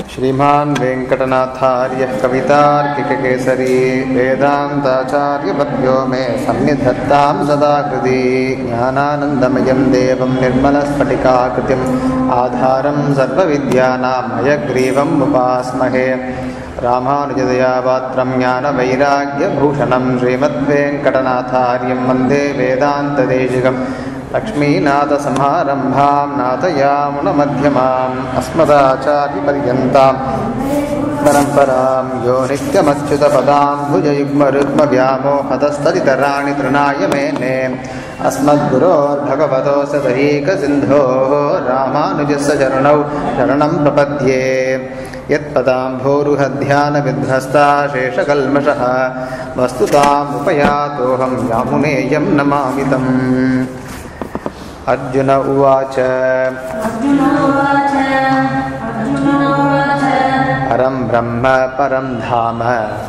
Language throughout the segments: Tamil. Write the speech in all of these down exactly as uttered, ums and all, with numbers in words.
श्रीमान् वेङ्कटनाथार्यः कवितार्किककेसरी वेदान्ताचार्यवर्यो मे सन्निधत्तां सदा हृदि ज्ञानानन्दमयं देवं निर्मलस्फटिकाकृतिम् आधारं सर्वविद्यानां हयग्रीवम् उपास्महे रामानुजदयापात्रं ज्ञानवैराग्यभूषणं श्रीमद्वेङ्कटनाथार्यं वन्दे वेदान्तदेशिकम् लक्ष्मीनाथसमारम्भां नाथयामुनमध्यमाम् अस्मदाचार्यपर्यन्तां परम्परां यो नित्यमच्युतपदाम्बुजयुग्मरुग्मव्यामोहतस्तदितराणि तृणाय मेने अस्मद्गुरोर्भगवतोऽस्य दयैकसिन्धोः रामानुजस्य चरणौ शरणं प्रपद्ये यत्पदाम्भोरुहध्यानविध्वस्ता शेषकल्मषः वस्तुताम् उपयातोऽहं यामुनेयं नमामि तम्। अर्जुन उवाच परं ब्रह्म परं धाम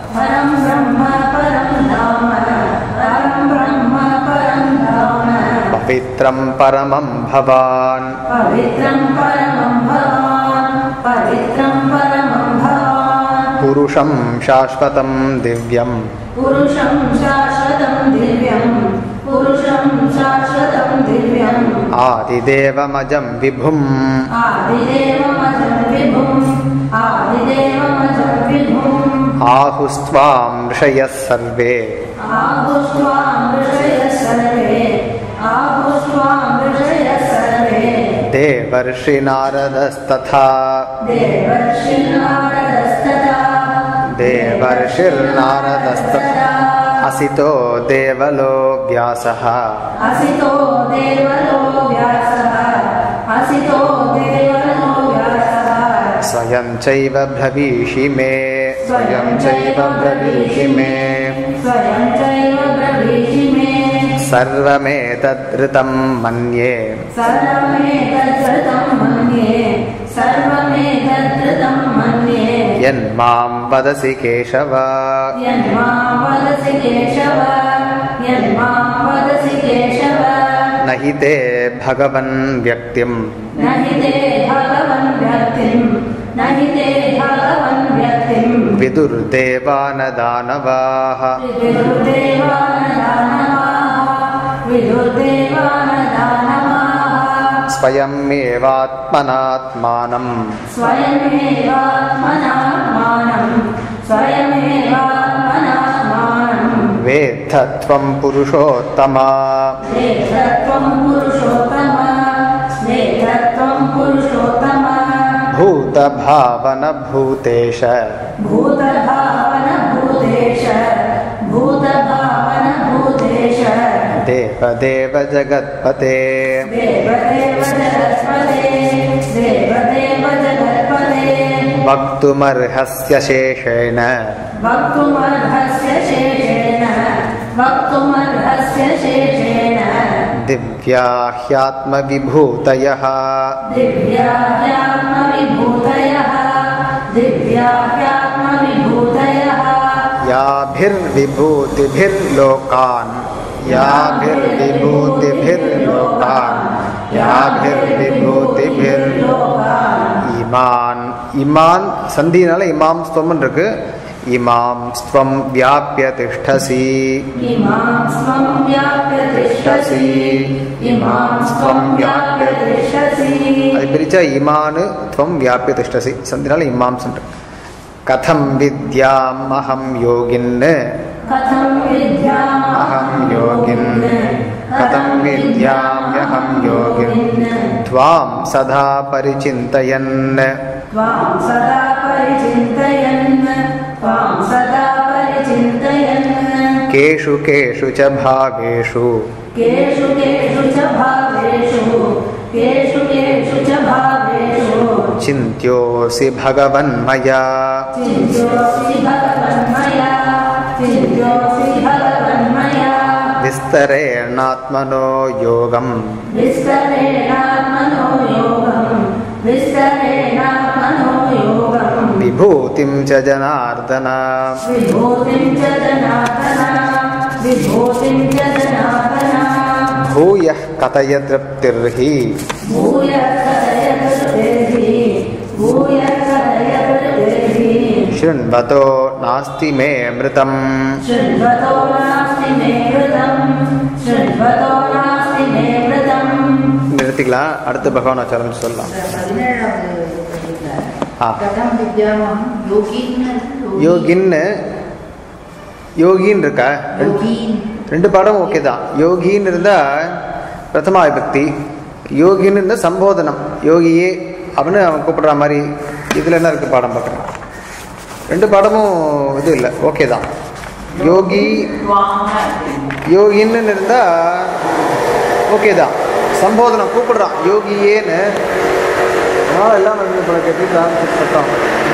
पवित्रं परमं भवान् पुरुषं शाश्वतं दिव्यं आदिदेवमजं विभुम् आहुस्त्वां ऋषयः सर्वे देवर्षिनारदस्तथा देवर्षिर्नारदस्तथा असितो देवलो व्यासः असितो देवलो व्यासः असितो देवलो व्यासः स्वयं चैव ब्रवीषि मे स्वयं चैव ब्रवीषि मे स्वयं चैव ब्रवीषि मे सर्वमेतद्ऋतं मन्ये सर्वमेतद्ऋतं मन्ये सर्वमेतद्ऋतं मन्ये यन्मां वदसि केशव यन्मां वदसि केशव यन्मां वदसि केशव न हि ते भगवन् व्यक्तिं न हि ते भगवन् व्यक्तिं न हि ते भगवन् व्यक्तिं विदुर्देवानदानवाः विदुर्देवानदानवाः विदुर्देवानदानवाः स्वयमेवात्मनात्मानं स्वयमेवात्मनात्मानं स्वयमेवात्मनात्मानं वेत्थ त्वं पुरुषोत्तमा वेत्थ त्वं पुरुषोत्तमा वेत्थ त्वं पुरुषोत्तमा भूतभावन भूतेश भूतभावन भूतेश भूतभावन भूतेश देवदेव जगत्पते देवदेव जगत्पते देवदेव जगत्पते वक्तुमर्हस्य शेषेण वक्तुमर्हस्य शेषेण वक्तुमर्हस्य शेषेण दिव्या ह्यात्मविभूतयः दिव्या ह्यात्मविभूतयः दिव्या ह्यात्मविभूतयः याभिर्विभूतिभिर्लोकान् याभिर्विभूतिभिर्लोकान् याभिर्विभूतिभिर्लोकान् इमान् इमान् सन्धिनाल इमां स्त्वम् इरुक्कु इमां स्त्वं व्याप्य तिष्ठसि इमां स्त्वं व्याप्य तिष्ठसि इमां स्त्वं व्याप्य तिष्ठसि अदु पिरिचा इमान् त्वं व्याप्य तिष्ठसि सन्धिनाल इमां सन्नु कथं विद्याम् अहं योगिन् कथं विद्याम् अहं योगिन् कथं विद्याम्यहं योगिन् त्वां सदा परिचिन्तयन् त्वां सदा परिचिन्तयन् त्वां सदा परिचिन्तयन् केषु केषु च भावेषु केषु केषु च भावेषु केषु केषु च भावेषु चिन्त्योऽसि भगवन्मया चिन्त्योऽसि भगवन्मया चिन्त्योऽसि भगवन्मया विस्तरेणात्मनो योगम् विस्तरेणात्मनो योगम् विस्तरेणात्मनो योगम् विभूतिं च जनार्दन विभूतिं च जनार्दन विभूतिं च जनार्दन भूयः कथय तृप्तिर्हि भूयः कथय तृप्तिर्हि भूयः कथय Shrinvato nasti me mritam. Shrinvato nasti me mritam. Shrinvato nasti me mritam. நிறுத்திக்கலாம். அடுத்த பகவான் ஆச்சாரம் சொல்லலாம். யோகின் யோகின்னு இருக்கா? ரெண்டு பாடம் ஓகே தான். யோகின்னு இருந்தால் பிரதமா விபக்தி, யோகின்னு இருந்தால் சம்போதனம், யோகியே அப்படின்னு அவன் கூப்பிடுற மாதிரி. இதில் என்ன இருக்குது பாடம் பார்க்குறேன்? ரெண்டு பாடமும் இது இல்லை, ஓகே தான். யோகி யோகின்னு இருந்தால் ஓகே தான், சம்போதனம் கூப்பிடுறான் யோகியேன்னு. அதனால் எல்லாம் வந்து பல கேட்டு சட்டம்.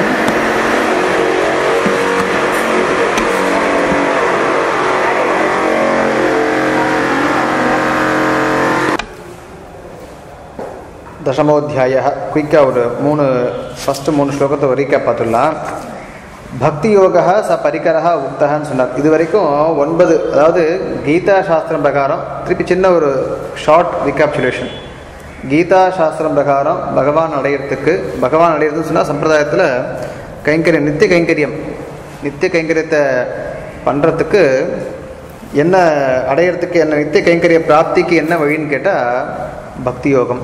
தசமோத்தியாய குயிக்காக ஒரு மூணு ஃபஸ்ட்டு மூணு ஸ்லோகத்தை ரீக்கேப் பார்த்துடலாம். பக்தி யோகா ச பரிகரா உக்தகான்னு சொன்னார். இது வரைக்கும் ஒன்பது, அதாவது கீதா சாஸ்திரம் பிரகாரம், திருப்பி சின்ன ஒரு ஷார்ட் ரீகேப்சுலேஷன். கீதா சாஸ்திரம் பிரகாரம் பகவான் அடையிறதுக்கு, பகவான் அடையிறதுன்னு சொன்னால் சம்பிரதாயத்தில் கைங்கரியம், நித்திய கைங்கரியம், நித்திய கைங்கரியத்தை பண்ணுறதுக்கு என்ன அடையிறதுக்கு, என்ன நித்திய கைங்கரிய பிராப்திக்கு என்ன வழின்னு கேட்டால் பக்தி யோகம்,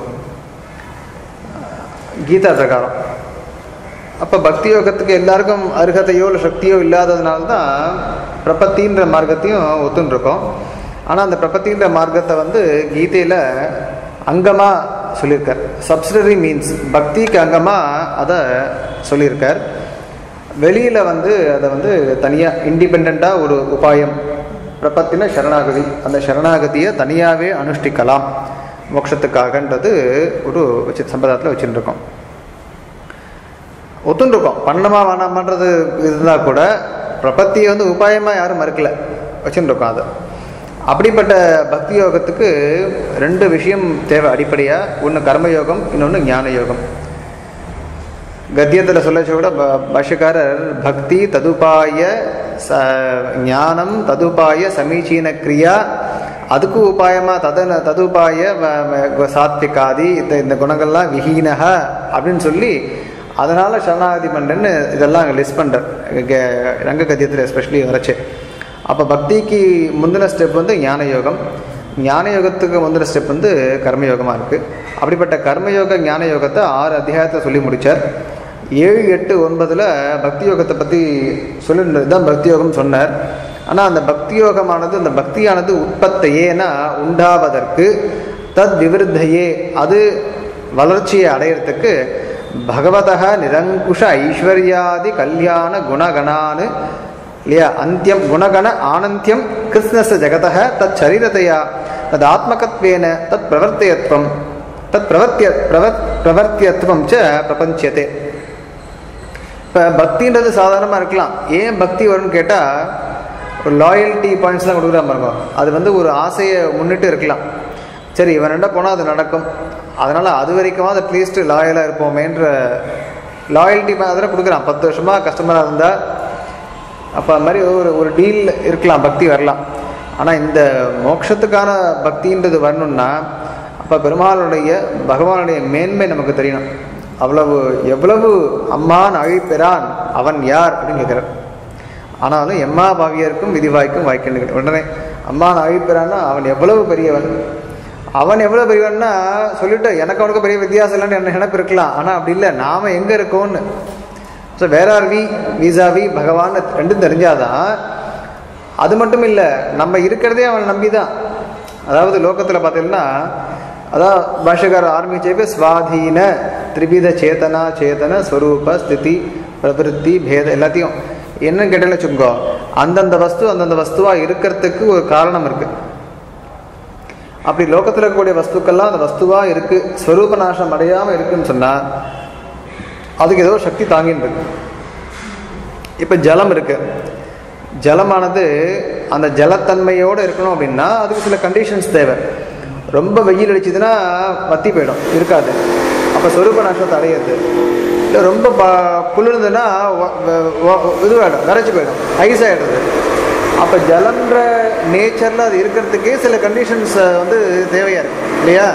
கீதா பிரகாரம். அப்போ பக்தி யோகத்துக்கு எல்லாருக்கும் அருகதையோ இல்லை சக்தியோ இல்லாததுனால தான் பிரபத்தின்ற மார்க்கத்தையும் ஒத்துன்ருக்கோம். ஆனால் அந்த பிரபத்தின்ற மார்க்கத்தை வந்து கீதையில் அங்கமாக சொல்லியிருக்கார். சப்சிடரி மீன்ஸ் பக்திக்கு அங்கமாக அதை சொல்லியிருக்கார். வெளியில் வந்து அதை வந்து தனியாக இண்டிபெண்ட்டாக ஒரு உபாயம், பிரபத்தின சரணாகதி, அந்த சரணாகதியை தனியாகவே அனுஷ்டிக்கலாம் மோட்சத்துக்காகன்றது ஒரு வச்சு சம்பிரதாயத்தில் வச்சுட்டு இருக்கோம், ஒத்துருக்கோம். பண்ணமா வேணாமன்றது இருந்தால் கூட பிரபத்தியை வந்து உபாயமாக யாரும் மறுக்கலை, வச்சுட்டு இருக்கோம் அதை. அப்படிப்பட்ட பக்தி யோகத்துக்கு ரெண்டு விஷயம் தேவை அடிப்படையாக. ஒன்று கர்மயோகம், இன்னொன்று ஞான யோகம். கத்தியத்தில் சொல்லச்ச கூட பாஷ்யக்காரர் பக்தி ததுபாய ச ஞானம் ததுபாய சமீச்சீன கிரியா, அதுக்கு உபாயமாக ததன ததுபாய சாத்விகாதி, இந்த இந்த குணங்கள்லாம் விஹீனக அப்படின்னு சொல்லி அதனால் சரணாகதி பண்ணுறேன்னு இதெல்லாம் அங்கே லிஸ்ட் பண்ணுறேன் ரங்க கத்தியத்தில் எஸ்பெஷலி வரைச்சு. அப்போ பக்திக்கு முந்தின ஸ்டெப் வந்து ஞான யோகம், ஞான யோகத்துக்கு முந்தின ஸ்டெப் வந்து கர்மயோகமாக இருக்குது. அப்படிப்பட்ட கர்மயோக ஞான யோகத்தை ஆறு அத்தியாயத்தை சொல்லி முடித்தார். ஏழு எட்டு ஒன்பதில் பக்தி யோகத்தை பற்றி சொல்லிட்டு தான் பக்தி யோகம் சொன்னார். ஆனால் அந்த பக்தி யோகமானது, அந்த பக்தியானது உற்பத்தையேனா உண்டாவதற்கு, தத் விவருத்தையே அது வளர்ச்சியை அடையிறதுக்கு பகவதः நிரங்குஷ ஐஸ்வர்யாதி கல்யாண குணகணானு இல்லையா அந்தியம் குணகண ஆனந்தியம் கிருஷ்ணஸ்ய ஜகதः தத் சரீரத்தையா தத் ஆத்மகத்வேன தத் பிரவர்த்தியத்வம் தத் பிரவர்த்திய பிரவர் பிரவர்த்தியத்வம் ச பிரபஞ்சயதே. இப்போ பக்தின்றது சாதாரணமாக இருக்கலாம். ஏன் பக்தி வரும்னு கேட்டால் ஒரு லாயல்ட்டி பாயிண்ட்ஸ்லாம் கொடுக்குற மாதிரி இருக்கும். அது வந்து ஒரு ஆசையை முன்னிட்டு இருக்கலாம். சரி இவன் ரெண்டா போனால் அது நடக்கும், அதனால் அது வரைக்கும் அது அட்லீஸ்ட் லாயலாக இருப்போமேன்ற லாயல்ட்டி அதெல்லாம் கொடுக்குறான். பத்து வருஷமாக கஸ்டமராக இருந்தால் அப்போ அது மாதிரி ஒரு ஒரு டீல் இருக்கலாம், பக்தி வரலாம். ஆனால் இந்த மோட்சத்துக்கான பக்தின்றது வரணும்னா அப்போ பெருமாளுடைய பகவானுடைய மேன்மை நமக்கு தெரியணும். அவ்வளவு எவ்வளவு அம்மான் அழிப்பெறான் அவன் யார் அப்படின்னு கேட்குறார். ஆனாலும் எம்மா பாவியருக்கும் விதிவாய்க்கும் வாய்க்கின்ற உடனே அம்மான் அழிப்பெறான்னா அவன் எவ்வளவு பெரியவன், அவன் எவ்வளோ பெரியவன்னா சொல்லிட்டு எனக்கு அவனுக்கு பெரிய வித்தியாசம் இல்லைன்னு என்ன நினைப்பு இருக்கலாம். ஆனால் அப்படி இல்லை, நாம் எங்கே இருக்கோன்னு. ஸோ வேர் ஆர் வி வீசாவி பகவான் ரெண்டும் தெரிஞ்சாதான். அது மட்டும் இல்லை, நம்ம இருக்கிறதே அவனை நம்பி தான். அதாவது லோகத்தில் பார்த்தீங்கன்னா அதான் பாஷ்யக்காரர் ஆரம்பிச்சே ஸ்வாதீன திரிவித சேத்தனா சேத்தன ஸ்வரூப ஸ்திதி பிரவருத்தி பேத எல்லாத்தையும் என்னன்னு கேட்டேன்னு வச்சுக்கோ, அந்தந்த வஸ்து அந்தந்த வஸ்துவாக இருக்கிறதுக்கு ஒரு காரணம் இருக்குது. அப்படி லோகத்தில் இருக்கக்கூடிய வஸ்துக்கள்லாம் அந்த வஸ்துவாக இருக்குது, ஸ்வரூப நாசம் அடையாமல் இருக்குன்னு சொன்னால் அதுக்கு ஏதோ சக்தி தாங்கின்னு இருக்கு. இப்போ ஜலம் இருக்கு, ஜலமானது அந்த ஜலத்தன்மையோடு இருக்கணும் அப்படின்னா அதுக்கு சில கண்டிஷன்ஸ் தேவை. ரொம்ப வெயில் அடிச்சதுன்னா வத்தி போயிடும், இருக்காது. அப்போ ஸ்வரூப நாசத்தை அடையிறது. இல்லை ரொம்ப ப குளிர்ந்ததுன்னா இது வேணும், விரைச்சி போயிடும், ஐஸ் ஆகிடுறது. அப்போ ஜலம்ன்ற நேச்சரில் அது இருக்கிறதுக்கே சில கண்டிஷன்ஸ் வந்து தேவையாக இருக்குது இல்லையா?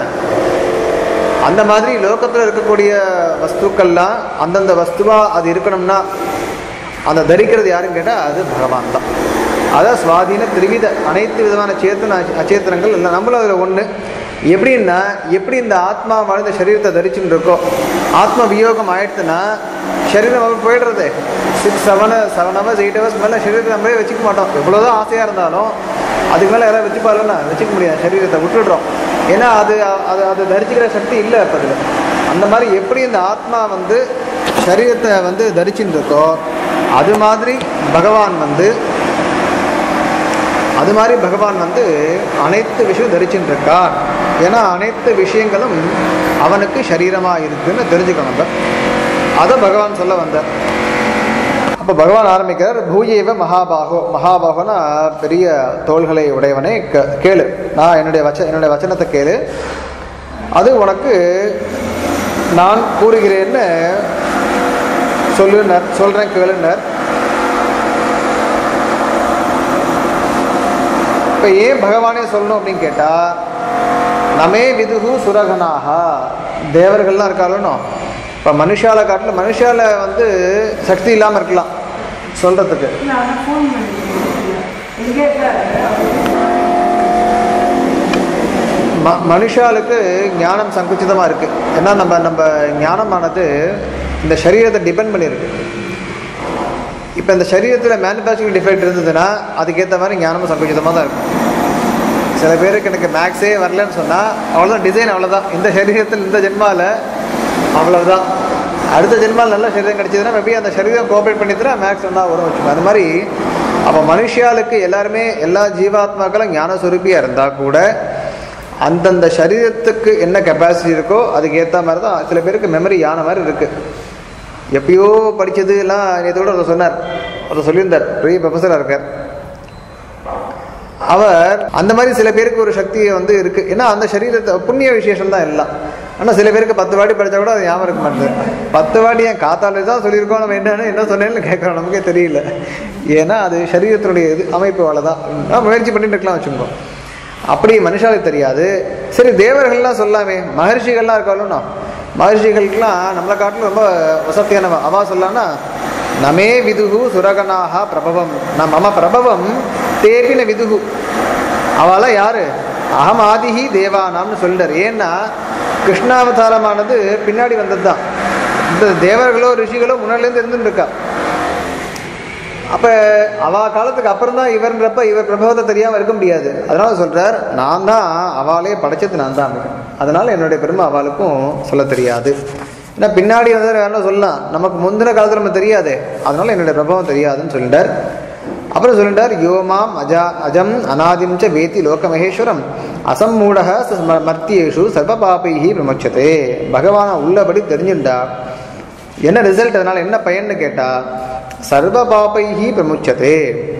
அந்த மாதிரி லோகத்தில் இருக்கக்கூடிய வஸ்துக்கள்லாம் அந்தந்த வஸ்துவாக அது இருக்கணும்னா அந்த தரிக்கிறது யாருன்னு கேட்டால் அது பகவான் தான். அதான் சுவாதீன திரிவித அனைத்து விதமான சேத்தன அச்சேத்தனங்கள் இல்லை, நம்மளும் அதில் ஒன்று. எப்படின்னா எப்படி இந்த ஆத்மா வாழ்ந்த சரீரத்தை தரிச்சுன்னு இருக்கோ, ஆத்ம வியோகம் ஆயிடுச்சுன்னா சரீரம் அவர் போயிடுறது. Six seven seven hours eight hours மேலே சரீரத்தை நம்மளே வச்சுக்க மாட்டோம். எவ்வளோதான் ஆசையாக இருந்தாலும் அதுக்கு மேலே யாராவது வச்சுப்பாருன்னா வச்சுக்க முடியாது, சரீரத்தை விட்டுடுறோம். ஏன்னா அது அது அது தரிச்சிக்கிற சக்தி இல்லை அப்போ அதில். அந்த மாதிரி எப்படி இந்த ஆத்மா வந்து சரீரத்தை வந்து தரிச்சுன்னு இருக்கோ அது மாதிரி பகவான் வந்து அது மாதிரி பகவான் வந்து அனைத்து விஷயம் தரிச்சுட்டு இருக்கார். ஏன்னா அனைத்து விஷயங்களும் அவனுக்கு சரீரமாக இருக்குன்னு தெரிஞ்சுக்கணும். அதை பகவான் சொல்ல வந்தார். அப்போ பகவான் ஆரம்பிக்கிறார், பூயேவ மகாபாகோ. மகாபாகோனா பெரிய தோள்களை உடையவனே, கேளு, நான் என்னுடைய வச்ச என்னுடைய வச்சனத்தை கேளு, அது உனக்கு நான் கூறுகிறேன்னு சொல்லுனர், சொல்கிறேன் கேளுனர். இப்போ ஏன் பகவானே சொல்லணும் அப்படின்னு கேட்டால், நமே விதுகு சுரகனாக, தேவர்கள்லாம் இருக்காளோ. இப்போ மனுஷால காட்டில் மனுஷால வந்து சக்தி இல்லாமல் இருக்கலாம் சொல்கிறதுக்கு. ம மனுஷாளுக்கு ஞானம் சங்குச்சிதமாக இருக்குது. ஏன்னா நம்ம நம்ம ஞானமானது இந்த சரீரத்தை டிபெண்ட் பண்ணியிருக்கு. இப்போ இந்த சரீரத்தில் மேனுஃபேக்சரிங் டிஃபெக்ட் இருந்ததுன்னா அதுக்கேற்ற மாதிரி ஞானமும் சங்குச்சிதமாக தான் இருக்கும். சில பேருக்கு எனக்கு மேக்ஸே வரலன்னு சொன்னால் அவ்வளோதான், டிசைன் அவ்வளோதான், இந்த சரீரத்தில் இந்த ஜென்மாவில் அவ்வளோதான். அடுத்த ஜென்மாவில் நல்ல சரீரம் கிடச்சிதுன்னா மேபி அந்த சரீரம் கோஆப்ரேட் பண்ணிட்டுனா மேக்ஸ் வந்தால் வரும் வச்சுக்கோங்க. அது மாதிரி அப்போ மனுஷியாளுக்கு எல்லாருமே எல்லா ஜீவாத்மாக்களும் ஞானஸ்வரூபியாக இருந்தால் கூட அந்தந்த சரீரத்துக்கு என்ன கெப்பாசிட்டி இருக்கோ அதுக்கு ஏற்ற மாதிரி தான். சில பேருக்கு மெமரி யான மாதிரி இருக்குது. எப்பயோ படித்தது எல்லாம் நேற்றோட அவர் சொன்னார், அவர் சொல்லியிருந்தார், பெரிய ப்ரொஃபஸராக இருக்கார் அவர். அந்த மாதிரி சில பேருக்கு ஒரு சக்தி வந்து இருக்குது. ஏன்னா அந்த சரீரத்தை புண்ணிய விசேஷம் தான் எல்லாம். ஆனால் சில பேருக்கு பத்து வாட்டி படித்தா கூட அது ஞாபகம் இருக்க மாட்டேது. பத்து வாட்டி என் காத்தாலே தான் சொல்லியிருக்கோம், நம்ம என்னன்னு என்ன சொன்னேன்னு கேட்குறோம், நமக்கே தெரியல. ஏன்னா அது சரீரத்தினுடைய இது அமைப்பு அவ்வளோதான். நான் முயற்சி பண்ணிட்டு இருக்கலாம் வச்சுக்கோங்க. அப்படி மனுஷாவுக்கு தெரியாது. சரி, தேவர்கள்லாம் சொல்லாமே, மகர்ஷிகள்லாம் இருக்காலும், மகர்ஷிகளுக்கெல்லாம் நம்மளை காட்டிலும் ரொம்ப வசதியானவ. அவா சொல்லான்னா, நமே விதுகு சுரகனாக பிரபவம், நம் மம பிரபவம் தேபின விதுகு. அவளாம் யாரு? அகம் ஆதிஹி தேவானாம்னு சொல்லிட்டார். ஏன்னா கிருஷ்ணாவதாரமானது பின்னாடி வந்தது தான். இந்த தேவர்களோ ரிஷிகளோ முன்னாடிலேருந்து இருந்துட்டு இருக்கா. அப்போ அவா காலத்துக்கு அப்புறம் தான் இவர்ன்றப்ப இவர் பிரபவத்தை தெரியாமல் இருக்க முடியாது. அதனால சொல்கிறார், நான் தான் அவளே படைச்சது, நான் தான். அதனால் என்னுடைய பெருமை அவளுக்கும் சொல்ல தெரியாது. ஏன்னா பின்னாடி வந்து வேணா சொல்லலாம், நமக்கு முந்தின காலத்தில் நம்ம தெரியாது, அதனால என்னுடைய பிரபவம் தெரியாதுன்னு சொல்லிட்டார். அப்புறம் சொல்லிட்டார், யோமாம் அஜா அஜம் அநாதிம்ச வேத்தி லோகமகேஸ்வரம் அசம்மூடக மர்த்தியேஷு சர்வ பாபைஹி பிரமட்சதே. பகவானை உள்ளபடி தெரிஞ்சுட்டா என்ன ரிசல்ட், அதனால என்ன பயன்னு கேட்டா, சர்வ பாபைஹி பிரமுச்சதே,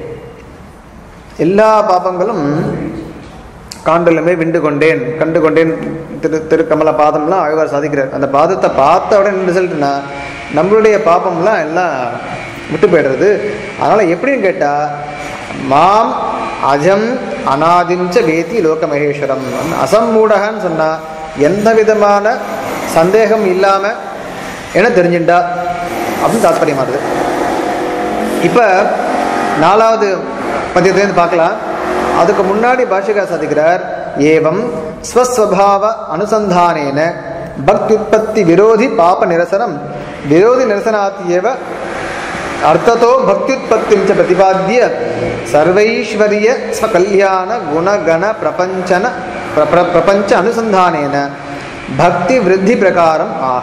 எல்லா பாபங்களும் காண்டலுமே விண்டு கொண்டேன் கண்டு கொண்டேன். திரு திருக்கமல பாதம்லாம் ஆழ்வார் சாதிக்கிறார். அந்த பாதத்தை பார்த்த உடனே ரிசல்ட்னா நம்மளுடைய பாபம்லாம் எல்லாம் விட்டு போயிடுறது. அதனால எப்படின்னு கேட்டா, மாம் அஜம் அநாதிஞ்ச வேதி லோக மகேஸ்வரம், அசம்மூடகன்னு சொன்னா எந்த விதமான சந்தேகம் இல்லாம என தெரிஞ்சுட்டா அப்படின்னு தாத்பரியமானது. இப்போ நாலாவது பத்தியத்திலேருந்து பார்க்கலாம். அதுக்கு முன்னாடி பாஷ்யக்காரர் சாதிக்கிறார், ஏவம் ஸ்வஸ்வபாவ அனுசந்தானேன பக்தியுற்பத்தி விரோதி பாப நிரசனம் விரோதி நிரசனாத்தியேவ அர்த்தத்தோ பக்தியுற்பத்திம் ச பிரதிபாத்திய சர்வைஸ்வரிய ஸ்வகல்யாண குணகண பிரபஞ்சன பிரபஞ்ச அனுசந்தானேன பக்தி விருத்தி பிரகாரம் ஆக.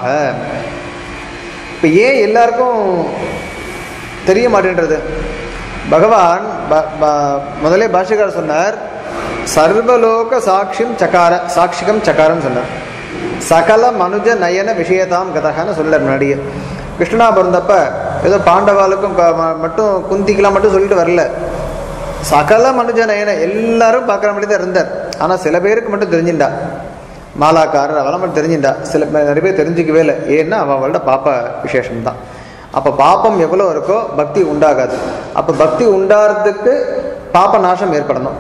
இப்போ ஏன் எல்லாருக்கும் தெரிய மாட்டேன்றது? பகவான் முதலே பாஷ்யக்காரர் சொன்னார், சர்வலோக சாட்சியம் சக்கார சாட்சிகம் சக்காரம் சொன்னார். சகல மனுஜ நயன விஷயதாம் கதகான்னு சொல்ல முன்னாடியே. கிருஷ்ணா பிறந்தப்ப ஏதோ பாண்டவாளுக்கும் மட்டும் குந்திக்கலாம் மட்டும் சொல்லிட்டு வரல, சகல மனுஜ நயன எல்லாரும் பார்க்குற மாதிரி தான் இருந்தார். ஆனால் சில பேருக்கு மட்டும் தெரிஞ்சுட்டா, மாலாக்காரர் அவெல்லாம் மட்டும் தெரிஞ்சுட்டா. சில நிறைய பேர் தெரிஞ்சிக்கவே இல்லை. ஏன்னா அவளோட பாப்ப விசேஷம்தான். அப்போ பாப்பம் எவ்வளோ இருக்கோ பக்தி உண்டாகாது. அப்போ பக்தி உண்டாகிறதுக்கு பாப்ப நாசம் ஏற்படணும்.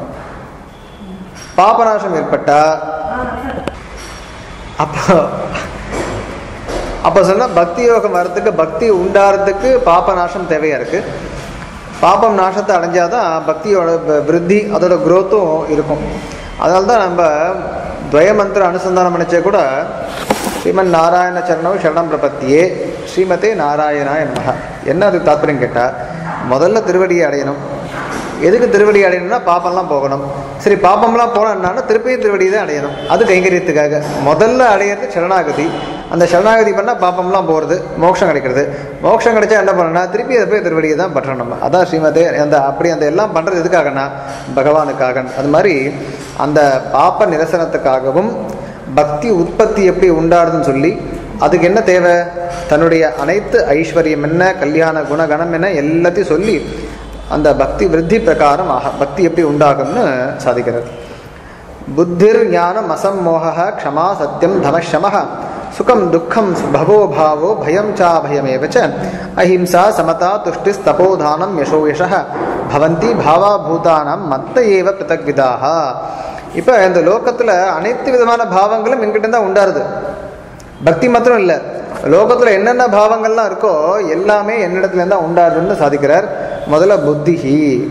பாப்ப நாசம் ஏற்பட்டா அப்போ அப்போ சொன்னால் பக்தி யோகம் வர்றதுக்கு, பக்தி உண்டாகிறதுக்கு பாப நாசம் தேவையாக இருக்குது. பாபம் நாசத்தை அடைஞ்சாதான் பக்தியோட விருத்தி, அதோட குரோத்தும் இருக்கும். அதனால தான் நம்ம துவயமந்திர அனுசந்தானம் பண்ணிச்சே கூட ஸ்ரீமன் நாராயண சரணம் சரணம் பிரபத்தியே ஸ்ரீமதே நாராயணாய நமஹ. என்ன அது தாத்பரியம் கேட்டால், முதல்ல திருவடியை அடையணும். எதுக்கு திருவடி அடையணும்னா பாப்பம்லாம் போகணும். சரி, பாப்பம்லாம் போனோம்னா திருப்பியும் திருவடி தான் அடையணும். அது கைங்கரியத்துக்காக முதல்ல அடையிறது சரணாகதி. அந்த சரணாகதி பண்ணால் பாப்பம்லாம் போகிறது, மோட்சம் கிடைக்கிறது. மோட்சம் கிடைச்சா என்ன பண்ணணும்னா திருப்பி அதை போய் திருவடியை தான் பற்றணும் நம்ம. அதான் ஸ்ரீமதே. அந்த அப்படி அந்த எல்லாம் பண்ணுறது எதுக்காகனா பகவானுக்காக. அது மாதிரி அந்த பாப்ப நிரசனத்துக்காகவும் பக்தி உற்பத்தி எப்படி உண்டாடுதுன்னு சொல்லி அதுக்கு என்ன தேவை, தன்னுடைய அனைத்து ஐஸ்வர்யம் என்ன, கல்யாண குணகணம் என்ன எல்லாத்தையும் சொல்லி அந்த பக்தி விருத்தி பிரகாரம் ஆக பக்தி எப்படி உண்டாகும்னு சாதிக்கிறார். புத்திர் ஞானம் அசம்மோக க்ஷமா சத்தியம் தமஷம சுகம் துக்கம் பவோ பாவோ பயம் சா பயமேவச்ச அஹிம்சா சமதா துஷ்டி தபோதானம் யசோ யச பவந்தி பாவா பூதானம் மத்த ஏவ பிருதக்விதாக. இப்போ இந்த லோகத்தில் அனைத்து விதமான பாவங்களும் என்கிட்ட தான் உண்டாருது. பக்தி மாத்திரம் இல்லை, லோகத்தில் என்னென்ன பாவங்கள்லாம் இருக்கோ எல்லாமே என்னிடத்துல தான் உண்டாருதுன்னு சாதிக்கிறார். முதல்ல புத்திஹி.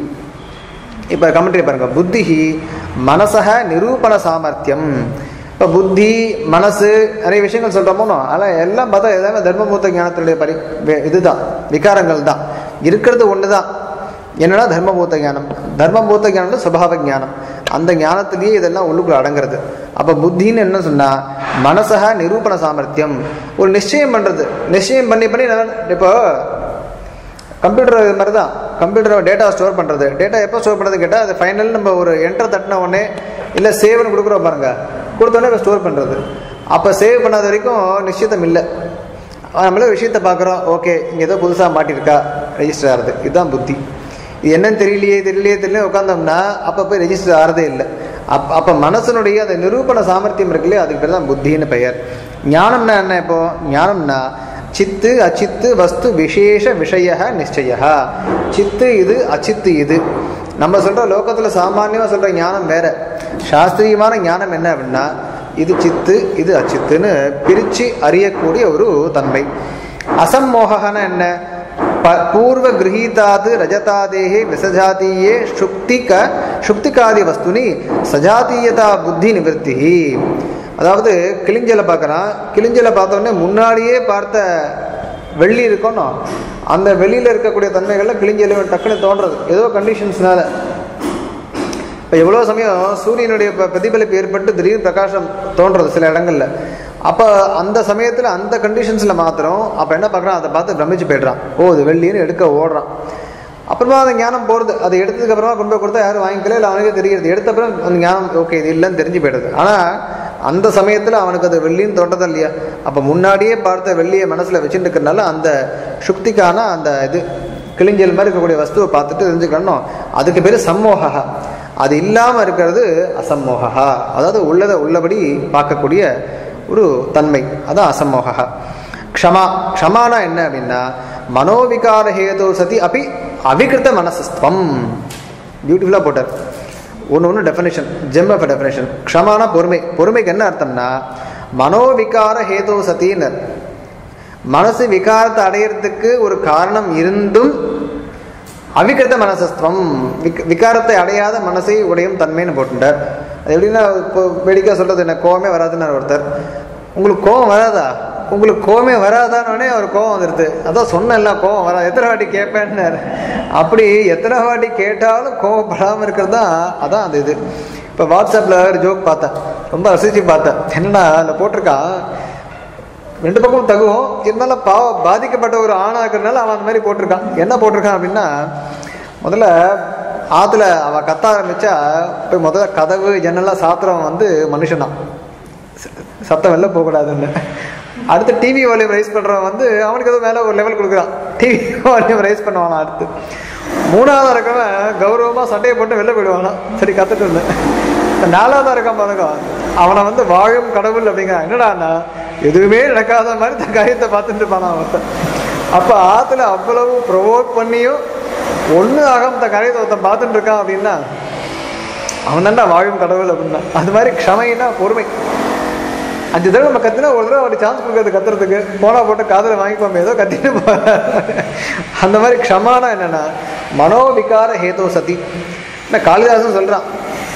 இப்போ கமெண்ட்ரி பாருங்க. புத்திஹி மனசக நிரூபண சாமர்த்தியம். இப்போ புத்தி மனசு நிறைய விஷயங்கள் சொல்கிறோமோ, ஆனால் எல்லாம் பார்த்தா எதாவது தர்மபூத்த ஞானத்தினுடைய பரி இதுதான், விகாரங்கள் தான். இருக்கிறது ஒன்று தான், என்னன்னா தர்மபூத்த ஞானம். தர்மபூத்த ஞானம் சுபாவ ஞானம். அந்த ஞானத்திலேயே இதெல்லாம் உள்ளுக்குள்ள அடங்கிறது. அப்போ புத்தின்னு என்ன சொன்னால் மனசக நிரூபண சாமர்த்தியம், ஒரு நிச்சயம் பண்ணுறது. நிச்சயம் பண்ணி பண்ணி நான் இப்போ கம்ப்யூட்டர் இது மாதிரி தான். கம்ப்யூட்டரை டேட்டா ஸ்டோர் பண்ணுறது. டேட்டா எப்போ ஸ்டோர் பண்ணுறது கேட்டால் அது ஃபைனல் நம்ம ஒரு என்டர் தட்டின உடனே இல்லை சேவ்னு கொடுக்குறோம் பாருங்க, கொடுத்தோடனே இப்போ ஸ்டோர் பண்ணுறது. அப்போ சேவ் பண்ணாத வரைக்கும் நிச்சயத்தம் இல்லை. நம்மளே விஷயத்தை பார்க்குறோம், ஓகே இங்கே ஏதோ புதுசாக மாட்டியிருக்கா, ரெஜிஸ்டர் ஆகிறது. இதுதான் புத்தி. இது என்னன்னு தெரியலையே தெரியலையே தெரியலையே உட்காந்தோம்னா அப்போ போய் ரெஜிஸ்டர் ஆகிறதே இல்லை. அப் அப்போ மனசனுடைய அந்த நிரூபண சாமர்த்தியம் இருக்குல்லையே, அதுக்கு பேர் தான் புத்தின்னு பெயர். ஞானம்னா என்ன? இப்போ ஞானம்னா சித்து அச்சித்து வஸ்து விசேஷ விஷய நிச்சய. சித்து இது, அச்சித்து இது. நம்ம சொல்கிற லோகத்தில் சாமானியமாக சொல்கிற ஞானம் வேற. சாஸ்திரியமான ஞானம் என்ன அப்படின்னா இது சித்து இது அச்சித்துன்னு பிரித்து அறியக்கூடிய ஒரு தன்மை. அசம்மோகன என்ன? பூர்வ கிரகீதாது ரஜதாதேகே விசஜாத்தியே சுக்திக சுக்திகாதி வஸ்துனி சஜாத்தீயதா புத்தி நிவர்த்தி. அதாவது கிளிஞ்சலை பார்க்குறான். கிளிஞ்சலை பார்த்தோடனே முன்னாடியே பார்த்த வெள்ளி இருக்கணும், அந்த வெளியில் இருக்கக்கூடிய தன்மைகளில் கிளிஞ்சலை டக்குன்னு தோன்றது ஏதோ கண்டிஷன்ஸ்னால. இப்போ எவ்வளோ சமயம் சூரியனுடைய பிரதிபலிப்பு ஏற்பட்டு திடீர் பிரகாசம் தோன்றது சில இடங்களில். அப்போ அந்த சமயத்தில் அந்த கண்டிஷன்ஸில் மாத்திரம் அப்போ என்ன பார்க்குறான், அதை பார்த்து பிரமிச்சு போய்ட்றான். ஓ இது வெள்ளின்னு எடுக்க ஓடுறான். அப்புறமா அந்த ஞானம் போகிறது. அதை எடுத்ததுக்கு அப்புறமா கொண்டு போய் கொடுத்தா யாரும் வாங்கிக்கல, இல்லை அவனுக்கே தெரிகிறது. எடுத்த அப்புறம் அந்த ஞானம் ஓகே இது இல்லைன்னு தெரிஞ்சு போய்டுது. ஆனால் அந்த சமயத்தில் அவனுக்கு அது வெள்ளின்னு தோன்றதா இல்லையா? அப்போ முன்னாடியே பார்த்த வெள்ளியை மனசில் வச்சுட்டு இருக்கிறனால அந்த சுக்திக்கான அந்த இது கிளிஞ்சல் மாதிரி இருக்கக்கூடிய வஸ்துவை பார்த்துட்டு தெரிஞ்சுக்கணும். அதுக்கு பேர் சம்மோகா. அது இல்லாமல் இருக்கிறது அசம்மோகா. அதாவது உள்ளதை உள்ளபடி பார்க்கக்கூடிய ஒரு தன்மை, அதான் அசம்மோகா. க்ஷமா. க்ஷமானா என்ன அப்படின்னா மனோவிகார ஹேது சதி அப்படி அவிகிருத்த மனசஸ்துவம். பியூட்டிஃபுல்லாக போட்டார். ஒன்று ஒன்று டெஃபினேஷன், ஜெம் ஆஃப் டெஃபினேஷன். க்ஷமானா பொறுமை. பொறுமைக்கு என்ன அர்த்தம்னா மனோவிகார ஹேது சத்தின்னர். மனசு விகாரத்தை அடையிறதுக்கு ஒரு காரணம் இருந்தும் அவிகிருத்த மனசஸ்துவம், விக் விகாரத்தை அடையாத மனசை உடையும் தன்மைன்னு போட்டுட்டார். அது எப்படின்னா இப்போ வேடிக்கை சொல்கிறது என்ன, கோவமே வராதுன்னு ஒருத்தர். உங்களுக்கு கோவம் வராதா? உங்களுக்கு கோவமே வராதானே அவர் கோவம் வந்துடுது. அதான் சொன்னேன்ல கோவம் வரா, எத்தனை வாட்டி கேட்பேன்னாரு. அப்படி எத்தனை வாட்டி கேட்டாலும் கோவப்படாமல் இருக்கிறது தான் அதான் அந்த இது. இப்போ வாட்ஸ்அப்பில் ஒரு ஜோக் பார்த்தேன், ரொம்ப ரசிச்சு பார்த்தேன். என்னன்னா அதில் போட்டிருக்கா, ரெண்டு பக்கமும் தகுவோம் இருந்தாலும் பாவ பாதிக்கப்பட்ட ஒரு ஆணாக இருக்கிறதுனால அவன் அந்த மாதிரி போட்டிருக்கான். என்ன போட்டிருக்கான் அப்படின்னா, முதல்ல ஆற்றுல அவள் கத்த ஆரம்பித்தா போய் முதல்ல கதவு ஜன்னெல்லாம் சாத்திரவன் வந்து மனுஷன்தான், சத்தம் வெளில போகக்கூடாதுன்னு. அடுத்து டிவி வால்யூம் ரைஸ் பண்ணுறவன் வந்து அவனுக்கு எதுவும் மேலே ஒரு லெவல் கொடுக்குறான், டிவி வால்யூம் ரைஸ் பண்ணுவானா. அடுத்து மூணாவதாக இருக்கவன் கௌரவமாக சட்டையை போட்டு வெளில போயிடுவானா, சரி கற்றுட்டு இருந்தேன். நாலாவதாக இருக்கான் பாருங்க, அவனை வந்து வாழும் கடவுள் அப்படிங்கிற. என்னடாண்ணா எதுவுமே நடக்காத மாதிரி தன் காரியத்தை பார்த்துட்டு இருப்பானா ஒருத்தன். அப்போ ஆற்றுல அவ்வளவு ப்ரொவோக் பண்ணியும் ஒன்று ஆகாம தன் காரியத்தை ஒருத்தன் பார்த்துட்டு இருக்கான் அப்படின்னா அவன் தான்டா வாழும் கடவுள் அப்படின்னா. அது மாதிரி க்ஷமைன்னா பொறுமை. அஞ்சு தடவை நம்ம கத்தினா ஒரு தடவை ஒரு சான்ஸ் கொடுக்குறது கத்துறதுக்கு, போனா போட்டு காதில் வாங்கிப்போம் ஏதோ கத்திட்டு போ. அந்த மாதிரி க்ஷமானா என்னன்னா மனோவிகார ஹேதோ சதி. காளிதாசன் சொல்றான்,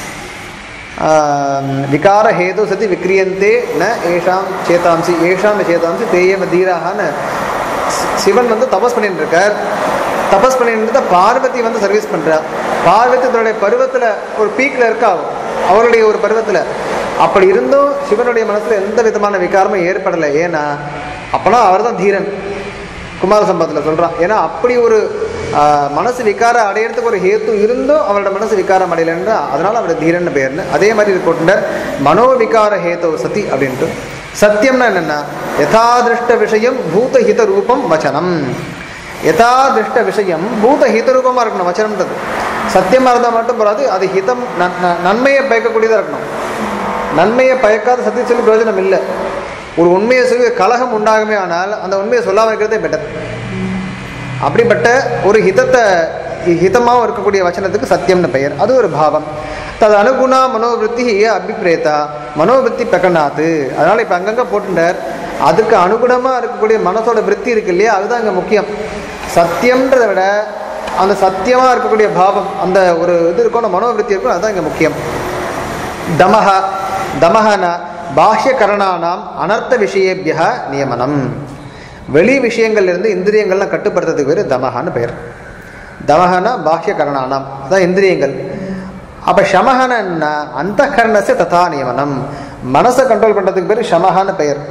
விகார ஹேது சதி விக்ரியந்தே ந ஏஷாம் சேதாம்சி ஏஷாம் சேதாம்சி தேயம தீராகான்னு. சிவன் வந்து தபஸ் பண்ணிட்டு இருக்கார். தபஸ் பண்ணிட்டு பார்வதி வந்து சர்வீஸ் பண்றா. பார்வதி தன்னுடைய பருவத்துல ஒரு பீக்ல இருக்கா, அவருடைய ஒரு பருவத்துல. அப்படி இருந்தும் சிவனுடைய மனசுல எந்த விதமான விகாரமும் ஏற்படலை. ஏன்னா அப்பனா அவர் தான் தீரன். குமார சம்பவத்தில் சொல்றான். ஏன்னா அப்படி ஒரு மனசு விகாரம் அடையிறதுக்கு ஒரு ஹேத்து இருந்தும் அவரோட மனசு விகாரம் அடையலைன்றா, அதனால அவரோட தீரன் பெயர்னு. அதே மாதிரி இது போட்டுட்டார் மனோவிகார ஹேதோ சதி அப்படின்ட்டு. சத்தியம்னா என்னன்னா யதாதிருஷ்ட விஷயம் பூதஹித ரூபம் வச்சனம். யதாதிருஷ்ட விஷயம் பூதஹித ரூபமா இருக்கணும் வச்சனம்ன்றது. சத்தியமா இருந்தால் மட்டும் போறாது, அது ஹிதம் நன்மையை பயக்கக்கூடியதா இருக்கணும். நன்மையை பயக்காத சத்தியம் சொல்லி பிரயோஜனம் இல்லை. ஒரு உண்மையை சொல்லி கலகம் உண்டாகுமே, ஆனால் அந்த உண்மையை சொல்லாமல் இருக்கிறதே பெட்டர். அப்படிப்பட்ட ஒரு ஹிதத்தை ஹிதமாகவும் இருக்கக்கூடிய வச்சனத்துக்கு சத்தியம்னு பெயர். அது ஒரு பாவம். தது அனுகுணா மனோவிருத்தி அபிப்பிரேதா மனோவிருத்தி பிரகடனாத்து. அதனால் இப்போ அங்கங்கே போட்டுட்டார். அதுக்கு அனுகுணமாக இருக்கக்கூடிய மனசோட விருத்தி இருக்கு இல்லையா, அதுதான் இங்கே முக்கியம். சத்தியம்ன்றதை விட அந்த சத்தியமாக இருக்கக்கூடிய பாவம், அந்த ஒரு இது இருக்கும், அந்த மனோவிருத்தி இருக்கும், அதுதான் இங்கே முக்கியம். தமஹ தமஹனா பாஹ்ய கரணானாம் அனர்த்த விஷயேபியா நியமனம். வெளி விஷயங்கள்லேருந்து இந்திரியங்கள்லாம் கட்டுப்படுத்துறதுக்கு பேர் தமஹான்னு பெயர். தமஹனா பாஹ்ய கரணானாம் அதான் இந்திரியங்கள். அப்போ ஷமஹனா அந்த கரணச ததா நியமனம். மனசை கண்ட்ரோல் பண்ணுறதுக்கு பேர் ஷமஹான்னு பெயர்.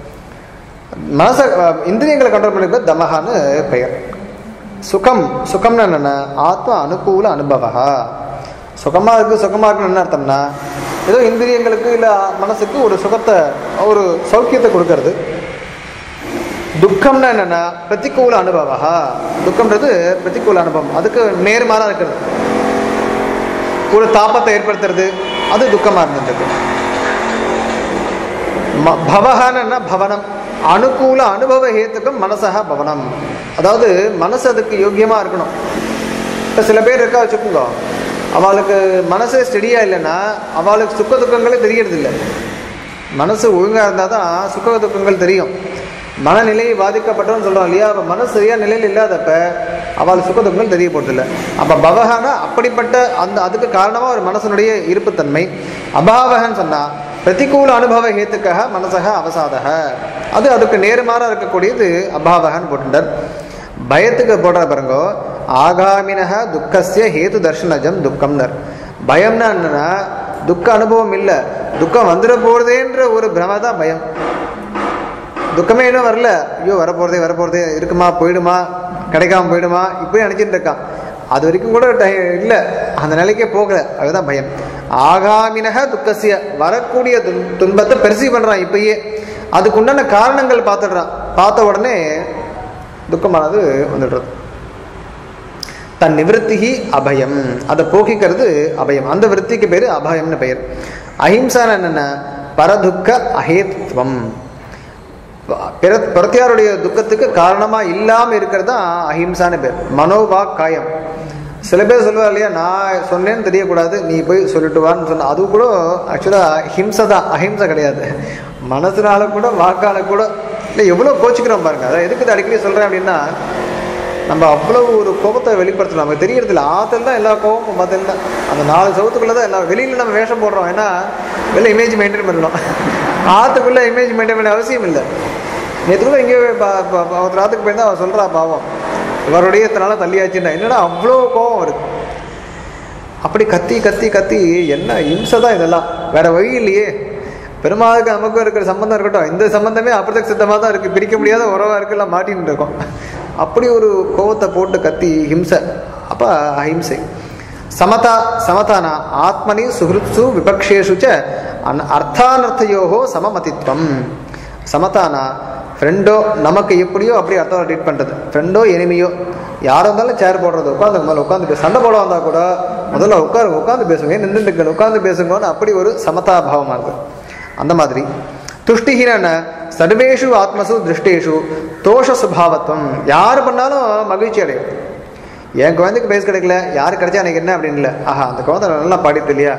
மனசை இந்திரியங்களை கண்ட்ரோல் பண்ணுறதுக்கு பேர் தமஹான்னு பெயர். சுகம் சுகம்னு என்னென்ன ஆத்ம அனுகூல அனுபவா. சுகமாக இருக்குது சுகமாக இருக்குன்னு என்ன அர்த்தம்னா ஏதோ இந்திரியங்களுக்கு இல்லை மனசுக்கு ஒரு சுகத்தை ஒரு சௌக்கியத்தை கொடுக்கறது. துக்கம்னா என்னென்னா பிரதிகூல அனுபவா. துக்கம்ன்றது பிரதிகூல அனுபவம், அதுக்கு நேர்மாறாக இருக்கிறது. ஒரு தாபத்தை ஏற்படுத்துறது, அது துக்கமாக இருந்தது. பவஹான்னா பவனம், அனுகூல அனுபவ ஹேத்துக்கும் மனசா பவனம். அதாவது மனசு அதுக்கு யோக்கியமாக இருக்கணும். இப்போ சில பேர் இருக்கா வச்சுக்கோங்க, அவளுக்கு மனசே ஸ்டெடியாக இல்லைன்னா அவளுக்கு சுக்க துக்கங்களே தெரியறதில்லை. மனசு ஒழுங்காக இருந்தால் தான் சுக்க துக்கங்கள் தெரியும். மனநிலை பாதிக்கப்பட்டோன்னு சொல்கிறோம் இல்லையா, அப்போ மனசு சரியாக நிலையில் இல்லாதப்ப அவளுக்கு சுக்க துக்கங்கள் தெரிய போகிறதில்லை. அப்போ பவஹானா அப்படிப்பட்ட அந்த அதுக்கு காரணமாக ஒரு மனசனுடைய இருப்புத்தன்மை. அபாவகன்னு சொன்னால் பிரதிகூல அனுபவ ஹேத்துக்காக மனசக அவசாதக, அது அதுக்கு நேர்மாறாக இருக்கக்கூடியது அபாவகன்னு போட்டுட்டார். பயத்துக்கு போடுற பாருங்கோ, ஆகாமினக துக்கசிய ஹேது தர்ஷனஜம் துக்கம்னர். பயம்னா என்னன்னா துக்க அனுபவம் இல்லை, துக்கம் வந்துட போகிறதேன்ற ஒரு பிரம தான் பயம். துக்கமே இன்னும் வரல, ஐயோ வரப்போகிறதே வரப்போகிறதே இருக்குமா போயிடுமா கிடைக்காம போயிடுமா இப்படி நினச்சிட்டு இருக்கான். அது வரைக்கும் கூட இல்லை, அந்த நிலைக்கே போகல, அதுதான் பயம். ஆகாமினக துக்கசிய வரக்கூடிய துன்பத்தை பெருசி பண்ணுறான் இப்பயே, அதுக்கு உண்டான காரணங்கள் பார்த்துடுறான். பார்த்த உடனே துக்கமானது வந்துடுறது. தன் நிவர்த்திகி அபயம், அதை போக்கிக்கிறது அபயம். அந்த விருத்திக்கு பேர் அபயம்னு பெயர். அஹிம்சான என்னென்ன பரதுக்க அஹேத்துவம். பிற பிரத்தியாருடைய துக்கத்துக்கு காரணமாக இல்லாமல் இருக்கிறது தான் அஹிம்சான்னு பேர். மனோவா காயம். சில பேர் சொல்லுவார் இல்லையா, நான் சொன்னேன்னு தெரியக்கூடாது நீ போய் சொல்லிட்டு வான்னு சொன்ன, அது கூட ஆக்சுவலாக ஹிம்சை தான், அஹிம்சை கிடையாது. மனசுனால கூட வாக்கால கூட இல்லை எவ்வளோ கோச்சிக்கிறோம் பாருங்க. அதான் எதுக்கு அடிக்கடி சொல்கிறேன் அப்படின்னா, நம்ம அவ்வளோ ஒரு கோபத்தை வெளிப்படுத்தலாம், நமக்கு தெரியறதில்ல. ஆற்றுல தான் எல்லா கோபமும் பார்த்தீங்கன்னா அந்த நாலு சவுத்துக்குள்ளே தான் எல்லா, வெளியில் நம்ம வேஷம் போடுறோம். ஏன்னா வெளில இமேஜ் மெயின்டைன் பண்ணணும், ஆற்றுக்குள்ளே இமேஜ் மெயின்டைன் பண்ண அவசியம் இல்லை. நேற்று கூட எங்கேயோ ஒருத்தர் ஆற்றுக்கு போயிருந்தா அவன் சொல்கிறா, பாவம் இவருடைய இத்தனால தள்ளியாச்சுன்னா, என்னடா அவ்வளோ கோபம் இருக்கு. அப்படி கத்தி கத்தி கத்தி என்ன இம்சை தான் இதெல்லாம், வேற வழி இல்லையே. பெருமாளுக்கு நமக்கும் இருக்கிற சம்பந்தம் இருக்கட்டும், இந்த சம்பந்தமே அப்பிரதக் சித்தமாக தான் இருக்குது, பிரிக்க முடியாத உறவாக இருக்குல்லாம் மாட்டின்னு இருக்கோம். அப்படி ஒரு கோபத்தை போட்டு கத்தி ஹிம்சை. அப்போ அஹிம்சை. சமதா சமதானா ஆத்மனி சுஹ்ருத்சு விபக்ஷேஷு ச அர்த்தானர்த்தயோகோ சமமதித்வம். சமதானா ஃப்ரெண்டோ நமக்கு எப்படியோ அப்படி அர்த்தம் ட்ரீட் பண்ணுறது. ஃப்ரெண்டோ எனிமையோ யாரும் இருந்தாலும் சேர் போடுறது, உட்காந்து மேலே உட்காந்து பேச, சண்டை போட வந்தால் கூட முதல்ல உட்காருங்க, உட்காந்து பேசுங்க, நின்றுட்டு உட்காந்து பேசுங்கன்னு அப்படி ஒரு சமதாபாவமாக இருக்குது. அந்த மாதிரி துஷ்டிஹீன சர்வேஷு ஆத்மசு திருஷ்டேஷு தோஷ சுபாவத்துவம். யார் பண்ணாலும் மகிழ்ச்சி அடையும். என் குழந்தைக்கு பேச கிடைக்கல, யாரு கிடைச்சா எனக்கு என்ன அப்படின்னு இல்லை, ஆஹா அந்த குழந்தை நல்லா பாடிட்டு இல்லையா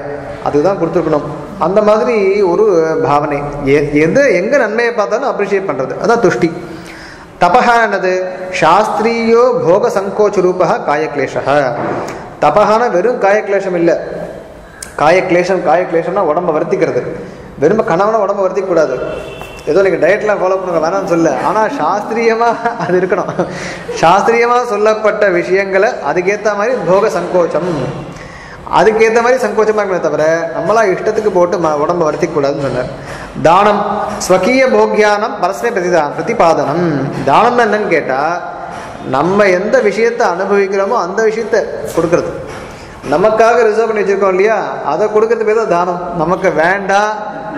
அதுதான் கொடுத்துருக்கணும். அந்த மாதிரி ஒரு பாவனை. எது எங்கே நன்மையை பார்த்தாலும் அப்ரிஷியேட் பண்ணுறது, அதான் துஷ்டி. தபஹா என்னது? சாஸ்திரியோ போக சங்கோச்ச ரூபா காயக்லேஷா. தபஹான வெறும் காயக்லேஷம் இல்லை. காயக்லேஷம் காயக்லேஷம்னா உடம்பை வருத்திக்கிறது. வெறும் கணவனை உடம்பை வருத்திக்கூடாது. ஏதோ நீங்கள் டயட்லாம் ஃபாலோ பண்ணுங்க வேணாம்னு சொல்ல, ஆனால் சாஸ்திரியமாக அது இருக்கணும். சாஸ்திரியமாக சொல்லப்பட்ட விஷயங்களை அதுக்கேற்ற மாதிரி போக சங்கோச்சம், அதுக்கேற்ற மாதிரி சங்கோச்சமாக இருக்கணும். தவிர நம்மளா இஷ்டத்துக்கு போட்டு ம உடம்பை வருத்திக்கூடாதுன்னு சொன்னார். தானம் ஸ்வகீய போக்யானம் பரஸ்மை பிரதிதான் பிரதிபாதனம். தானம்னு என்னன்னு கேட்டால், நம்ம எந்த விஷயத்தை அனுபவிக்கிறோமோ அந்த விஷயத்தை கொடுக்கறது. நமக்காக ரிசர்வ் பண்ணி வச்சுருக்கோம் இல்லையா, அதை கொடுக்கறது பேர் தான் தானம். நமக்கு வேண்டாம்.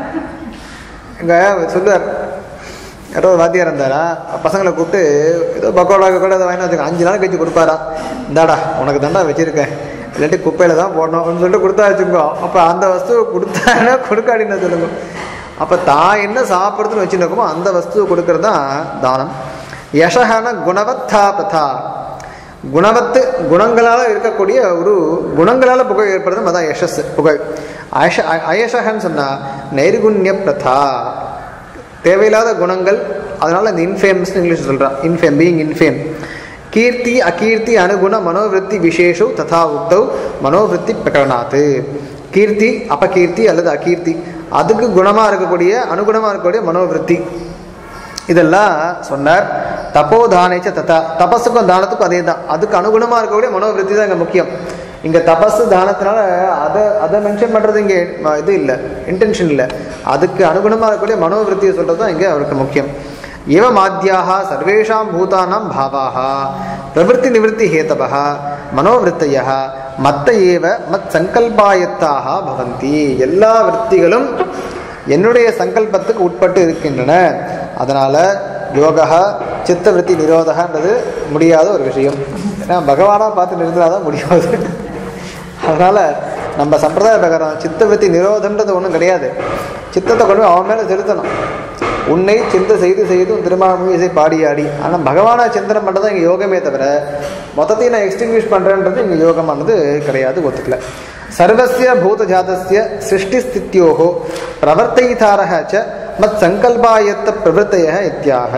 இங்கே சொல்லுவார், யாரோ ஒரு வாத்தியார் இருந்தாரா, பசங்களை கூப்பிட்டு ஏதோ பக்கோடா கூட அதை வாங்கி வச்சுக்கோங்க, அஞ்சு நாள் கழிச்சு கொடுப்பாரா, இந்தாடா உனக்கு தாண்டா வச்சுருக்கேன், இல்லாட்டி குப்பையில் தான் போடணும் அப்படின்னு சொல்லிட்டு கொடுத்தா வச்சுக்கோ. அப்போ அந்த வஸ்துவை கொடுத்தாங்கன்னா கொடுக்காடின்னு சொல்லுங்க. அப்போ தான் என்ன சாப்பிட்றதுன்னு வச்சுருக்கோமோ அந்த வஸ்துவை கொடுக்கறது தான் தானம். யசகான குணவத்தா பிரதா. குணவத்து குணங்களால் இருக்கக்கூடிய ஒரு குணங்களால் புகழ் ஏற்படுறது அதான் யசஸ் புகழ். அயஷ அயசகன்னு சொன்னால் நைர்குண்ய பிரதா, தேவையில்லாத குணங்கள். அதனால் இந்த இன்ஃபேம்ஸ் இங்கிலீஷ் சொல்கிறான், இன்ஃபேம் பீயிங் இன்ஃபேம். கீர்த்தி அகீர்த்தி அனுகுண மனோவிருத்தி விசேஷோ ததா உக்தௌ மனோவிருத்தி பிரகரணாத்து. கீர்த்தி அபகீர்த்தி அல்லது அகீர்த்தி, அதுக்கு குணமாக இருக்கக்கூடிய அனுகுணமாக இருக்கக்கூடிய மனோவிருத்தி, இதெல்லாம் சொன்னார். தப்போதானேச்ச ததா, தபஸுக்கும் தானத்துக்கும் அதே தான். அதுக்கு அனுகுணமாக இருக்கக்கூடிய மனோவிருத்தி தான் இங்கே முக்கியம். இங்கே தபஸு தானத்தினால அதை அதை மென்ஷன் பண்ணுறது இங்கே இது இல்லை, இன்டென்ஷன் இல்லை. அதுக்கு அனுகுணமாக இருக்கக்கூடிய மனோவிருத்தியை சொல்கிறது தான் இங்கே அவருக்கு முக்கியம். இவ மாத்தியாக சர்வேஷாம் பூதானாம் பாவாக பிரவருத்தி நிவர்த்தி ஹேதவः மனோவிருத்தய மத்த ஏவ மத் சங்கல்பாயத்தாக பவந்தி. எல்லா விற்த்திகளும் என்னுடைய சங்கல்பத்துக்கு உட்பட்டு இருக்கின்றன. அதனால் யோகா சித்தவருத்தி நிரோதகன்றது முடியாத ஒரு விஷயம். ஏன்னா பகவானாக பார்த்து நிறுத்தினாதான் முடியாது. அதனால் நம்ம சம்பிரதாய பிரகாரம் சித்தவருத்தி நிரோதன்றது ஒன்றும் கிடையாது. சித்தத்தை கொண்டு அவன் மேலே செலுத்தணும். உன்னை சிந்தை செய்து செய்து உன் திருமாமணி இசை பாடி ஆடி. ஆனால் பகவானா சிந்தனை பண்ணுறது தான் இங்கே யோகமே தவிர மொத்தத்தையும் நான் எக்ஸ்டிங்விஷ் பண்ணுறேன்றது இங்கே யோகமானது கிடையாது, ஒத்துக்கல. சர்வஸ்ய பூத ஜாதஸ்ய சிருஷ்டி ஸ்தித்யோஹோ பிரவர்த்தைதாரஹ ச மத் சங்கல்பாயத்த பிரவருத்தைய இத்தியாக.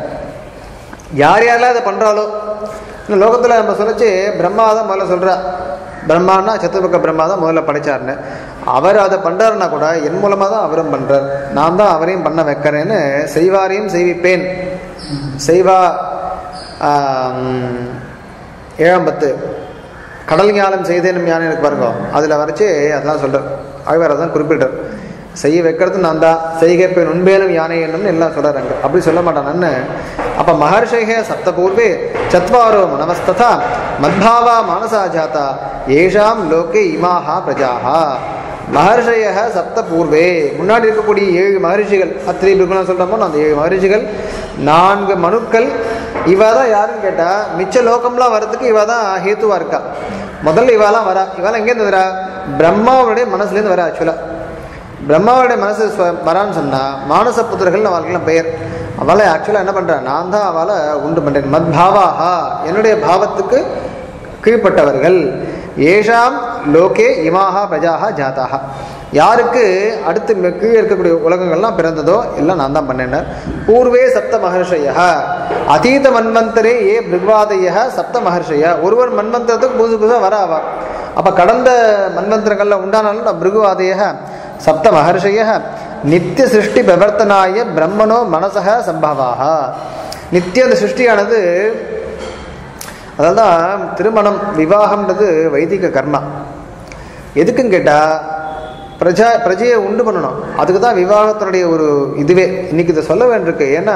யார் யாரெல்லாம் அதை பண்ணுறாலோ, இந்த லோகத்தில் நம்ம சொல்லிச்சு பிரம்மா தான் முதல்ல சொல்கிறா. பிரம்மானா சத்துர்பக்க பிரம்மா தான் முதல்ல படைச்சார்னு. அவர் அதை பண்ணுறாருன்னா கூட என் மூலமாக தான் அவரும் பண்ணுறார், நான் தான் அவரையும் பண்ண வைக்கிறேன்னு செய்வாரையும் செய்விப்பேன். செய்வா ஏழாம் பத்து கடல் ஞானம் செய்தேனும் ஞானம் எனக்கு பாருங்க, அதில் வரைச்சி அதெல்லாம் சொல்கிறார். ஆழ்வார் அதான் குறிப்பிட்டார். செய்ய வைக்கிறது நான் தான், செய்கைப்பேன் உண்பேனும் யானை என்னும்னு எல்லாம் சொல்கிறாங்க. அப்படி சொல்ல மாட்டானு. அப்போ மகர்ஷே சப்தபூர்வே சத்வாரோ மனவஸ்ததா மத்பாவா மானசா ஜாதா ஏஷாம் லோகே இமாஹா பிரஜாஹா. மகர்ஷய சப்த பூர்வே, முன்னாடி இருக்கக்கூடிய ஏழு மகர்ஷிகள், அத்திரி பிருகுணம் சொல்கிறோமோ அந்த ஏழு மகர்ஷிகள், நான்கு மனுக்கள். இவ தான் யாருன்னு கேட்டால் மிச்ச லோகம்லாம் வர்றதுக்கு இவ தான் ஹேத்துவாக இருக்கா. முதல்ல இவாலாம் வரா. இவாலாம் எங்கேருந்து வரா? பிரம்மாவுடைய மனசுலேருந்து வரா. ஆக்சுவலாக பிரம்மாவுடைய மனசு வரான்னு சொன்னால் மானச புத்திரர்கள் அவளுக்கெல்லாம் பெயர். அவளை ஆக்சுவலாக என்ன பண்ணுறா, நான் தான் அவளை உண்டு பண்ணுறேன். மத் பாவாஹா, என்னுடைய பாவத்துக்கு கீழ்பட்டவர்கள். ஏஷாம் லோகே இமாஹா பிரஜாஹா ஜாதாக, யாருக்கு அடுத்து கீழே இருக்கக்கூடிய உலகங்கள்லாம் பிறந்ததோ எல்லாம் நான் தான் பண்ணேன். பூர்வே சப்த மகர்ஷய அதீத மன்வந்தரே ஏ பிருக்வாதய சப்த மகர்ஷய. ஒருவர் மன்வந்தரத்துக்கு புதுசு புதுசாக வர ஆவார். அப்போ கடந்த மன்வந்தரங்களில் உண்டானாலும் பிருகுவாதய சப்த மகர்ஷய நித்திய சிருஷ்டி பிரவர்த்தனாய பிரம்மனோ மனசக சம்பவாக. நித்திய அந்த சிருஷ்டியானது, அதல்தான் திருமணம் விவாகம்ன்றது வைதிக கர்மா. எதுக்குன்னு கேட்டால் பிரஜா பிரஜையை உண்டு பண்ணணும். அதுக்கு தான் விவாகத்தினுடைய ஒரு இதுவே. இன்னைக்கு இதை சொல்ல வேண்டியிருக்கு. ஏன்னா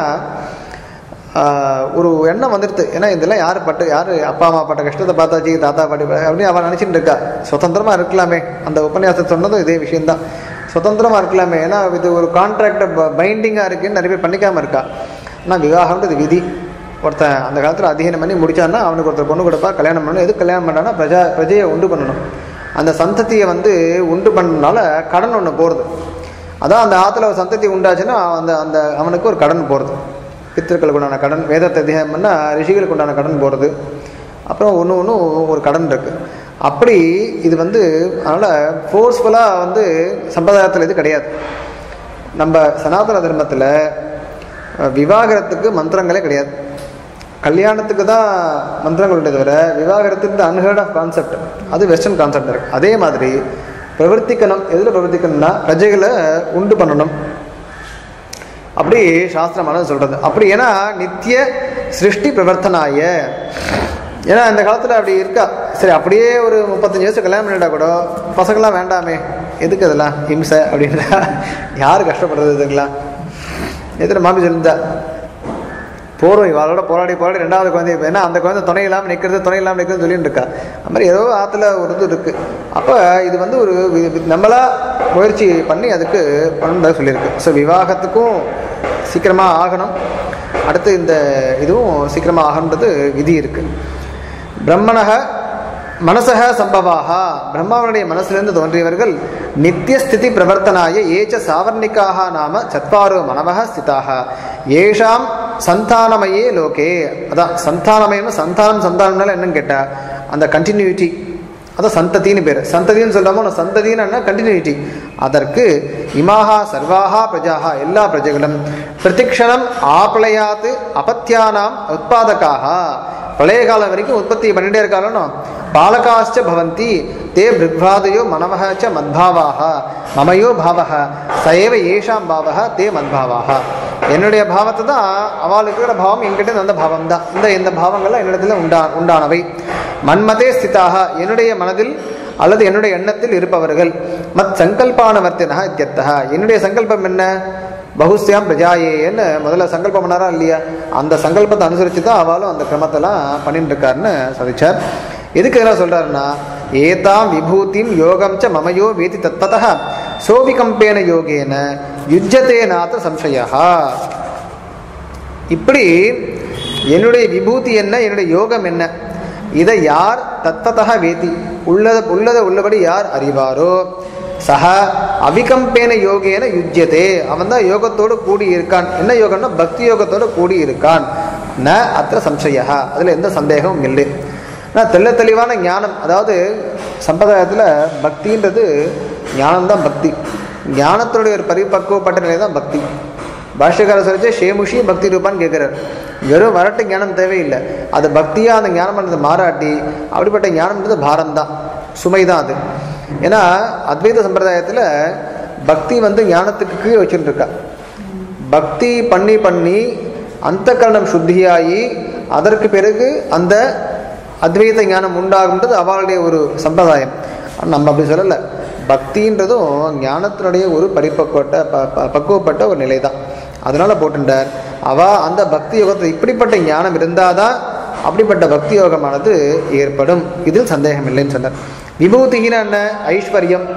ஒரு எண்ணம் வந்துடுது. ஏன்னா இதெல்லாம் யார் பட்டு யார் அப்பா அம்மா பட்ட கஷ்டத்தை பார்த்தாச்சு, தாத்தா பாட்டி அப்படின்னு அவன் நினச்சிட்டு இருக்கா. சுதந்திரமாக இருக்கலாமே. அந்த உபன்யாசத்தை சொன்னதும் இதே விஷயந்தான், சுதந்திரமாக இருக்கலாமே. ஏன்னா இது ஒரு கான்ட்ராக்டை பைண்டிங்காக இருக்குன்னு நிறைய பேர் பண்ணிக்காமல் இருக்கா. ஆனால் விவாகம்ன்றது விதி. ஒருத்தன் அந்த காலத்தில் அத்தியனம் பண்ணி முடிச்சான்னா அவனுக்கு ஒருத்தர் பொண்ணு கொடுப்பா, கல்யாணம் பண்ணணும். எது கல்யாணம் பண்ணான்னா பிரஜா பிரஜையை உண்டு பண்ணணும். அந்த சந்ததியை வந்து உண்டு பண்ணனால கடன் ஒன்று போகிறது. அதான் அந்த ஆற்றுல ஒரு சந்ததி உண்டாச்சுன்னா அந்த அந்த அவனுக்கு ஒரு கடன் போகிறது. பித்திருக்களுக்கு உண்டான கடன், வேதத்தை அத்தியாயம் பண்ணால் ரிஷிகளுக்கு உண்டான கடன் போகிறது. அப்புறம் ஒன்று ஒன்றும் ஒரு கடன் இருக்குது. அப்படி இது வந்து அதனால் ஃபோர்ஸ்ஃபுல்லாக வந்து சம்பிரதாயத்தில் இது கிடையாது. நம்ம சனாதன தர்மத்தில் விவாகரத்துக்கு மந்திரங்களே கிடையாது. கல்யாணத்துக்கு தான் மந்திரங்கள் உண்டே தவிர விவாகரத்துக்கு அன்ஹர்ட் ஆஃப் கான்செப்ட், அது வெஸ்டர்ன் கான்செப்ட் இருக்கு. அதே மாதிரி பிரவர்த்திக்கணும், எதில் பிரவர்த்திக்கணும்னா பிரஜைகளை உண்டு பண்ணணும், அப்படி சாஸ்திரமானது சொல்கிறது. அப்படி ஏன்னா நித்திய சிருஷ்டி பிரவர்த்தனாய, ஏன்னா இந்த காலத்தில் அப்படி இருக்கா. சரி அப்படியே ஒரு முப்பத்தஞ்சு வயசு கல்யாணம் பண்ணிட்டா கூட பசங்களாம் வேண்டாமே, எதுக்கு அதெல்லாம் ஹிம்சை அப்படின்னா யார் கஷ்டப்படுறது இதுங்களா? எத்தனை மாமி சொல்லியிருந்தா போகிறோம் இவாளோட போராடி போராடி ரெண்டாவது குழந்தை, ஏன்னா அந்த குழந்தை துணை இல்லாமல் நிற்கிறது துணை இல்லாமல் நிற்கிறது சொல்லிட்டு இருக்கா. அது மாதிரி ஏதோ ஆற்றுல ஒரு இது இருக்குது. அப்போ இது வந்து ஒரு நம்மளா முயற்சி பண்ணி அதுக்கு பண்ணதாக சொல்லியிருக்கு. ஸோ விவாகத்துக்கும் சீக்கிரமாக ஆகணும், அடுத்து இந்த இதுவும் சீக்கிரமாக ஆகணுன்றது விதி இருக்குது. பிரம்மணக மனசக சம்பவாக, பிரம்மாவனுடைய மனசிலிருந்து தோன்றியவர்கள் நித்தியஸ்திதி பிரவர்த்தனாய ஏச்ச சாவர்ணிக்காக நாம சத்வாரோ மனவக ஸ்திதாக ஏஷாம் சந்தானமயே லோகே. அதான் சந்தானமயம்னு, சந்தானம் சந்தானம்னால என்னன்னு கேட்டால் அந்த கண்டினியூட்டி, அதான் சந்ததின்னு பேர். சந்ததின்னு சொல்லாமல் சந்ததின்னு கண்டினியூட்டி. அதற்கு இமாகா சர்வாகா பிரஜாகா, எல்லா பிரஜைகளும் பிரதிக்ஷணம் ஆப்ளயாத்து அபத்தியானாம் உற்பாதக்காக, பழைய காலம் வரைக்கும் உற்பத்தி பண்ணிட்டே இருக்காலும் பாலகாச்ச பவந்தி தே பிருக்வாதயோ மனவஹ ச மத்பாவாக மமயோ பாவக சயவ ஏஷாம் பாவக தே மத்பாவாக. என்னுடைய பாவத்தை தான் அவளுக்கு இருக்கிற பாவம் என்கிட்ட அந்த பாவம் தான். இந்த இந்த பாவங்கள்லாம் என்னிடத்துல உண்டா உண்டானவை. மன்மதே ஸ்திதாக, என்னுடைய மனதில் அல்லது என்னுடைய எண்ணத்தில் இருப்பவர்கள். மத் சங்கல்பானவர்த்தினா இத்தியர்த்தः, என்னுடைய சங்கல்பம் என்ன? பகுஸ்யாம் பிரஜாயேன்னு முதல்ல சங்கல்பம் பண்ணாரா இல்லையா? அந்த சங்கல்பத்தை அனுசரித்து தான் அவளும் அந்த கிரமத்தெல்லாம் பண்ணிட்டு இருக்காருன்னு சொல்லிச்சார். எதுக்கு இதெல்லாம் சொல்றாருன்னா, ஏதாம் விபூதிம் யோகம் ச மமயோ வேதி தத்ததः சோபிகம்பேன யோகேன யுஜ்ஜதே நாத சம்சயா. இப்படி என்னுடைய விபூதி என்ன, என்னுடைய யோகம் என்ன, இதை யார் தத்ததः வேதி, உள்ளத உள்ளத உள்ளபடி யார் அறிவாரோ சஹ அபிகம்பேன யோகேன யுஜ்யதே, அவன் தான் யோகத்தோடு கூடி இருக்கான். என்ன யோகம்னா பக்தி யோகத்தோடு கூடி இருக்கான். ந அத்த சம்சயா, அதில் எந்த சந்தேகமும் இல்லை. ஆனால் தெள்ள தெளிவான ஞானம், அதாவது சம்பிரதாயத்தில் பக்தின்றது ஞானம்தான் பக்தி. ஞானத்தினுடைய ஒரு பரிபக்குவப்பட்ட நிலை தான் பக்தி. பாஷ்யக்காரர் சொல்லிச்சு ஷேமுஷி பக்தி ரூபான்னு கேட்குறார். வெறும் வரட்டு ஞானம் தேவையில்லை, அது பக்தியாக அந்த ஞானம்ன்றது மாறாட்டி அப்படிப்பட்ட ஞானம்ன்றது பாரம் தான், சுமை தான் அது. ஏன்னா அத்வைத சம்பிரதாயத்தில் பக்தி வந்து ஞானத்துக்கு கீழே வச்சுட்டு இருக்கா. பக்தி பண்ணி பண்ணி அந்த கரணம் சுத்தியாகி அதற்கு பிறகு அந்த அத்வைத ஞானம் உண்டாகுன்றது அவளுடைய ஒரு சம்பிரதாயம். நம்ம அப்படி சொல்லலை. பக்தின்றதும் ஞானத்தினுடைய ஒரு பரிபக்குவட்ட ப பக்குவப்பட்ட ஒரு நிலை தான். அதனால போட்டுட்டார் அவ அந்த பக்தி யோகத்தில் இப்படிப்பட்ட ஞானம் இருந்தாதான் அப்படிப்பட்ட பக்தி யோகமானது ஏற்படும், இதில் சந்தேகம் இல்லைன்னு சொன்னார். விபூதிஹீன என்ன? ஐஸ்வர்யம்.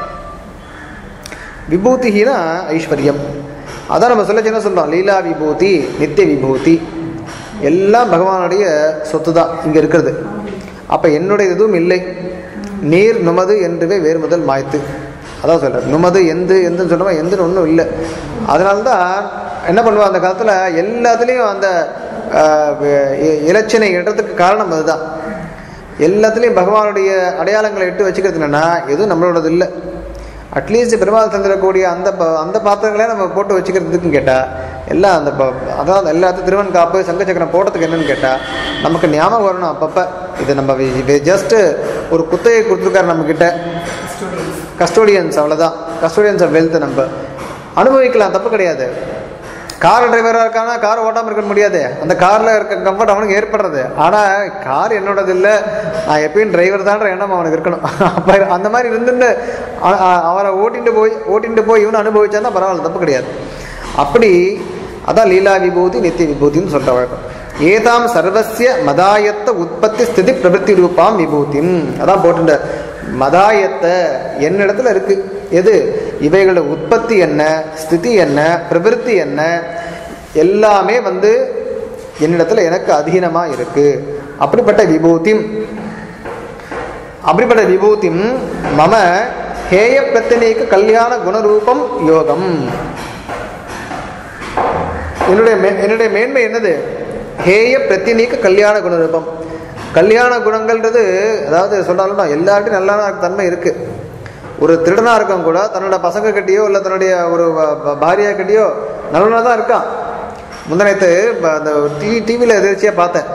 விபூதிஹீன ஐஸ்வர்யம். அதான் நம்ம சொல்ல என்ன சொல்றோம், லீலா விபூதி நித்திய விபூதி எல்லாம் பகவானுடைய சொத்து தான் இங்கே இருக்கிறது. அப்போ என்னுடைய எதுவும் இல்லை. நீர் நுமது என்றுவே வேறு முதல் மாய்த்து, அதான் சொல்கிறேன். நுமது எந்து எந்துன்னு சொல்லுவோம், எந்துன்னு ஒன்றும் இல்லை. அதனால்தான் என்ன பண்ணுவோம் அந்த காலத்தில் எல்லாத்துலேயும் அந்த இலச்சினை இடத்துக்கு காரணம் அதுதான். எல்லாத்துலேயும் பகவானுடைய அடையாளங்களை இட்டு வச்சுக்கிறது என்னென்னா எதுவும் நம்மளோடது இல்லை. அட்லீஸ்ட் பெருமாள் தந்திரக்கூடிய அந்த அந்த பாத்திரங்களே நம்ம போட்டு வச்சுக்கிறதுக்குன்னு கேட்டால் எல்லாம் அந்த அதான் எல்லாத்தையும் திருவன் காப்பு சங்கச்சக்கரம் போடுறதுக்கு என்னன்னு கேட்டால் நமக்கு ஞாபகம் வரணும் அப்பப்போ. இது நம்ம ஜஸ்ட்டு ஒரு குத்தையை கொடுத்துருக்காரு நம்மக்கிட்ட, கஸ்டோடியன்ஸ், அவ்வளோதான். கஸ்டோடியன்ஸ் ஆஃப் வெல்த் நம்ம அனுபவிக்கலாம், தப்பு கிடையாது. கார் டிரைவராக இருக்கானா கார் ஓட்டாமல் இருக்க முடியாது, அந்த காரில் இருக்க கம்ஃபர்ட் அவனுக்கு ஏற்படுறது. ஆனால் கார் என்னோடது இல்லை, நான் எப்பயும் டிரைவர் தான்ற எண்ணம் அவனுக்கு இருக்கணும். அப்போ அந்த மாதிரி இருந்துட்டு அவரை ஓட்டிட்டு போய் ஓட்டிட்டு போய் இவனு அனுபவிச்சான்னா பரவாயில்ல, தப்பு கிடையாது. அப்படி அதான் லீலா விபூதி நித்திய விபூதின்னு சொல்கிற வழக்கம். ஏதாம் சர்வசிய மதாயத்த உற்பத்தி ஸ்திதி பிரவருத்தி ரூபாம் விபூதிம், அதான் போட்டுட்ட. மதாயத்தை என்னிடத்துல இருக்கு, எது இவைகளோட உற்பத்தி என்ன, ஸ்திதி என்ன, பிரவருத்தி என்ன, எல்லாமே வந்து என்னிடத்துல எனக்கு அதீனமாக இருக்கு. அப்படிப்பட்ட விபூதிம் அப்படிப்பட்ட விபூதிம் மம ஹேய பிரத்தினேக கல்யாண குணரூபம் யோகம். என்னுடைய என்னுடைய மேன்மை என்னது? ஹேய பிரத்தினேக கல்யாண குணரூபம். கல்யாண குணங்கள்ன்றது அதாவது சொன்னாலும் எல்லார்ட்டையும் நல்ல தன்மை இருக்கு. ஒரு திருடனா இருக்கவங்க கூட தன்னோட பசங்க கிட்டயோ இல்லை தன்னுடைய ஒரு பாரியா கிட்டயோ நல்லவனா தான் இருக்கான். முந்தனத்து அந்த டிவி டிவியில் எதிர்ச்சியாக பார்த்தேன்.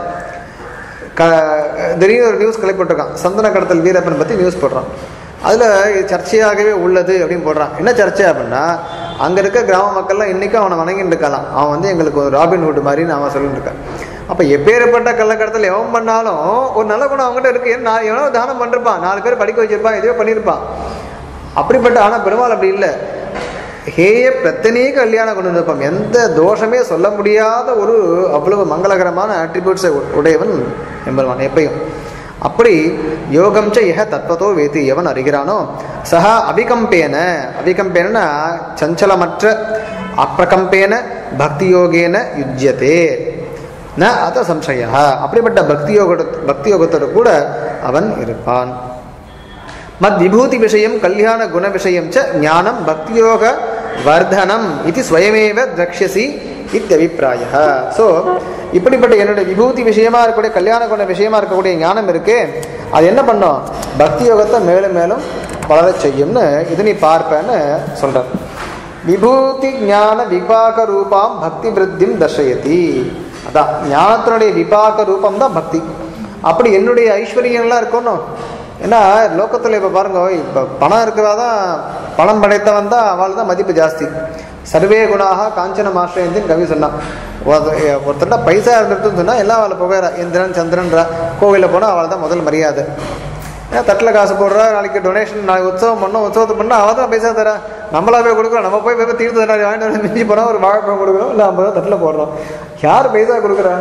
க திடீர்னு ஒரு நியூஸ் கிளப்பி போட்டிருக்கான். சந்தன கடத்தல் வீரப்பன் பற்றி நியூஸ் போடுறான். அதில் சர்ச்சையாகவே உள்ளது அப்படின்னு போடுறான். என்ன சர்ச்சை அப்படின்னா, அங்கே இருக்க கிராம மக்கள்லாம் இன்றைக்கும் அவனை வணங்கிட்டு இருக்கலாம். அவன் வந்து எங்களுக்கு ஒரு ராபின்ஹுட் மாதிரின்னு அவன் சொல்லிட்டு இருக்கான். அப்போ எப்பேற்பட்ட கள்ளக்கடத்தல் எவன் பண்ணாலும் ஒரு நல்ல குணம் அவங்ககிட்ட இருக்கு. நான் எவனோ தானம் பண்ணிருப்பான், நாலு பேர் படிக்க வச்சிருப்பான், எதையோ பண்ணியிருப்பான். அப்படிப்பட்ட ஆனால் பெருமாள் அப்படி இல்லை. ஹேய பிரத்தனீக கல்யாண குணம், எந்த தோஷமே சொல்ல முடியாத ஒரு அவ்வளவு மங்களகரமான ஆட்ரிபியூட்ஸை உடையவன் எம்பெருமான் எப்பையும். அப்படி யோகம் ச யஹ தத்வதோ வேதி, எவன் அறிகிறானோ சஹா அபிகம்பேன, அபிகம்பேனா சஞ்சலமற்ற அப்பிரகம்பேன பக்தி யோகேன யுஜ்யதே ந அத சம்சய. அப்படிப்பட்ட பக்தி யோக பக்தி யோகத்தோடு கூட அவன் இருப்பான். மத் விபூதி விஷயம் கல்யாண குண விஷயம் ச ஞானம் பக்தியோக வர்தனம் இது ஸ்வயமேவ திரக்ஷசி இத்தபிப்பிராய. ஸோ இப்படிப்பட்ட என்னுடைய விபூதி விஷயமா இருக்கக்கூடிய கல்யாண குண விஷயமா இருக்கக்கூடிய ஞானம் இருக்கு, அது என்ன பண்ணும், பக்தி யோகத்தை மேலும் மேலும் வளர செய்யும்னு இது நீ பார்ப்பேன்னு சொல்ற. விபூதி ஞான விபாக ரூபாம் பக்தி விருத்திம் தர்ஷயதி. அதான் ஞானத்தினுடைய விபாக ரூபம் தான் பக்தி. அப்படி என்னுடைய ஐஸ்வர்யம்லாம் இருக்கணும். ஏன்னா லோகத்தில் இப்போ பாருங்க, இப்போ பணம் இருக்கிறதா பணம் படைத்தவன் தான் அவள் தான் மதிப்பு ஜாஸ்தி. சர்வே குணாக காஞ்சன மாஸ்டர்ன்னு கவி சொன்னான். ஒருத்தர்கிட்ட பைசா இருந்துட்டுன்னு சொன்னால் எல்லாம் அவளை புகையறா. இந்திரன் சந்திரன்றா. கோவிலில் போனால் அவள் தான் முதல் மரியாதை. ஏன்னா தட்டில் காசு போடுறா, நாளைக்கு டொனேஷன், நாளைக்கு உற்சவம் பண்ணோம், உற்சவத்தை பண்ணால் அவள் தான் பைசா தரா. நம்மளா போய் கொடுக்குறோம். நம்ம போய் போய் தீர்த்து தரா வாங்கிட்டு வந்து மிஞ்சி போனால் ஒரு வாழைப்பழம் கொடுக்குறோம், இல்லை ஐம்பது ரூபா தட்டில் போடுறோம். யார் பைசா கொடுக்குறா?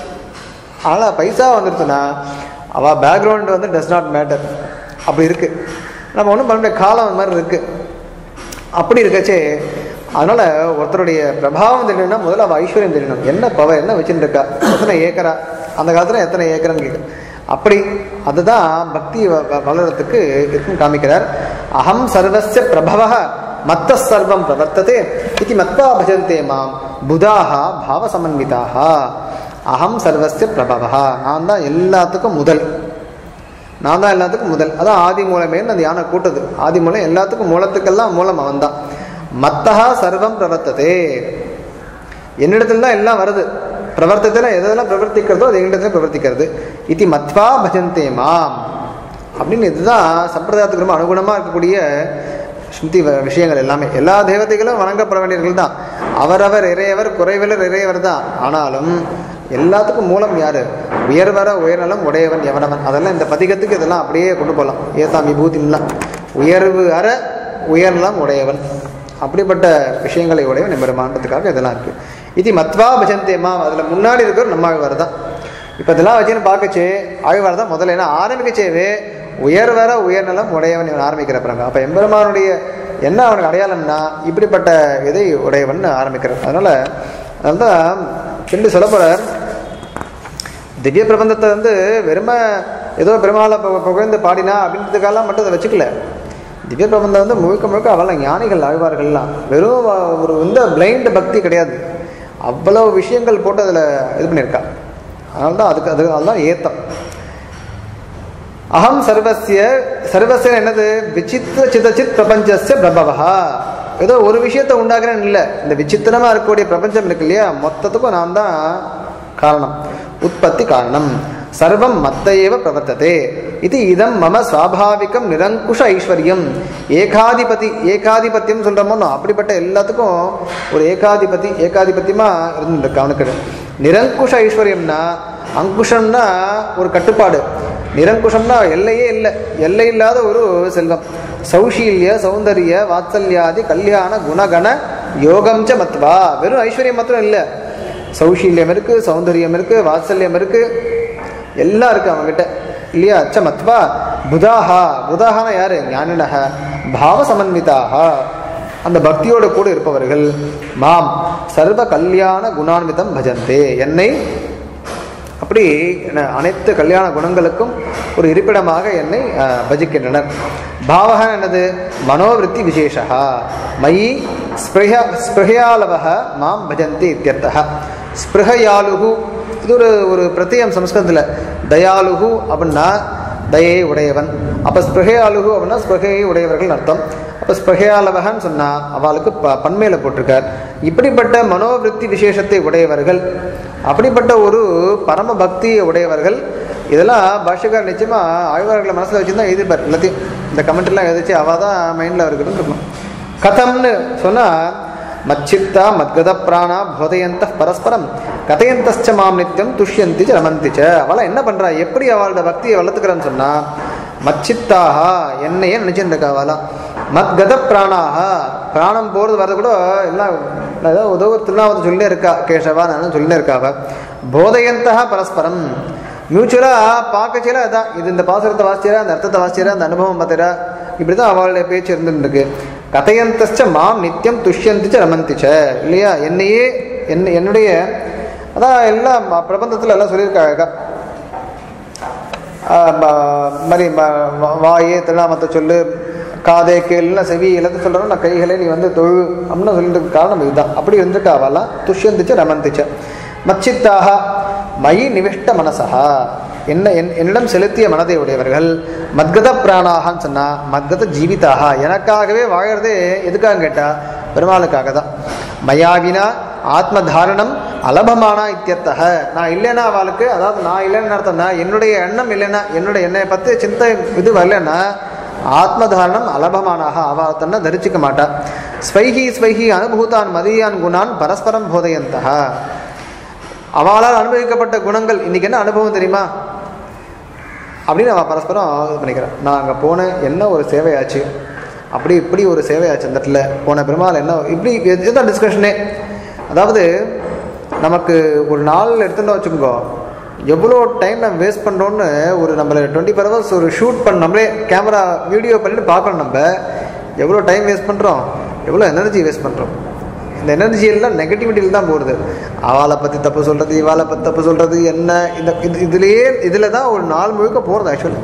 ஆனால் பைசா வந்துருச்சுன்னா அவள் பேக்ரவுண்ட் வந்து டஸ் நாட் மேட்டர். அப்படி இருக்குது. நம்ம ஒன்றும் பண்ண காலம் அந்த மாதிரி இருக்குது. அப்படி இருக்கச்சே அதனால் ஒருத்தருடைய பிரபாவம் தெரியணும்னா முதல்ல அவள் ஐஸ்வர்யம் தெரியணும். என்ன பவர், என்ன வச்சுட்டு இருக்கா, எத்தனை ஏக்கரா, அந்த காலத்தில் எத்தனை ஏக்கரான்னு கேட்கு. அப்படி அதுதான் பக்தி வளர்றதுக்கு இருக்குன்னு காமிக்கிறார். அகம் சர்வஸ்ய பிரபவ மத்த சர்வம் பிரவர்த்ததே இது மத்வா பஜந்தே மாம் புதாக பாவ சமன்விதாக. அகம் சர்வஸ்ய பிரபவா, நான் தான் எல்லாத்துக்கும் முதல், நான் தான் எல்லாத்துக்கும் முதல். அதான் ஆதி மூலமேன்னு அந்த யானை கூட்டது. ஆதி மூலம் எல்லாத்துக்கும் மூலத்துக்கெல்லாம் மூலம் அவன் தான். மத்தஹா சர்வம் பிரவர்த்ததே, என்னிடத்துல தான் எல்லாம் வருது. பிரவர்த்தத்தில் எதெல்லாம் பிரவர்த்திக்கிறதோ அது எங்கிட்ட பிரவர்த்திக்கிறது. இது மத்வா பஜந்தே மாம் அப்படின்னு. இதுதான் சம்பிரதாயத்துக்கு ரொம்ப அனுகுணமாக இருக்கக்கூடிய ஸ்மிருதி விஷயங்கள் எல்லாமே. எல்லா தேவதைகளும் வணங்கப்பட வேண்டியவர்கள் தான். அவரவர் இறையவர், குறைவிலர் இறையவர் தான். ஆனாலும் எல்லாத்துக்கும் மூலம் யாரு? உயர்வர உயர்நலம் உடையவன் எவனவன். அதெல்லாம் இந்த பதிகத்துக்கு இதெல்லாம் அப்படியே கொண்டு போகலாம். ஏசாமி பூத்தின்லாம் உயர்வு அற உயர்நலம் உடையவன், அப்படிப்பட்ட விஷயங்களை உடையவன் எம்பெருமான்றதுக்காக இதெல்லாம் இருக்கு. இது மத்வா பஜந்தேமா, அதில் முன்னாடி இருக்கிற நம்ம ஆழ்வார் தான். இப்போ இதெல்லாம் வச்சுன்னு பார்க்கச்சே ஆழ்வார் தான் முதல்ல. ஏன்னா ஆரம்பிக்கச்சேவே உயர்வர உயர்நலம் உடையவன் இவன் ஆரம்பிக்கிறப்பாங்க. அப்போ எம்பெருமானுடைய என்ன அவனுக்கு அடையாளம்னா இப்படிப்பட்ட இதை உடையவன் ஆரம்பிக்கிறார். அதனால அதனால்தான் பின்பு சொல்ல போறார், திவ்ய பிரபந்தத்தை வந்து வெறுமை ஏதோ பெருமாளை புகழ்ந்து பாடினா அப்படின்றதுக்கெல்லாம் மட்டும் அதை வச்சுக்கல. திவ்ய பிரபந்தம் வந்து முழுக்க முழுக்க அவெல்லாம் ஞானிகள் ஆழ்வார்கள்லாம். வெறும் ஒரு இந்த பிளைண்ட் பக்தி கிடையாது. அவ்வளவு விஷயங்கள் போட்டு அதில் இது பண்ணியிருக்கா. அதனால தான் அதுக்கு அது அதுதான் ஏத்தம். அகம் சர்வசிய, சர்வசிய என்னது? விசித்திர சிதச்சித் பிரபஞ்சஸ்ய பிரபவா. ஏதோ ஒரு விஷயத்தை உண்டாக்குறேன்னு இல்லை, இந்த விசித்திரமா இருக்கக்கூடிய பிரபஞ்சம் இருக்கு இல்லையா, மொத்தத்துக்கும் நான் தான் காரணம், உற்பத்தி காரணம். சர்வம் மத்தையேவ பிரவர்த்ததே இது இதம் மம சுவாபாவிகம் நிரங்குஷ ஐஸ்வர்யம். ஏகாதிபதி, ஏகாதிபத்தியம் சொல்றோமோ அப்படிப்பட்ட எல்லாத்துக்கும் ஒரு ஏகாதிபதி ஏகாதிபத்தியமா இருந்துருக்கு அவனுக்கு. நிரங்குஷ ஐஸ்வர்யம்னா, அங்குஷம்னா ஒரு கட்டுப்பாடு, நிரங்குஷம்னா எல்லையே இல்லை, எல்லை இல்லாத ஒரு செல்வம். சௌஷீல்ய சௌந்தரிய வாத்சல்யாதி கல்யாண குணகண யோகம் ச மத்வா. வெறும் ஐஸ்வர்யம் மாத்திரம் இல்லை, சௌஷீல்யம் இருக்கு, சௌந்தரியம் இருக்கு, வாத்சல்யம் இருக்கு, எல்லாம் இருக்கு அவங்ககிட்ட இல்லையா. அச்ச மத்வா புதாஹா. புதாஹான யாரு? ஞானினஹ பாவ சமன்விதாக, அந்த பக்தியோடு கூட இருப்பவர்கள். மாம் சர்வ கல்யாண குணான்விதம் பஜந்தே, என்னை அப்படி அனைத்து கல்யாண குணங்களுக்கும் ஒரு இருப்பிடமாக என்னை பஜிக்கின்றனர். பாவக என்னது? மனோவிருத்தி விசேஷா. மயி ஸ்பிருஹ ஸ்பிருஹயாலவக மாம் பஜந்தி இத்தியர்த்தः. ஸ்பிருஹயாலுகு இது ஒரு ஒரு பிரத்யம் சம்ஸ்கிருதத்தில். தயாலுகு அப்படின்னா தயை உடையவன். அப்போ ஸ்பிருகையாலுகு அப்படின்னா ஸ்பிருகையை உடையவர்கள் அர்த்தம். அப்போ ஸ்பிருகையாலவகன்னு சொன்னால் அவளுக்கு ப பன்மையில் போட்டிருக்கார். இப்படிப்பட்ட மனோவிருத்தி விசேஷத்தை உடையவர்கள், அப்படிப்பட்ட ஒரு பரம பக்தியை உடையவர்கள். இதெல்லாம் பாஷ்யக்கார் நிச்சயமாக ஆழ்வார்களை மனசில் வச்சுருந்தா எழுதிப்பார். எல்லாத்தையும் இந்த கமெண்ட்லாம் எழுதிச்சு அவள் தான் மைண்டில் இருக்குதுன்னு இருக்கணும். கதம்னு சொன்னால் மச்சித்தா மத்கத பிராணா போதையந்த பரஸ்பரம் கதையந்தச்ச மாம் நித்தியம் துஷ்யந்தி ரமந்திச்ச. அவளை என்ன பண்ணுறா, எப்படி அவளோட பக்தியை வளர்த்துக்கிறான்னு சொன்னால் மச்சித்தாக என்னையே நினைச்சுட்டு இருக்கா அவளாம். மத்கத பிராணாக பிராணம் போகிறது வரது கூட எல்லாம் ஏதாவது உதவு திருநாவது சொல்லினே இருக்கா. கேசவா நான் சொல்லினே இருக்காவ. போதையந்தா பரஸ்பரம் மியூச்சுவலாக பார்க்கச்சில அதான் இது இந்த பாசுரத்தை வாசிச்சிடா, அந்த அர்த்தத்தை வாசிச்சிடா, அந்த அனுபவம் பார்த்துடா, இப்படி தான் அவளுடைய பேச்சு இருந்துருக்கு. கதையந்தச்ச மாம் நித்தியம் துஷ்யந்திச்ச ரமந்திச்ச இல்லையா. என்னையே என்ன என்னுடைய அதான் எல்லாம் பிரபந்தத்தில் எல்லாம் சொல்லியிருக்காங்க. மாதிரி வாயே திருநாமத்தை சொல்லு, காதே கேள்னா செவி எல்லாத்தையும் சொல்கிறோம். நான் கைகளை நீ வந்து தொழு அப்படின்னு சொல்லிட்டு காரணம் இதுதான். அப்படி இருந்துட்டு அவெல்லாம் துஷ்யந்திச்ச ரமந்திச்ச. மச்சித்தாக மயி நிவிஷ்ட மனசா என்ன என்னிடம் செலுத்திய மனதை உடையவர்கள். மத்கத பிராணாகன்னு சொன்னால் மத்கத ஜீவிதாக எனக்காகவே வாழறதே எதுக்காக கேட்டால் பெருமாளுக்காக தான். மயாவினா ஆத்ம தாரணம் அலபமானா இத்தியர்த்தக. நான் இல்லைன்னா அவளுக்கு, அதாவது நான் இல்லைன்னு அர்த்தம்னா என்னுடைய எண்ணம் இல்லைன்னா, என்னுடைய என்னை பற்றி சிந்தை இது வரலன்னா ஆத்ம தாரணம் அலபமானாக அவள் தன்னை தரிசிக்க மாட்டா. ஸ்வைஹி ஸ்வைஹி அனுபூதான் மதியான் குணான் பரஸ்பரம் போதையந்தக. அவளால் அனுபவிக்கப்பட்ட குணங்கள் இன்னைக்கு என்ன அனுபவம் தெரியுமா அப்படின்னு அவள் பரஸ்பரம் இது பண்ணிக்கிறான். நான் அங்கே போனேன், என்ன ஒரு சேவையாச்சு, அப்படி இப்படி ஒரு சேவையாச்சு, அந்த இடத்துல போன பெருமாள் என்ன இப்படி இதுதான் டிஸ்கஷனே. அதாவது நமக்கு ஒரு நாள் எடுத்துட்டோம் வச்சுக்கோ, எவ்வளோ டைம் நம்ம வேஸ்ட் பண்ணுறோன்னு ஒரு நம்மளை டுவெண்ட்டி ஃபோர் ஹவர்ஸ் ஒரு ஷூட் பண்ண நம்மளே கேமரா வீடியோ பண்ணிட்டு பார்க்கணும். நம்ம எவ்வளோ டைம் வேஸ்ட் பண்ணுறோம், எவ்வளோ எனர்ஜி வேஸ்ட் பண்ணுறோம். இந்த எனர்ஜி எல்லாம் நெகட்டிவிட்டியில் தான் போகிறது. அவளை பற்றி தப்பு சொல்கிறது, இவாளை பற்றி தப்பு சொல்கிறது, என்ன இந்த இது இதுலேயே இதில் தான் ஒரு நாள் முழுக்க போகிறது. ஆக்சுவலி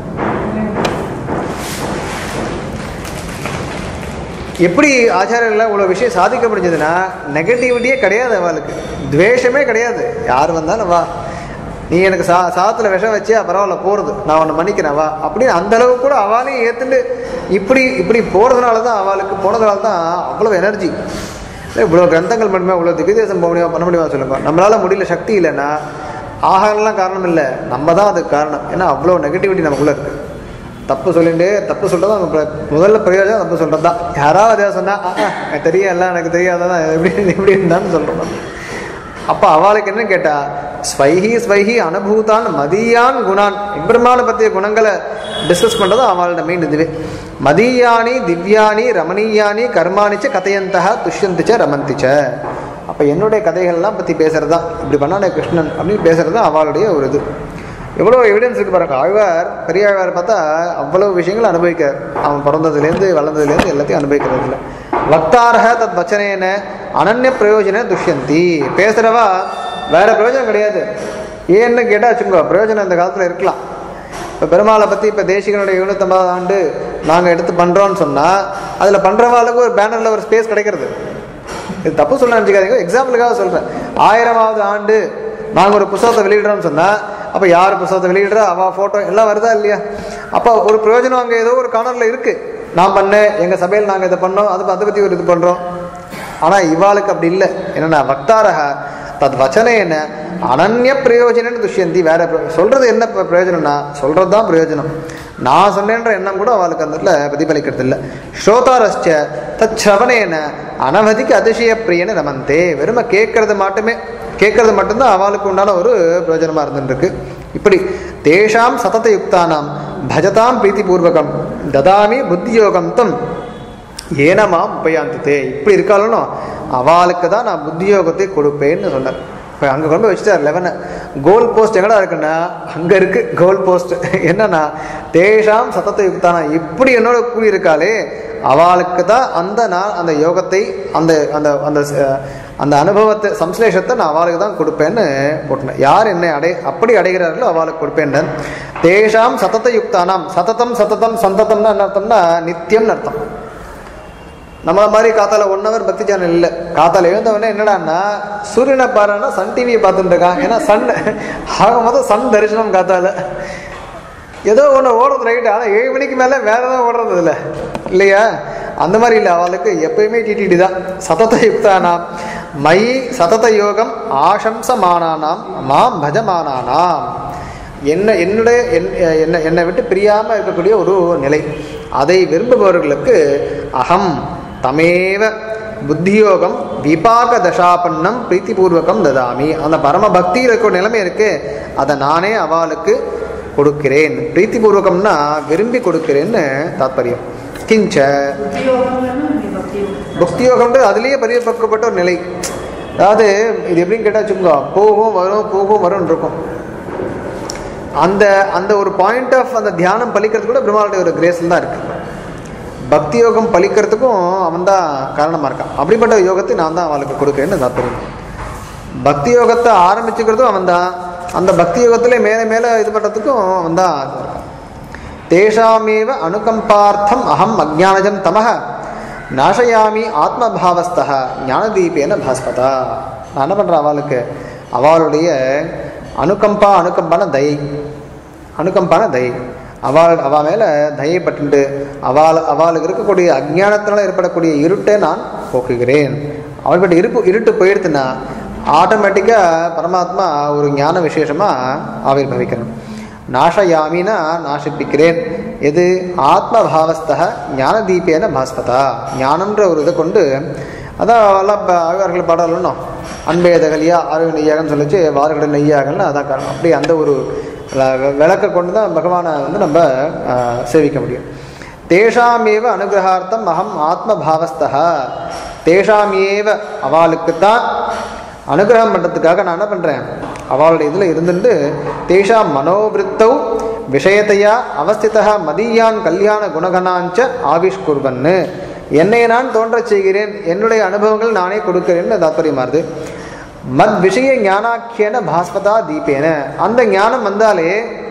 எப்படி ஆச்சாரியர்கள் இவ்வளோ விஷயம் சாதிக்க முடிஞ்சதுன்னா நெகட்டிவிட்டியே கிடையாது, அவளுக்கு துவேஷமே கிடையாது. யார் வந்தாலும் வா, நீ எனக்கு சா சாதத்தில் விஷம் வச்சு பரவாயில்ல போகிறது, நான் உன்னை மன்னிக்கிறேன் வா அப்படின்னு அந்த அளவுக்கு கூட அவளையும் ஏற்றுட்டு இப்படி இப்படி போகிறதுனால தான் அவளுக்கு போனதுனால தான் அவ்வளோ எனர்ஜி. இவ்வளோ கிரந்தங்கள் மட்டுமே இவ்வளோ திவ்யதேசம் போக முடியுமா, பண்ண முடியுமா சொல்லுங்க. நம்மளால் முடியல, சக்தி இல்லைன்னா ஆகாரம்லாம் காரணம் இல்லை, நம்ம தான் அதுக்கு காரணம். ஏன்னா அவ்வளோ நெகட்டிவிட்டி நமக்குள்ளே இருக்குது. தப்பு சொல்லிட்டு தப்பு சொல்கிறது அவங்க முதல்ல பிரயோஜனம் தப்பு சொல்கிறது தான். யாராவது எதாவது சொன்னால் தெரியல எனக்கு தெரியாதான் எப்படி எப்படி இருந்தான்னு சொல்கிறோம். அப்போ அவளுக்கு என்ன கேட்டால் ஸ்வைஹி ஸ்வைஹி அனுபூதான் மதியான் குணான் எம்பெருமானை பற்றிய குணங்களை டிஸ்கஸ் பண்ணுறதும் அவளோட மெயின் இதுவே. மதியானி திவ்யானி ரமணீயானி கர்மானிச்ச கதையந்தக துஷ்யந்திச்ச ரமந்திச்ச. அப்போ என்னுடைய கதைகள்லாம் பற்றி பேசுகிறது தான், இப்படி பண்ணானே கிருஷ்ணன் அப்படின்னு பேசுகிறது தான் அவளுடைய ஒரு இது. எவ்வளோ எவிடன்ஸ் இருக்குது பாருங்க. ஆழ்வார் பெரிய ஆழ்வார் பார்த்தா அவ்வளோ விஷயங்கள் அனுபவிக்கார். அவன் பிறந்ததுலேருந்து வளர்ந்ததுலேருந்து எல்லாத்தையும் அனுபவிக்கிறது இல்லை. வக்தாரக தத் வச்சனேன அனன்ய பிரயோஜன துஷ்யந்தி. பேசுகிறவா வேற பிரயோஜனம் கிடையாது. ஏன்னு கேட்டால் வச்சுக்கோ, பிரயோஜனம் இந்த காலத்தில் இருக்கலாம். இப்போ பெருமாளை பற்றி இப்போ தேசிகனுடைய எழுநூற்றம்பதாவது ஆண்டு நாங்கள் எடுத்து பண்ணுறோன்னு சொன்னால் அதில் பண்ணுறவாளுக்கு ஒரு பேனரில் ஒரு ஸ்பேஸ் கிடைக்கிறது. இது தப்பு சொல்ல நினச்சிக்காதீங்க, எக்ஸாம்பிளுக்காக சொல்கிறேன். ஆயிரமாவது ஆண்டு நாங்கள் ஒரு புத்தகத்தை வெளியிடுறோம்னு சொன்னால் அப்போ யார் புத்தகத்தை வெளியிடுறா அவள் ஃபோட்டோ எல்லாம் வருதா இல்லையா? அப்போ ஒரு பிரயோஜனம் அங்கே ஏதோ ஒரு கார்னரில் இருக்குது. நான் பண்ணேன், எங்கள் சபையில் நாங்கள் இதை பண்ணோம், அது அதை பற்றி ஒரு இது பண்ணுறோம். ஆனால் இவாளுக்கு அப்படி இல்லை. என்னென்னா வக்தாரக தத் வச்சனை என்ன அனன்ய பிரயோஜனன்னு துஷ்யந்தி. வேற சொல்கிறது என்ன பிரயோஜனம்னா சொல்கிறது தான் பிரயோஜனம். நான் சொன்னேன்ற எண்ணம் கூட அவளுக்கு அந்த இடத்துல பிரதிபலிக்கிறது இல்லை. ஸ்ரோதாரஸ்ச தத் ஸ்ரவணேன அனவதிக்கு அதிசய பிரியன்னு ரமந்தே. வெறுமை கேட்கறது மட்டுமே கேட்கறது மட்டும்தான் அவளுக்கு உண்டான ஒரு பிரயோஜனமாக இருந்துருக்கு. இப்படி தேஷாம் சதத யுக்தானாம் பஜதாம் பிரீத்திபூர்வகம் ததாமி புத்தியோகம் தம் ஏனமாம் உபயாந்ததே. இப்படி இருக்காளோ அவளுக்கு தான் நான் புத்தியோகத்தை கொடுப்பேன்னு சொன்னேன். இப்போ அங்கே கொண்டு போய் வச்சுட்டார் லெவனை. கோல் போஸ்ட் எங்கடா இருக்குன்னா அங்கே இருக்குது கோல் போஸ்ட். என்னன்னா தேஷாம் சதத்த யுக்தானா, இப்படி என்னோட கூடி இருக்காளே அவளுக்கு தான் அந்த நான் அந்த யோகத்தை அந்த அந்த அந்த அந்த அனுபவத்தை சம்ஸ்லேஷத்தை நான் அவளுக்கு தான் கொடுப்பேன்னு போட்டேன். யார் என்னை அடை அப்படி அடைகிறார்களோ அவளுக்கு கொடுப்பேன். தேஷாம் சதத்த யுக்தானாம். சததம் சததம் சந்ததம்னு என்ன அர்த்தம்னா நித்தியம்னு அர்த்தம். நம்மள மாதிரி காத்தால ஒன் ஹவர் பக்தி சேனல் இல்லை. காத்தால எழுந்தவொடனே என்னடான்னா சூரியனை பாருன்னா சன் டிவியை பார்த்துட்டு இருக்கான். ஏன்னா சன் ஆக மொத்தம் சன் தரிசனம் காத்தால ஏதோ ஒன்று ஓடுறது ரைட்டு. ஆனால் ஏழு மணிக்கு மேலே வேற ஏதாவது ஓடுறது இல்லை இல்லையா? அந்த மாதிரி இல்லை, அவளுக்கு எப்பயுமே டிடிடி தான். சதத யுக்தானாம் மை சதத யோகம் ஆசம்சமானானாம் மாம் பஜமானானாம். என்ன என்னுடைய என்ன என்னை விட்டு பிரியாமல் இருக்கக்கூடிய ஒரு நிலை, அதை விரும்புபவர்களுக்கு அகம் தமேவ புத்தியோகம் விபாக தசாபன்னம் பிரீத்திபூர்வகம் ததாமி. அந்த பரம பக்தியில் இருக்கிற நிலைமை இருக்கு, அதை நானே அவளுக்கு கொடுக்கிறேன். பிரீத்திபூர்வகம்னா விரும்பி கொடுக்கிறேன்னு தாத்பரியம். கிஞ்ச பக்தியோகம்ன்றது அதுலேயே பரிபக்கப்பட்ட ஒரு நிலை. அதாவது இது எப்படின்னு கேட்டால் வச்சுக்கோங்க, போகும் வரும் போகும் வரும் இருக்கும். அந்த அந்த ஒரு பாயிண்ட் ஆஃப் அந்த தியானம் பலிக்கிறது கூட பிரம்மாவுடைய ஒரு கிரேஸில் தான் இருக்கு. பக்தி யோகம் பலிக்கிறதுக்கும் அவன் தான் காரணமாக இருக்கான். அப்படிப்பட்ட யோகத்தை நான் தான் அவளுக்கு கொடுக்குறேன்னு தாத்பரியம். பக்தி யோகத்தை ஆரம்பிச்சுக்கிறதும் அவன் தான், அந்த பக்தி யோகத்திலே மேலே மேலே இது பண்ணுறதுக்கும் அவன் தான். தேஷாமேவ அனுகம்பார்த்தம் அகம் அஜ்ஞானஜம் தமஹ நாசயாமி ஆத்மபாவஸ்தா ஞானதீபேன பாஸ்பதா. நான் என்ன பண்ணுறேன், அவளுக்கு அவளுடைய அனுகம்பா அனுகம்பான தயை, அனுகம்பான தயை, அவள் அவள் மேலே தயைப்பட்டு அவள் அவளுக்கு இருக்கக்கூடிய அஜ்ஞானத்தினால ஏற்படக்கூடிய இருட்டை நான் போக்குகிறேன். அவள் பட்ட இருப்பு இருட்டு போயிடுத்துன்னா ஆட்டோமேட்டிக்காக பரமாத்மா ஒரு ஞான விசேஷமாக ஆவிர்பவிக்கணும். நாசயாமினா நாசிப்பிக்கிறேன். எது? ஆத்மபாவஸ்தா ஞானதீபேன பாஸ்பதா. ஞானம்ன்ற ஒரு இதை கொண்டு, அதான் அவெல்லாம் இப்போ ஆழ்வார்கள் பாடலணும், அன்பேதகலியா ஆழ்வு நெய்யாகன்னு சொல்லிச்சு வார்கடல் நெய்யாகன்னு அதான் காரணம். அப்படி அந்த ஒரு விளக்க கொண்டு தான் பகவானை வந்து நம்ம சேவிக்க முடியும். தேஷாமேவ அனுகிரகார்த்தம் அகம் ஆத்மபாவஸ்தா. தேஷாமேவ அவளுக்குத்தான் அனுகிரகம் பண்ணுறதுக்காக நான் என்ன பண்ணுறேன், அவளுடைய இதில் இருந்துட்டு தேஷாம் மனோவிருத்தௌ விஷயத்தையா அவஸ்திதா மதியான் கல்யாண குணகணாஞ்ச ஆவிஷ்குர்வன்னு. என்னை நான் தோன்ற செய்கிறேன், என்னுடைய அனுபவங்கள் நானே கொடுக்கிறேன்னு தாத்பரியமாறுது. மத் விஷய ஞானாக்கியன பாஸ்பதா தீபேன. அந்த ஞானம் வந்தாலே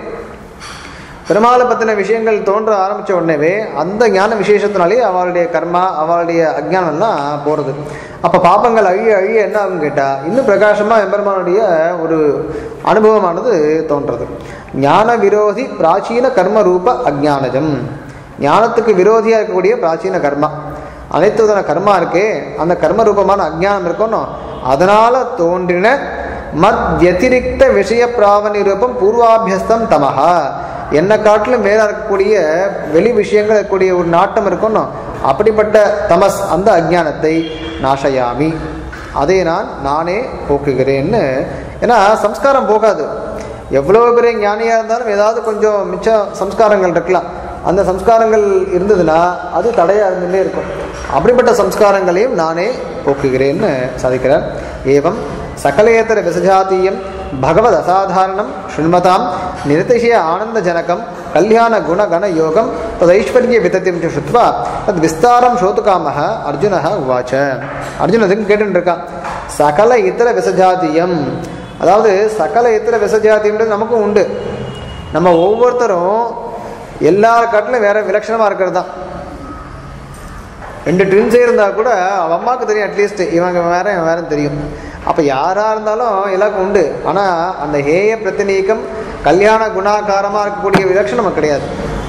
பெருமாளை பற்றின விஷயங்கள் தோன்ற ஆரம்பித்த உடனேவே அந்த ஞான விசேஷத்தினாலே அவளுடைய கர்மா அவளுடைய அஜ்ஞானம்லாம் போகிறது. அப்போ பாப்பங்கள் அழிய அழிய என்ன ஆகும் கேட்டால் இன்னும் பிரகாசமாக எம்பெருமானுடைய ஒரு அனுபவமானது தோன்றது. ஞான விரோதி பிராச்சீன கர்ம ரூப அஜ்ஞானஜம். ஞானத்துக்கு விரோதியாக இருக்கக்கூடிய பிராச்சீன கர்மா, அனைத்து விதமான கர்மா இருக்கே, அந்த கர்ம ரூபமான அஜ்ஞானம் இருக்கணும். அதனால தோன்றின மத் வத்திரிக்த விஷய பிராவணி ரூபம் பூர்வாபியஸ்தம் தமஹா. என்னை காட்டிலும் மேலே இருக்கக்கூடிய வெளி விஷயங்கள் இருக்கக்கூடிய ஒரு நாட்டம் இருக்கணும். அப்படிப்பட்ட தமஸ் அந்த அஜ்ஞானத்தை நாசயாமி, அதை நான் நானே போக்குகிறேன்னு. ஏன்னா சம்ஸ்காரம் போகாது. எவ்வளோ பெரிய ஞானியாக இருந்தாலும் ஏதாவது கொஞ்சம் மிச்ச சம்ஸ்காரங்கள் இருக்கலாம். அந்த சம்ஸ்காரங்கள் இருந்ததுன்னா அது தடையாக இருந்துகிட்டே இருக்கும். அப்படிப்பட்ட சம்ஸ்காரங்களையும் நானே போக்குகிறேன்னு சாதிக்கிறார். ஏவம் சகலேதர விசஜாத்தீயம் பகவத் அசாதாரணம் ஸ்ருண்மதாம் நிரதிசய ஆனந்த ஜனகம் கல்யாண குணகண யோகம் ததைஸ்வர்ய விதத்தியம் சுத்வா தத் விஸ்தாரம் சோதுகாமஹ அர்ஜுனஹ உவாச்ச. அர்ஜுன் அதுக்கு கேட்டுட்டு இருக்கான். சகல இத்தர விசஜாத்தீயம், அதாவது சகல இத்தர விசஜாத்தியம்ன்றது நமக்கும் உண்டு. நம்ம ஒவ்வொருத்தரும் எல்லார் காட்டிலும் வேற விலட்சணமாக இருக்கிறது தான். ரெண்டு ட்வின்ஸே இருந்தால் கூட அவன் அம்மாவுக்கு தெரியும், அட்லீஸ்ட் இவங்க வேற இவன் வேற தெரியும். அப்போ யாராக இருந்தாலும் எல்லாருக்கும் உண்டு. ஆனால் அந்த ஹேய பிரத்தினீக்கம் கல்யாண குணாகாரமாக இருக்கக்கூடிய விலட்சணம் நமக்கு கிடையாது.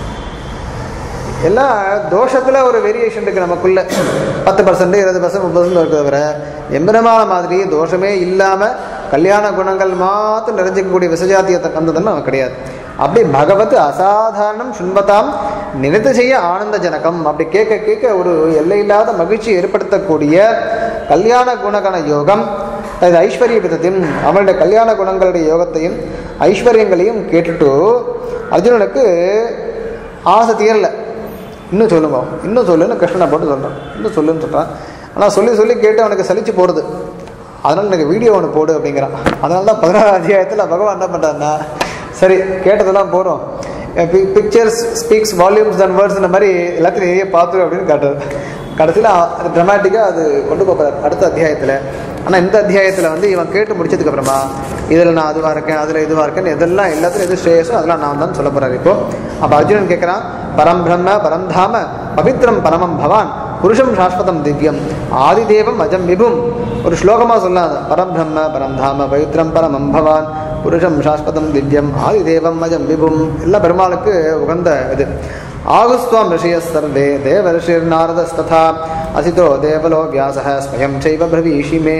எல்லாம் தோஷத்தில் ஒரு வேரியேஷன் இருக்குது நமக்குள்ள. பத்து பர்சன்ட் இருபது பர்சன்ட் முப்பது பர்சன்ட் இருக்கிறத எம்பெருமான மாதிரி தோஷமே இல்லாமல் கல்யாண குணங்கள் மாத்திரம் நிறைஞ்சிக்கக்கூடிய விசஜாத்தியத்தை வந்ததுன்னு நமக்கு கிடையாது. அப்படி பகவத் அசாதாரணம் சுண்பதாம் நினைத்து செய்ய ஆனந்த ஜனகம். அப்படி கேட்க கேட்க ஒரு எல்லையில்லாத மகிழ்ச்சி ஏற்படுத்தக்கூடிய கல்யாண குணகண யோகம் அது ஐஸ்வர்ய விதத்தையும் அவனுடைய கல்யாண குணங்களுடைய யோகத்தையும் ஐஸ்வர்யங்களையும் கேட்டுட்டு அர்ஜுனனுக்கு ஆசை தீரலை. இன்னும் சொல்லுங்க, இன்னும் சொல்லுன்னு கிருஷ்ணனை போட்டு சொல்கிறான். இன்னும் சொல்லுன்னு சொல்கிறான். ஆனால் சொல்லி சொல்லி கேட்டு அவனுக்கு சலிச்சு போடுது. அதனால் எனக்கு வீடியோ ஒன்று போடு அப்படிங்கிறான். அதனால தான் பதினாறு அத்தியாயத்தில் பகவான் என்ன பண்ணுறாருன்னா, சரி கேட்டதெல்லாம் போகிறோம், pictures speaks volumes than words இந்த மாதிரி எல்லாத்தையும் நிறைய பார்த்துரு அப்படின்னு காட்டுறது. கடைசியில் அது ட்ரமாட்டிக்காக அது கொண்டு போகிறார் அடுத்த அத்தியாயத்தில். ஆனால் இந்த அத்தியாயத்தில் வந்து இவன் கேட்டு முடிச்சதுக்கப்புறமா இதில் நான் அதுவாக இருக்கேன், அதில் இதுவாக இருக்கேன்னு எதெல்லாம் எல்லாத்துலையும் எது ஸ்ரேயஸோ அதெல்லாம் நான் தான் சொல்ல போகிறார். இப்போ அப்போ அர்ஜுனன் கேட்குறான், பரம் பிரம்ம பரம் தாம பவித்ரம் பரமம் பவான் புருஷம் சாஸ்வதம் திவ்யம் ஆதிதேவம் அஜம் விபும் ஒரு ஸ்லோகமாக சொல்லலாம். பரபிரம்ம பரந்தாம பவித்ரம் பரமம் பவான் புருஷம் சாஸ்வதம் திவ்யம் ஆதிதேவம் அஜம் விபும் எல்லாம் பெருமாளுக்கு உகந்த இது. ஆகுஸ்வாம் ரிஷிய சர்வே தேவ ரிஷிர் நாரதஸ்ததா அசிதோ தேவலோ வியாசः ஸ்வயம் சைவ பிரவீஷி மே.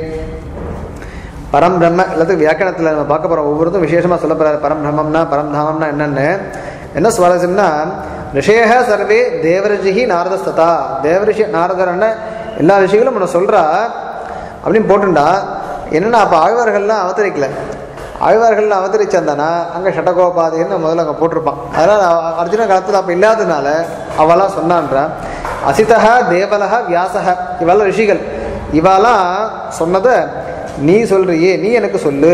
பரம் பிரம்ம எல்லாத்துக்கும் வியாக்கியானத்தில் நம்ம பார்க்க போகிறோம். ஒவ்வொருத்தரும் விசேஷமாக சொல்ல போகிறார். பரம் பிரம்மம்னா பரம்தாமம்னா என்னென்னு. என்ன சுவாரஸ்யம்னா ரிஷேக சர்வே தேவரிஷி நாரதஸ்ததா தேவரிஷி நாரதர்ன்னு எல்லா ரிஷிகளும் உன்னை சொல்கிறா அப்படின்னு போட்டுண்டா. என்னென்னா அப்போ ஆழ்வார்கள்லாம் அவதரிக்கல. ஆழ்வார்கள்லாம் அவதரிச்சிருந்தானா அங்கே ஷட்டகோபாதின்னு முதல்ல அங்கே போட்டிருப்பான். அதனால் அர்ஜுன காலத்தில் அப்போ இல்லாததுனால அவெல்லாம் சொன்னான்றான். அசிதா தேவலக வியாசக இவெல்லாம் ரிஷிகள். இவாலாம் சொன்னதை நீ சொல்றியே, நீ எனக்கு சொல்லு,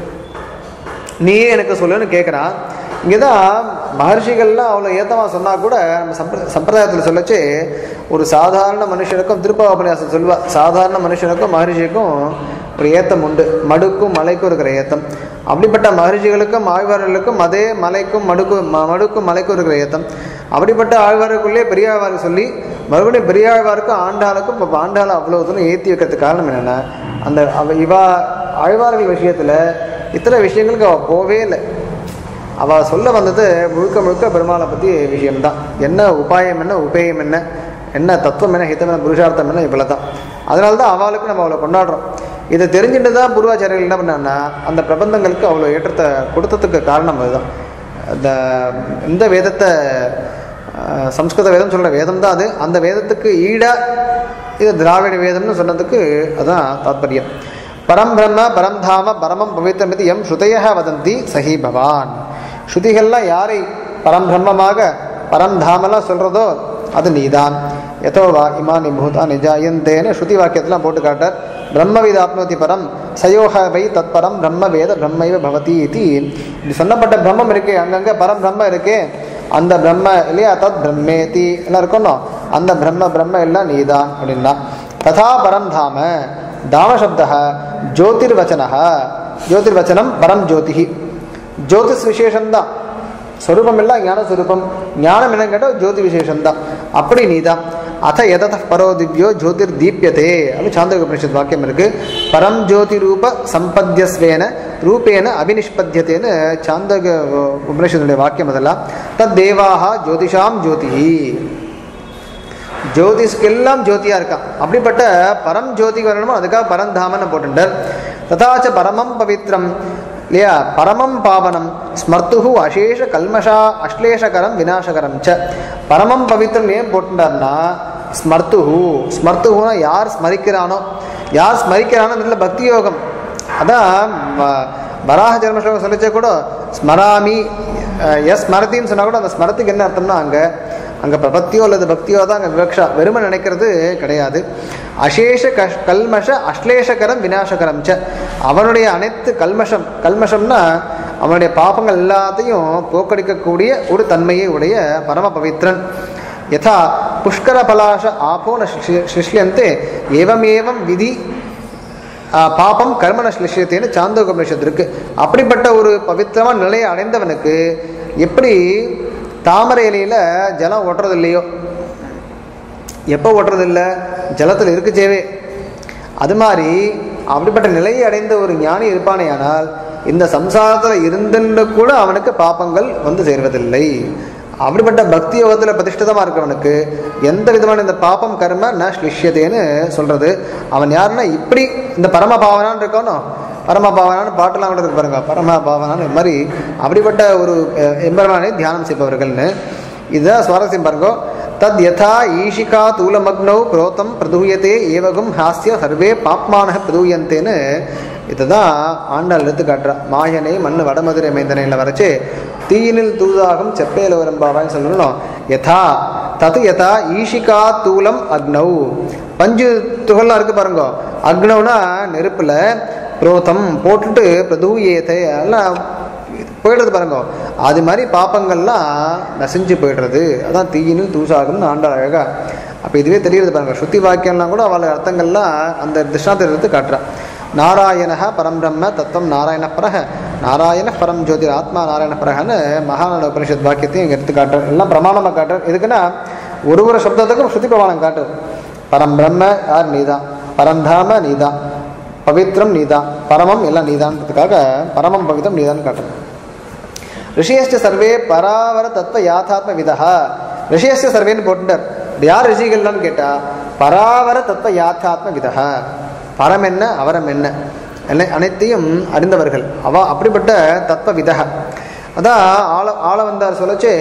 நீயே எனக்கு சொல்லுன்னு கேட்குறான். இங்கே தான் மகர்ஷிகள்லாம் அவ்வளோ ஏத்தமாக சொன்னால் கூட நம்ம சம்பிர சம்பிரதாயத்தில் சொல்லச்சு ஒரு சாதாரண மனுஷனுக்கும் திருப்பாவபன்யாசம் சொல்வா. சாதாரண மனுஷனுக்கும் மகர்ஷிக்கும் ஒரு ஏத்தம் உண்டு. மடுக்கும் மலைக்கும் இருக்கிற ஏத்தம். அப்படிப்பட்ட மகர்ஷிகளுக்கும் ஆழ்வார்களுக்கும் அதே மலைக்கும் மடுக்கும் மடுக்கும் மலைக்கும் இருக்கிற ஏத்தம். அப்படிப்பட்ட ஆழ்வாருக்குள்ளே பெரியாழ்வாருக்கு சொல்லி மறுபடியும் பெரியாழ்வாருக்கும் ஆண்டாளுக்கும் இப்போ ஆண்டாளை அவ்வளோ தூரம் ஏற்றி வைக்கிறதுக்கு காரணம் என்னென்னா அந்த அவ இவா ஆழ்வார்கள் விஷயத்தில் இத்தனை விஷயங்களுக்கு அவள் போவே இல்லை. அவள் சொல்ல வந்தது முழுக்க முழுக்க பெருமாளை பற்றி விஷயம்தான். என்ன உபாயம் என்ன உபேயம் என்ன என்ன தத்துவம் என்ன ஹிதம் என்ன புருஷார்த்தம் என்ன இவ்வளோ தான். அதனால தான் அவளுக்கு நம்ம அவளை கொண்டாடுறோம். இதை தெரிஞ்சுட்டு தான் பூர்வாச்சாரியர்கள் என்ன பண்ணாங்கன்னா அந்த பிரபந்தங்களுக்கு அவ்வளோ ஏற்றத்தை கொடுத்ததுக்கு காரணம் அதுதான். இந்த இந்த வேதத்தை சம்ஸ்கிருத வேதம் சொல்கிற வேதம் தான் அது. அந்த வேதத்துக்கு ஈடாக இது திராவிட வேதம்னு சொன்னதுக்கு அதுதான் தாத்பரியம். பரம் பிரம்ம பரம் தாம பரமம் பவித்திரம் இது எம் ஸ்ருதய வதந்தி சஹி பவான். ஸ்ருதிகள்லாம் யாரை பரம் பிரம்மமாக பரம் தாமெல்லாம் சொல்கிறதோ அது நீதான். எதோ வா இமானி பூதா நிஜாயந்தேன்னு ஸ்ருதி வாக்கியத்தெல்லாம் போட்டு காட்டார். பிரம்மவித ஆப்னோதி பரம் சயோக வை தத் பரம் பிரம்ம வேத பிரம்மைவ பவதி இது. இப்படி சொல்லப்பட்ட பிரம்மம் இருக்கே, அங்கங்கே பரம் பிரம்ம இருக்கே, அந்த பிரம்ம இல்லையா தத் பிரம்மேதி எல்லாம் இருக்கணும். அந்த பிரம்ம பிரம்ம எல்லாம் நீதான் அப்படின்னா. ததா பரம் தாம தாமசப்த ஜோதிர்வச்சன ஜோதிர்வச்சனம் பரம் ஜோதி. ஜோதிஷ் விசேஷம்தான். ஸ்வரூபம் எல்லாம் ஞான ஸ்வரூபம். ஞானம் என்னன்னு கேட்டால் ஜோதி விசேஷம்தான். அப்படி நீதான். அத எதத பரோ திவ்யோ ஜோதிர் தீப்யதே அப்படி சாந்தோக உபனிஷத் வாக்கியம் இருக்கு. பரம் ஜோதி ரூப சம்பத்தியஸ்வேன ரூபேன அபினிஷ்பத்தியத்தேன்னு சாந்தோக உபனிஷத்துடைய வாக்கியம். அதெல்லாம் தத் தேவாக ஜோதிஷாம் ஜோதி ஜோதிஷ்கெல்லாம் ஜோதியா இருக்கான். அப்படிப்பட்ட பரம் ஜோதி வரணுமோ அதுக்காக பரந்தாமன்னு போட்டுட்டார். ததாச்ச பரமம் பவித்ரம் இல்லையா பரமம் பாவனம் ஸ்மர்த்துஹு அசேஷ கல்மஷா அஸ்லேஷகரம் விநாசகரம் ச. பரமம் பவித்ரம் ஏன் போட்டுட்டார்னா ஸ்மர்த்துஹு ஸ்மர்த்துஹுனா யார் ஸ்மரிக்கிறானோ யார் ஸ்மரிக்கிறானோ நல்ல பக்தி யோகம். அதான் வராக ஜென்மஸ்லோகம் சொல்லிச்சே கூட ஸ்மராமி எஸ் ஸ்மரத்தின்னு சொன்னால் கூட அந்த ஸ்மரத்துக்கு என்ன அர்த்தம்னா அங்கே அங்கே பிரபத்தியோ அல்லது பக்தியோ தான் அங்கே விவக்ஷா. வெறுமை நினைக்கிறது கிடையாது. அசேஷ கஷ் கல்மஷ அஸ்லேஷகரம் விநாசகரம் ச. அவனுடைய அனைத்து கல்மஷம் கல்மஷம்னா அவனுடைய பாபங்கள் எல்லாத்தையும் போக்கடிக்கக்கூடிய ஒரு தன்மையை உடைய பரம பவித்ரன். யதா புஷ்கர பலாஷ ஆபோ ந சிஷ்யந்தே ஏவம் ஏவம் விதி பாபம் கர்மண ஸ்லிஷ்யத்தேன்னு சாந்தோக உபனிஷத்து இருக்கு. அப்படிப்பட்ட ஒரு பவித்திரமான நிலையை அடைந்தவனுக்கு எப்படி தாமரை இலையில் ஜலம் ஓட்டுறது இல்லையோ, எப்போ ஓட்டுறது இல்லை ஜலத்தில் இருக்கு சேவே, அது மாதிரி அப்படிப்பட்ட நிலையை அடைந்த ஒரு ஞானி இருப்பானே ஆனால் இந்த சம்சாரத்தில் இருந்துன்னு கூட அவனுக்கு பாப்பங்கள் வந்து சேர்வதில்லை. அப்படிப்பட்ட பக்தி யோகத்தில் பிரதிஷ்டிதமாக இருக்கிறவனுக்கு எந்த விதமான இந்த பாப்பம் கர்ம ந ஸ்லிஷ்யத்தேன்னு சொல்கிறது. அவன் யாருன்னா இப்படி இந்த பரம பாவனான்னு இருக்கானோ, பரம பாவனான்னு பாட்டெல்லாம் கூட இருக்கு பாருங்க, பரம பாவனான்னு இது மாதிரி அப்படிப்பட்ட ஒரு எம்பெருமானை தியானம் செய்பவர்கள்னு. இதுதான் சுவாரஸ்யம் பாருங்க. தத் யதா ஈஷிகா தூலமக்னௌ குரோத்தம் பிரதூயத்தே ஏவகம் ஹாஸ்ய சர்வே பாப்மான பிரதூயந்தேன்னு இதுதான் ஆண்டாள் எடுத்து காட்டுறா. மாயனை மண்ணு வடமதுரை மைந்தனையில் வரைச்சு தீயினில் தூதாகும் செப்பேல வரம்பாவான்னு சொல்லணும். யதா தது யதா ஈஷிகா தூலம் அக்னௌ பஞ்சு துகள்லாம் இருக்கு பாருங்க. அக்னௌனா நெருப்புல புரோத்தம் போட்டுட்டு பிரதூயத்தை எல்லாம் போயிடுறது பாருங்க. அது மாதிரி பாப்பங்கள்லாம் நசிஞ்சு போயிடுறது. அதான் தீயினில் தூசாகும்னு ஆண்டாள் அழகா. அப்போ இதுவே தெரியுது பாருங்க. ஸ்ருதி வாக்கியம்லாம் கூட அவளை அர்த்தங்கள்லாம் அந்த திருஷ்டாந்தத்தை எடுத்து காட்டுறான். நாராயண பரம் பிரம்ம தத்துவம் நாராயண பரக நாராயண பரம் ஜோதிர் ஆத்மா நாராயண பரகன்னு மகாநாட உபனிஷத் வாக்கியத்தையும் இங்கே எடுத்து காட்டுறார். எல்லாம் பிரமாணமாக காட்டுறார். எதுக்குன்னா ஒரு ஒரு சப்தத்துக்கும் ஸ்ருதி பிரமாணம் காட்டுறது. பரம் பிரம்ம யார் நீதான், பரந்தாம நீதான், பவித்ரம் நீதான், பரமம் எல்லாம் நீதான்றதுக்காக பரமம் பவித்ரம் நீதான் காட்டுறது. ரிஷியஸ்ட சர்வே பராவர தத்துவ யாத்தாத்ம விதா. ரிஷியஸ்ட சர்வேன்னு போட்டுட்டார். யார் ரிஷிகள்லான்னு கேட்டா பராவர தத்துவ யாத்தாத்ம விதா. பரம் என்ன அவரம் என்ன அனைத்தையும் அறிந்தவர்கள் அவ அப்படிப்பட்ட தத்துவ விதா. அதான் ஆள ஆள வந்தார் சொல்லச்சு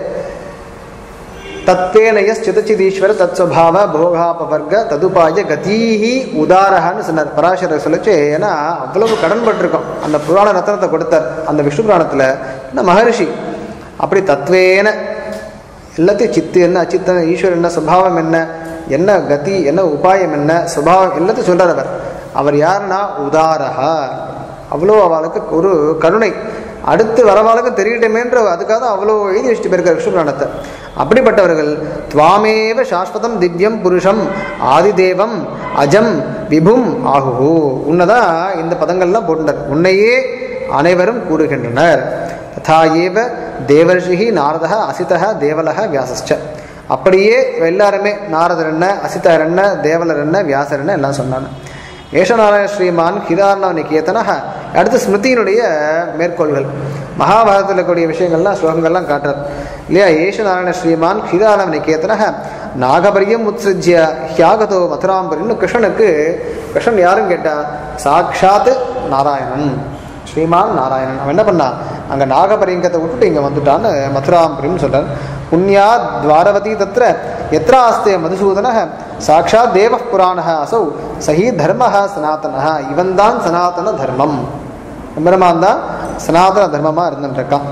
தத்வேனயஸ் சிதச்சிதீஸ்வர தத் சுபாவ போகாபவர்க ததுபாய கதீஹி உதாரஹான்னு சொன்னார் பராசரர் சொல்லச்சு. ஏன்னா அவ்வளவு கடன் பட்டிருக்கோம். அந்த புராண ரத்னத்தை கொடுத்தார் அந்த விஷ்ணு புராணத்தில். இந்த மகரிஷி அப்படி தத்வேன எல்லாத்தையும் சித்து என்ன அச்சித்தன ஈஸ்வரன் என்ன சுபாவம் என்ன என்ன கதி என்ன உபாயம் என்ன சுபாவம் எல்லாத்தையும் சொல்றார் அவர். அவர் யாருன்னா உதாரஹா. அவ்வளோ அவளுக்கு ஒரு கருணை, அடுத்து வரவாளுக்கு தெரியட்டுமேன்ற அதுக்காக தான் அவ்வளோ எழுதி வச்சுட்டு போயிருக்கார் விஷ்ணு புராணத்தை. அப்படிப்பட்டவர்கள் துவாமேவ சாஸ்வதம் திவ்யம் புருஷம் ஆதிதேவம் அஜம் விபும் ஆகுஹு. உன்னதான் இந்த பதங்கள்லாம் போட்டுட்டார். உன்னையே அனைவரும் கூறுகின்றனர். ததா ஏவ தேவர்ஷி நாரதா அசிதா தேவலக வியாசஸ்ச. அப்படியே எல்லாருமே நாரதர் என்ன அசிதர் என்ன தேவலர் என்ன வியாசர் என்ன எல்லாம் சொன்னாங்க. ஏஷநாராயண ஸ்ரீமான் கிதார்ணவ நிகேதன. அடுத்து ஸ்மிருதியினுடைய மேற்கோள்கள் மகாபாரதத்தில் இருக்கக்கூடிய விஷயங்கள்லாம் ஸ்லோகங்கள்லாம் காட்டுறார் இல்லையா. ஏஷநாராயண ஸ்ரீமான் கிதார்ணவ நிகேதன நாகபரியம் உத்ஸிஜ்ய ஹியாகதோ மதுராம்பரின்னு கிருஷ்ணனுக்கு கிருஷ்ணன் யாரும் கேட்டா சாக்ஷாத் நாராயணன், ஸ்ரீமான் நாராயணன். அவன் என்ன பண்ணா அங்கே நாகபரியங்கத்தை விட்டுட்டு இங்கே வந்துட்டான்னு மதுராம்பரின்னு சொல்றார். புண்ணியா துவாரவதி தத்திர எத்ரா ஆஸ்தே மதுசூதன சாட்சாத் தேவ புராண அசௌ சஹி தர்ம சனாத்தன. இவன் தான் சனாதன தர்மம், எம்பெருமான் தான் சனாதன தர்மமாக இருந்துருக்கான்.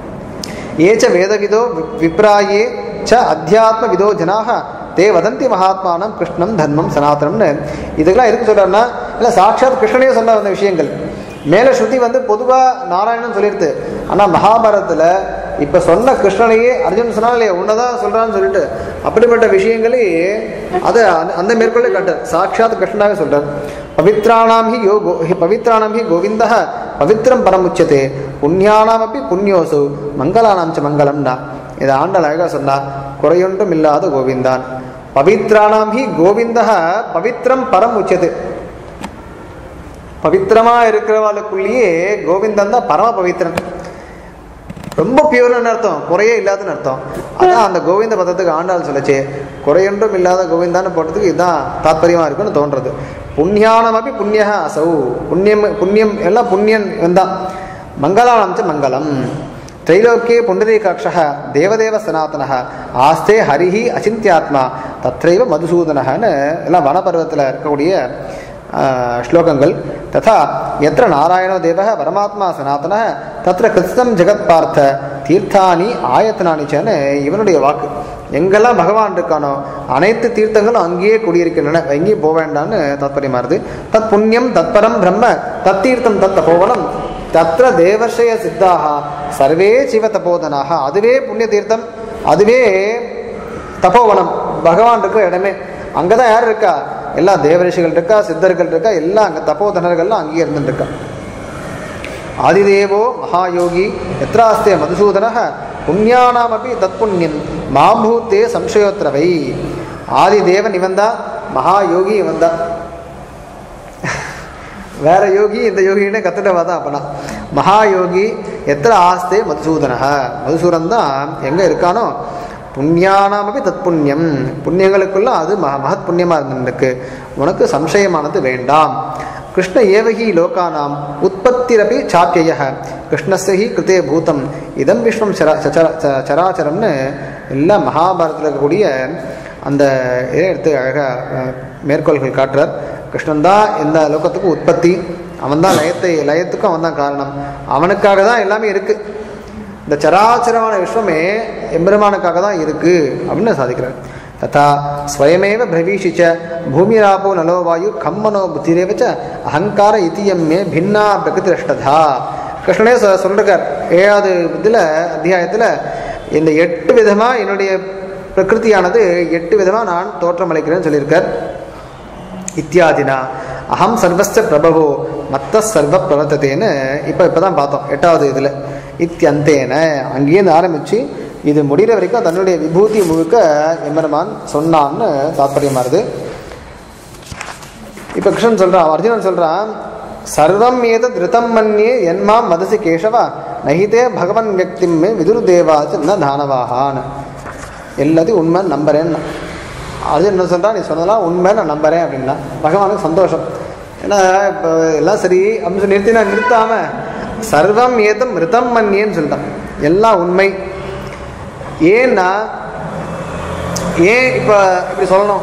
ஏச்ச வேதவிதோ விப்ராயே ச அத்தியாத்ம விதோ ஜனாக தே வதந்தி மகாத்மானம் கிருஷ்ணம் தர்மம் சனாதனம்னு. இதுக்கெல்லாம் எதுக்கு சொல்றாருன்னா இல்லை சாட்சாத் கிருஷ்ணனே சொன்ன அந்த விஷயங்கள். மேலே ஸ்ருதி வந்து பொதுவாக நாராயணன் சொல்லிடுது. ஆனால் மகாபாரதத்தில் இப்போ சொன்ன கிருஷ்ணனையே அர்ஜுன் சொன்னா இல்லையா உன்னதான் சொல்கிறான்னு சொல்லிட்டு அப்படிப்பட்ட விஷயங்களே அதை அந்த மேற்கொள்ளே காட்டார். சாட்சாத் கிருஷ்ணனாவே சொல்கிறார். பவித்ராணாம் ஹி யோ கோ பவித்ராணாம் ஹி கோவிந்த பவித்ரம் பரமுச்சதே புண்ணியானாம் அப்படி புண்ணியோசு மங்களானாம் ச மங்களம்னா. இதை ஆண்டாள் அழகாக சொன்னா குறையொன்றும் இல்லாத கோவிந்தான். பவித்ராணாம் ஹி கோவிந்த பவித்ரம் பரம் உச்சது. பவித்திரமா இருக்கிறவாளுக்குள்ளேயே கோவிந்தன் தான் பரம பவித்திரன், ரொம்ப பியூர்னு அர்த்தம், குறையே இல்லாதுன்னு அர்த்தம். அதான் அந்த கோவிந்த பதத்துக்கு ஆண்டாள் சொல்லச்சு குறையொன்றும் இல்லாத கோவிந்தான்னு போட்டதுக்கு இதுதான் தாத்பரியமா இருக்குன்னு தோன்றது. புண்ணியானம் அப்படி புண்ணிய அசௌ. புண்ணியம் புண்ணியம் எல்லாம் புண்ணியன் வந்தான். மங்களானம் ச மங்களம். தைலோக்கியே புண்டரீகாட்ச தேவதேவ சனாத்தன ஆஸ்தே ஹரிஹி அச்சிந்தியாத்மா தத்ரைவ மதுசூதனன்னு எல்லாம் வனப்பருவத்தில் இருக்கக்கூடிய ஸ்லோகங்கள். ததா எத்திர நாராயணோ தேவ பரமாத்மா சனாதன தத்திர கிருஷ்ணம் ஜெகத் பார்த்த தீர்த்தானி ஆயத்தனானிச்சன்னு இவனுடைய வாக்கு. எங்கெல்லாம் பகவான் இருக்கானோ அனைத்து தீர்த்தங்களும் அங்கேயே குடியிருக்கின்றன, எங்கேயும் போக வேண்டான்னு தாத்பரியமா இருது. தத் புண்ணியம் தத்பரம் பிரம்ம தத்தீர்த்தம் தத் தபோவனம் தத்திர தேவர்ஷய சித்தாக சர்வே சிவ தபோதனாக. அதுவே புண்ணிய தீர்த்தம், அதுவே தபோவனம், பகவான் இருக்கிற இடமே. அங்கதான் யார் இருக்கா? எல்லா தேவரிஷிகள் இருக்கா, சித்தர்கள் இருக்கா, எல்லாம் அங்கே தபோதனர்கள்லாம் அங்கேயே இருந்துட்டு இருக்கா. ஆதிதேவோ மகாயோகி எத்ராஸ்தே மதுசூதன புண்ணியானாம் அப்படி தத் புண்ணியம் மாம்பூத்தே சம்சயோத்திரவை. ஆதிதேவன் இவன் தான், மகாயோகி இவன் தான். வேற யோகி இந்த யோகின்னு கத்துட்டவா தான். அப்பனா மகாயோகி எத்திர ஆஸ்தே மதுசூதன. மதுசூதன் தான் எங்க இருக்கானோ புண்ணியானாமப்பி தத் புண்ணியம், புண்ணியங்களுக்குள்ள அது மக மகத் புண்ணியமா இருந்திருக்கு. உனக்கு சம்சயமானது வேண்டாம். கிருஷ்ண ஏவகி லோகானாம் உற்பத்திரபி சாப்பிய கிருஷ்ணஸ்யஹி கிருத்தே பூதம் இதம் விஸ்வம் சராச்சரம்னு எல்லாம் மகாபாரதத்தில் இருக்கக்கூடிய அந்த இதை எடுத்து அழகாக மேற்கோள்கள் காட்டுறார். கிருஷ்ணன் தான் எந்த லோகத்துக்கும் உற்பத்தி, அவன் தான் லயத்தை லயத்துக்கும் அவன் தான் காரணம், அவனுக்காக தான் எல்லாமே இருக்கு. இந்த சராச்சரமான விஸ்வமே எம்பெருமானுக்காக தான் இருக்கு அப்படின்னு சாதிக்கிறார். ததா ஸ்வயமேவ பிரவீஷிச்ச பூமிராபோ நலோ வாயு கம்மனோ புத்திரேவச்ச அகங்கார இத்தியம்மே பின்னா பிரகிருதி ரஷ்டதா. கிருஷ்ணனே சொல்றார் ஏழாவது இதில் அத்தியாயத்தில், இந்த எட்டு விதமா என்னுடைய பிரகிருதியானது எட்டு விதமா நான் தோற்றமளிக்கிறேன்னு சொல்லியிருக்கார். இத்தியாதினா அகம் சர்வஸ்ய பிரபவோ மத்த சர்வ பிரவர்த்ததேன்னு இப்போ இப்போ தான் பார்த்தோம் எட்டாவது இதில். இத்தியந்தேன அங்கேருந்து ஆரம்பித்து இது முடிகிற வரைக்கும் தன்னுடைய விபூதி முழுக்க எம்பெருமான் சொன்னான்னு தாத்பரியமா இருக்கு. இப்போ கிருஷ்ணன் சொல்றான், அர்ஜுனன் சொல்றான், சர்வம் ஏதத் ரிதம் மன்யே என்மாம் வதசி கேசவா நஹிதே பகவன் வியக்திம் விதுரு தேவாச்சு ந தானவாகான்னு. எல்லாத்தையும் உண்மை நம்புறேன்னு அர்ஜுன் என்ன சொல்றான், நீ சொன்னதெல்லாம் உண்மை நான் நம்புறேன் அப்படின்னா பகவானுக்கு சந்தோஷம். ஏன்னா இப்போ எல்லாம் சரி அப்படின்னு சொல்லி நிறுத்தி நான் நிறுத்தாம சர்வம் ஏதம் ரிதம் மன்யேன்னு சொல்லிட்டான், எல்லாம் உண்மை. ஏன்னா ஏன் இப்போ இப்படி சொல்லணும்,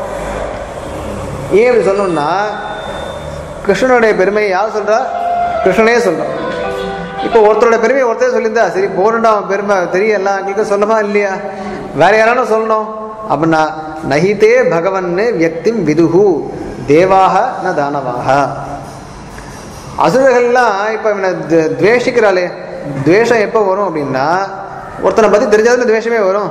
ஏன் இப்படி சொல்லணும்னா கிருஷ்ணனுடைய பெருமையை யார் சொல்றா, கிருஷ்ணனே சொல்றான். இப்போ ஒருத்தரோட பெருமையை ஒருத்தரே சொல்லியிருந்தா சரி போறண்டா, அவன் பெருமை தெரிய எல்லாம் எங்களுக்கு சொல்லமா இல்லையா, வேற யாராலும் சொல்லணும் அப்படின்னா நஹிதே பகவன் வியக்திம் விதுஹு தேவாக ந தானவாக. அசுரர்கள்லாம் இப்போ இவனை துவேஷிக்கிறாளே, துவேஷம் எப்போ வரும் அப்படின்னா ஒருத்தனை பற்றி தெரிஞ்சாதுன்னு துவேஷமே வரும்.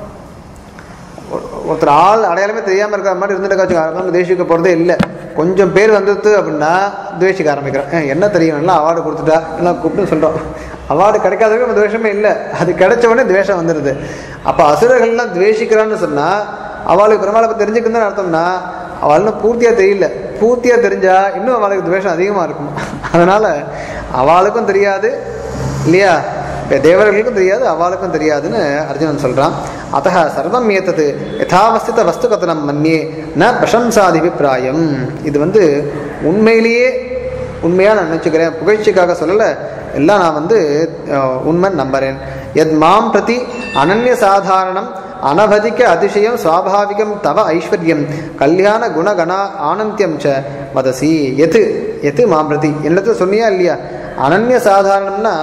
ஒருத்தர் ஆள் அடையாளமே தெரியாமல் இருக்கிற மாதிரி இருந்துட்டு துவேஷிக்க போகிறதே இல்லை. கொஞ்சம் பேர் வந்துடுது அப்படின்னா துவேஷிக்க ஆரம்பிக்கிறோம். என்ன தெரியும், எல்லாம் அவார்டு கொடுத்துட்டா எல்லாம் கூப்பிட்டு சொல்கிறோம். அவார்டு கிடைக்காதவங்க நம்ம துவேஷமே இல்லை, அது கிடைச்ச உடனே துவேஷம் வந்துடுது. அப்போ அசுரர்கள்லாம் துவேஷிக்கிறான்னு சொன்னால் அவளுக்கு பெருமாளை பற்றி தெரிஞ்சுக்குன்னு அர்த்தம்னா அவளும் பூர்த்தியாக தெரியல. பூர்த்தியாக தெரிஞ்சா இன்னும் அவளுக்கு துவேஷம் அதிகமாக இருக்கும். அதனால் அவளுக்கும் தெரியாது இல்லையா, இப்போ தேவர்களுக்கும் தெரியாது அவளுக்கும் தெரியாதுன்னு அர்ஜுனன் சொல்கிறான். அத்தः சர்வம் ஏத்தது யதாவஸ்தித வஸ்து கதனம் மன்யே ந பிரசம்சாதிபிப்பிராயம். இது வந்து உண்மையிலேயே உண்மையாக நான் நினச்சிக்கிறேன், புகழ்ச்சிக்காக சொல்லலை, எல்லாம் நான் வந்து உண்மை நம்புறேன். எத் மாம் பிரதி அனன்ய சாதாரணம் அனவதிக்க அதிசயம் சுவாபாவிகம் தவ ஐஸ்வர்யம் கல்யாண குணகணா ஆனந்தியம் ச வதசி. எது எது மாம் பிரதி என்னது சொன்னியா இல்லையா, அனன்ய சாதாரணம்னா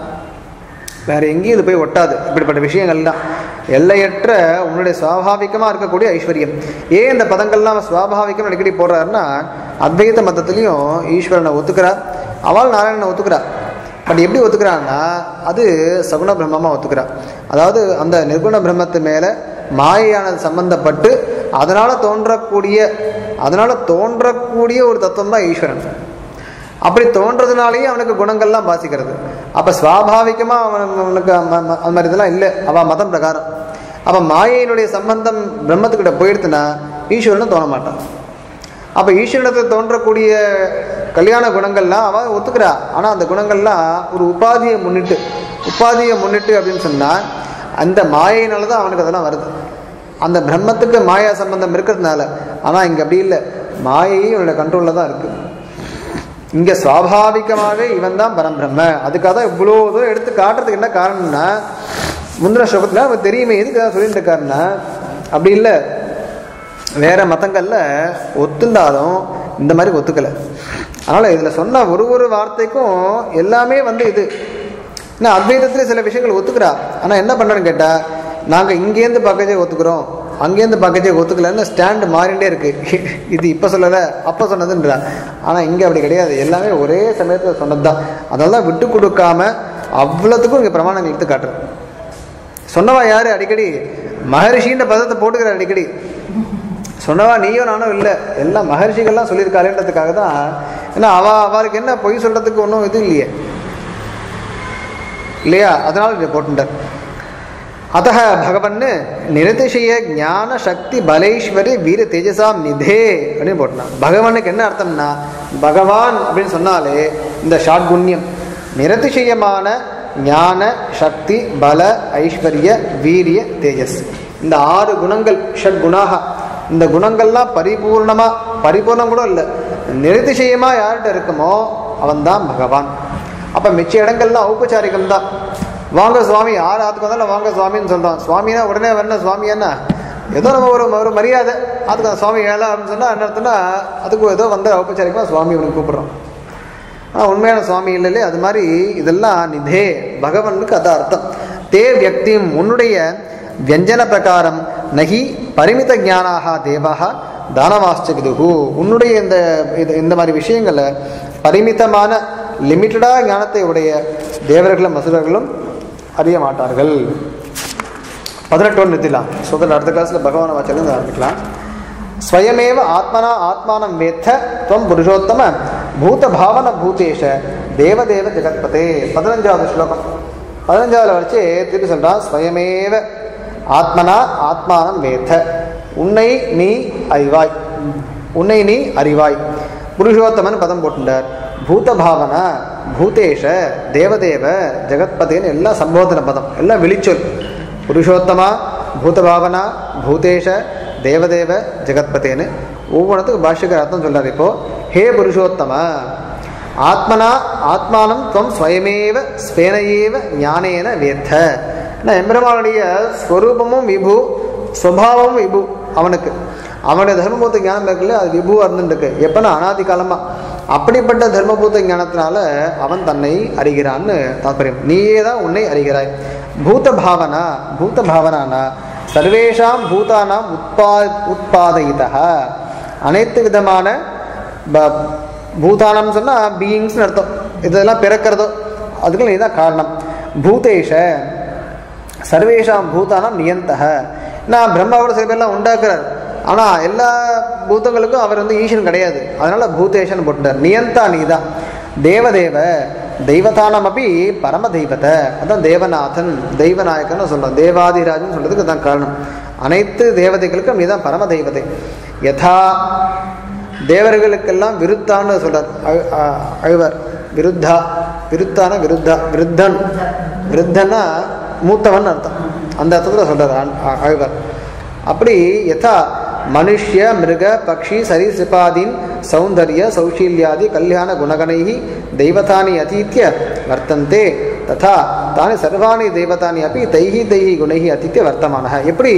வேற எங்கேயும் இது போய் ஒட்டாது. இப்படிப்பட்ட விஷயங்கள்லாம் எல்லையற்ற உன்னுடைய சுவாபாவிகமாக இருக்கக்கூடிய ஐஸ்வர்யம். ஏன் இந்த பதங்கள்லாம் சுவாபாவிகம் அடிக்கடி போடுறாருன்னா அத்வைத மதத்துலேயும் ஈஸ்வரனை ஒத்துக்கிறார், அவள் நாராயணனை ஒத்துக்கிறார். பட் எப்படி ஒத்துக்கிறான்னா அது சகுண பிரம்மமாக ஒத்துக்கிறார். அதாவது அந்த நிர்குண பிரம்மத்து மேலே மாயையானது சம்பந்தப்பட்டு அதனால் தோன்றக்கூடிய அதனால் தோன்றக்கூடிய ஒரு தத்துவம் தான் ஈஸ்வரன். அப்படி தோன்றதுனாலேயே அவனுக்கு குணங்கள்லாம் பாசிக்கிறது. அப்போ சுவாபாவிகமாக அவன் அவனுக்கு அது மாதிரி இதெல்லாம் இல்லை அவன் மதம் பிரகாரம். அப்போ மாயையினுடைய சம்பந்தம் பிரம்மத்துக்கிட்ட போயிடுத்துன்னா ஈஸ்வரனும் தோண மாட்டான். அப்போ ஈஸ்வரனத்தில் தோன்றக்கூடிய கல்யாண குணங்கள்லாம் அவன் ஒத்துக்கிறா. ஆனால் அந்த குணங்கள்லாம் ஒரு உபாதியை முன்னிட்டு உபாதியை முன்னிட்டு அப்படின்னு சொன்னால் அந்த மாயினால தான் அவனுக்கு அதெல்லாம் வருது. அந்த பிரம்மத்துக்கு மாயா சம்பந்தம் இருக்கிறதுனால. ஆனால் இங்கே அப்படி இல்லை, மாயையும் இவனோட கண்ட்ரோலில் தான் இருக்குது. இங்கே சுவாபாவிகமாகவே இவன் தான் பரம்பிரம்ம. அதுக்காக தான் இவ்வளோ தூரம் எடுத்து காட்டுறதுக்கு என்ன காரணம்னா முந்தின ஸ்லோகத்தில் அவன் தெரியுமே எதுக்கு தான் சொல்லிட்டு இருக்காருன்னா அப்படி இல்லை, வேற மதங்களில் ஒத்துந்தாலும் இந்த மாதிரி ஒத்துக்கலை. அதனால் இதில் சொன்ன ஒரு ஒரு வார்த்தைக்கும் எல்லாமே வந்து இது ஏன்னா அத்வைதத்தில் சில விஷயங்கள் ஒத்துக்கிறா. ஆனால் என்ன பண்ணுறேன்னு கேட்டால் நாங்கள் இங்கேருந்து பக்கஜே ஒத்துக்கிறோம் அங்கேருந்து பக்கஜே ஒத்துக்கலன்னு ஸ்டாண்டு மாறிண்டே இருக்குது. இது இப்போ சொல்லலை அப்போ சொன்னதுன்றா. ஆனால் இங்கே அப்படி கிடையாது, எல்லாமே ஒரே சமயத்தில் சொன்னது தான். அதெல்லாம் விட்டு கொடுக்காம அவ்வளோத்துக்கும் இங்கே பிரமாணங்கள் எடுத்து காட்டுறேன். சொன்னவா யார், அடிக்கடி மகரிஷின்ற பதத்தை போட்டுக்கிறார் அடிக்கடி. சொன்னவா நீயும் நானும் இல்லை, எல்லாம் மகர்ஷிகள்லாம் சொல்லியிருக்காளேன்றதுக்காக தான். ஏன்னா அவ அவளுக்கு என்ன பொய் சொல்கிறதுக்கு ஒன்றும் இது இல்லையே இல்லையா, அதனால் இதை போட்டுட்டார். அத்தः பகவன் நிரதிசய ஞான சக்தி பலேஸ்வரி வீர தேஜசாம் நிதே அப்படின்னு போட்டான். பகவானுக்கு என்ன அர்த்தம்னா பகவான் அப்படின்னு சொன்னாலே இந்த ஷாட்குண்யம் நிரதிசயமான ஞான சக்தி பல ஐஸ்வர்ய வீரிய தேஜஸ், இந்த ஆறு குணங்கள் ஷட் குணாக. இந்த குணங்கள்லாம் பரிபூர்ணமா பரிபூர்ணம் கூட இல்லை, நிரதிசயமா யார்கிட்ட இருக்குமோ அவன் தான் பகவான். அப்ப மிச்ச இடங்கள்லாம் ஔபச்சாரிகம் தான். வாங்க சுவாமி, யார் ஆத்துக்கு வந்தாலும் வாங்க சுவாமின்னு சொல்றோம். சுவாமினா உடனே வரணும், சுவாமி என்ன ஏதோ நம்ம ஒரு ஒரு மரியாதை அதுக்கு சுவாமி ஏழா அப்படின்னு சொன்னா என்ன அர்த்தம்னா அதுக்கு ஏதோ வந்து ஔபச்சாரிகமா சுவாமி அப்படின்னு கூப்பிடுறோம். ஆனால் உண்மையான சுவாமி இல்லையே. அது மாதிரி இதெல்லாம் நிதே பகவானுக்கு அதான் அர்த்தம். தே வியக்தியும் உன்னுடைய வியஞ்சன பிரகாரம் நகி பரிமித ஞானாக தேவாக தானவாஸ்ச விதுகு. உன்னுடைய இந்த இந்த மாதிரி விஷயங்களை பரிமிதமான லிமிட்டடாக ஞானத்தை உடைய தேவர்களும் அசுரர்களும் அறிய மாட்டார்கள். பதினெட்டு ஒன்று நிறுத்திடலாம். சுதர் அடுத்த கிளாஸில் பகவான வாச்சலேருந்து ஆரம்பிக்கலாம். ஸ்வயமேவ ஆத்மனா ஆத்மானம் வேத்த துவம் புருஷோத்தம பூத பாவன பூதேஷ தேவதேவ ஜெகத்பதே. பதினஞ்சாவது ஸ்லோகம். பதினஞ்சாவது வச்சு திருப்பி சொல்றான், ஸ்வயமேவ ஆத்மனா ஆத்மானம் வேத, உன்னை நீ அறிவாய், உன்னை நீ அறிவாய். புருஷோத்தமன் பதம் போட்டுட்டார். பூத பாவனா, பூதேஷ, தேவதேவ, ஜெகத்பதேன்னு எல்லாம் சம்போதன பதம், எல்லாம் விழிச்சொல். புருஷோத்தமா, பூத பாவனா, பூதேஷ, தேவதேவ, ஜெகத்பதேன்னு ஒவ்வொன்றுத்துக்கு பாஷ்யக்கார அர்த்தம் சொல்றாரு. இப்போ ஹே புருஷோத்தம, ஆத்மனா ஆத்மானம் துவம் ஸ்வயமேவ ஸ்வேனையேவ ஞானேன வேத்த. எம்பெருமானுடைய ஸ்வரூபமும் விபு, ஸ்வபாவமும் விபு. அவனுக்கு அவனுடைய தர்மபூத்த ஞானம் இருக்குல்ல, அது விபுவாக இருந்துருக்கு எப்பன்னா அனாதி காலமா. அப்படிப்பட்ட தர்மபூத்த ஞானத்தினால அவன் தன்னை அறிகிறான்னு தாற்பயம். நீயே தான் உன்னை அறிகிறாய். பூத பாவனா, பூத பாவனானா சர்வேஷாம் பூதானாம் உற்பா உற்பாதயிதா, அனைத்து விதமான பூதானம் சொன்னால் பீயிங்ஸ்னு அர்த்தம். இதெல்லாம் பிறக்கிறதோ அதுக்கு நீ தான் காரணம். பூதேஷ சர்வேஷாம் பூதானாம் நியந்தக. நான் பிரம்மாவோட சில பேர்லாம் உண்டாக்குறார், ஆனால் எல்லா பூதங்களுக்கும் அவர் வந்து ஈஸ்வரன் கிடையாது, அதனால பூதேஷன் போட்டுட்டார். நியந்தா நீ தான். தேவதேவ தெய்வதானம் அப்படி பரம தெய்வத்தை, அதான் தேவநாதன் தெய்வநாயக்கன்னு சொல்கிறோம். தேவாதிராஜன் சொல்கிறதுக்கு தான் காரணம். அனைத்து தேவதைகளுக்கும் நீ தான் பரம தெய்வதை. யதா தேவர்களுக்கெல்லாம் விருத்தான்னு சொல்கிறார் அழுவர். விருத்தா, விருத்தான விருத்தா, விருத்தன், விருத்தன்னா மூத்தவன் அர்த்தம். அந்த அர்த்தத்தில் சொல்கிறார் அழுவர். அப்படி யதா மனுஷ்ய மிருக பக்ஷி சரீசிருபாதீன் சௌந்தர்ய சௌஷீல்யாதி கல்யாண குணகணைஹி தெய்வதானி அதீத்ய வர்த்தந்தே ததா தானி சர்வாணி தெய்வதானி அப்படி தைஹி தைஹி குணைஹி அதீத்ய வர்த்தமான. எப்படி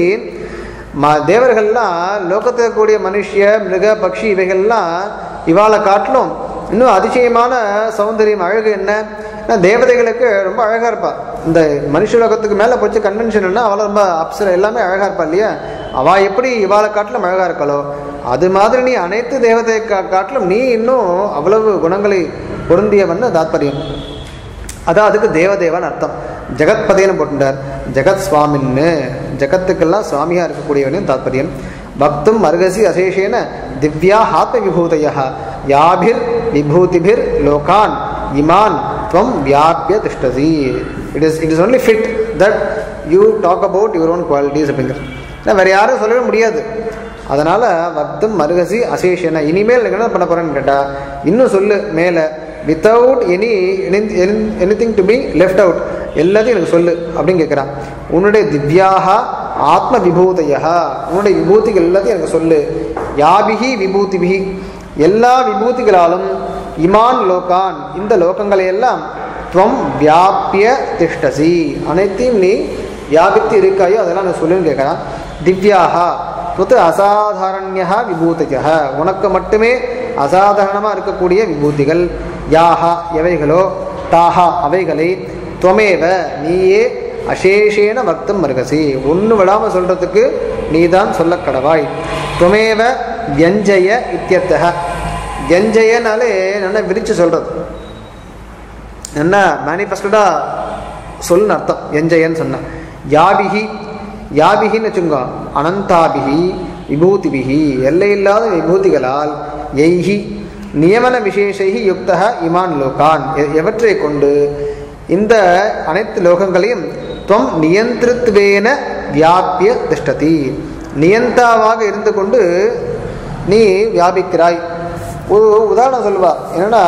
ம தேவர்கள்லாம் லோகத்தில் கூடிய மனுஷ்ய மிருக பக்ஷி இவைகள்லாம் இவாளை காட்டிலும் இன்னும் அதிசயமான சௌந்தரியம் அழகு என்ன, தேவதைகளுக்கு ரொம்ப அழகாக இருப்பா. இந்த மனுஷ லோகத்துக்கு மேலே போச்சு கன்வென்ஷன்னா அவளை ரொம்ப அப்சர எல்லாமே அழகாக இருப்பா இல்லையா. அவள் எப்படி இவாளை காட்டிலும் அழகாக இருக்காளோ அது மாதிரி நீ அனைத்து தேவதை கா காட்டிலும் நீ இன்னும் அவ்வளவு குணங்களை பொருந்தியவன்னு தாத்பரியம். அதான் அதுக்கு தேவதேவன் அர்த்தம். ஜெகத்பதேன்னு போட்டுட்டார். ஜெகத் சுவாமின்னு, ஜெகத்துக்கெல்லாம் சுவாமியாக இருக்கக்கூடியவனையும் தாத்பரியம். பக்தும் அர்கசி அசேஷேன திவ்யா ஆத்ம விபூதய யாபிர் விபூதிபிர் லோகான் இமான் துவம் வியாபிய திஷ்டசி. It is it is only fit that you talk about your own qualities அப்படிங்கிறது. ஏன்னா வேறு யாரும் சொல்லவே முடியாது. அதனால் பக்தும் அர்கசி அசேஷேன, இனிமேல் நீங்கள் என்ன பண்ண போகிறேன்னு கேட்டால் இன்னும் சொல்லு மேலே, without any anything to be left out, எல்லாத்தையும் எனக்கு சொல்லு அப்படின்னு கேட்குறான். உன்னுடைய திவ்யாக ஆத்ம விபூதையா, உன்னுடைய விபூதிகள் எல்லாத்தையும் எனக்கு சொல்லு. யாபிகி விபூதிபிகி, எல்லா விபூதிகளாலும் இமான் லோகான், இந்த லோகங்களை எல்லாம் துவம் வியாபிய திஷ்டசி, அனைத்தையும் நீ வியாபித்து இருக்காயோ அதெல்லாம் நான் சொல்லுன்னு கேட்குறான். திவ்யாக புத்து அசாதாரண்யா விபூதியா, உனக்கு மட்டுமே அசாதாரணமாக இருக்கக்கூடிய விபூதிகள். யாஹா எவைகளோ, தாஹா அவைகளை, துவமேவ நீயே, அசேஷேன பக்தம் மருகசி ஒன்று விடாமல் சொல்கிறதுக்கு நீ தான் சொல்ல கடவாய். துவமேவ வியஞ்சய இத்தியர்த்தக, வியஞ்சயனாலே நல்லா விரித்து சொல்கிறது, என்ன மேனிஃபெஸ்டடாக சொல்லுன்னு அர்த்தம் வியஞ்சயன்னு சொன்ன. யாபிகி, யாபிகின்னு வச்சுங்க, அனந்தாபிகி விபூதிபிகி, எல்லையில்லாத விபூதிகளால், எய்ஹி நியமன விசேஷைஹி யுக்தஹ இமான் லோகான், எவற்றை கொண்டு இந்த அனைத்து லோகங்களையும் துவம் நியந்திருத்வேன வியாபிய திஷ்டதி, நியந்தாவாக இருந்து கொண்டு நீ வியாபிக்கிறாய். ஒரு உதாரணம் சொல்லுவா, என்னன்னா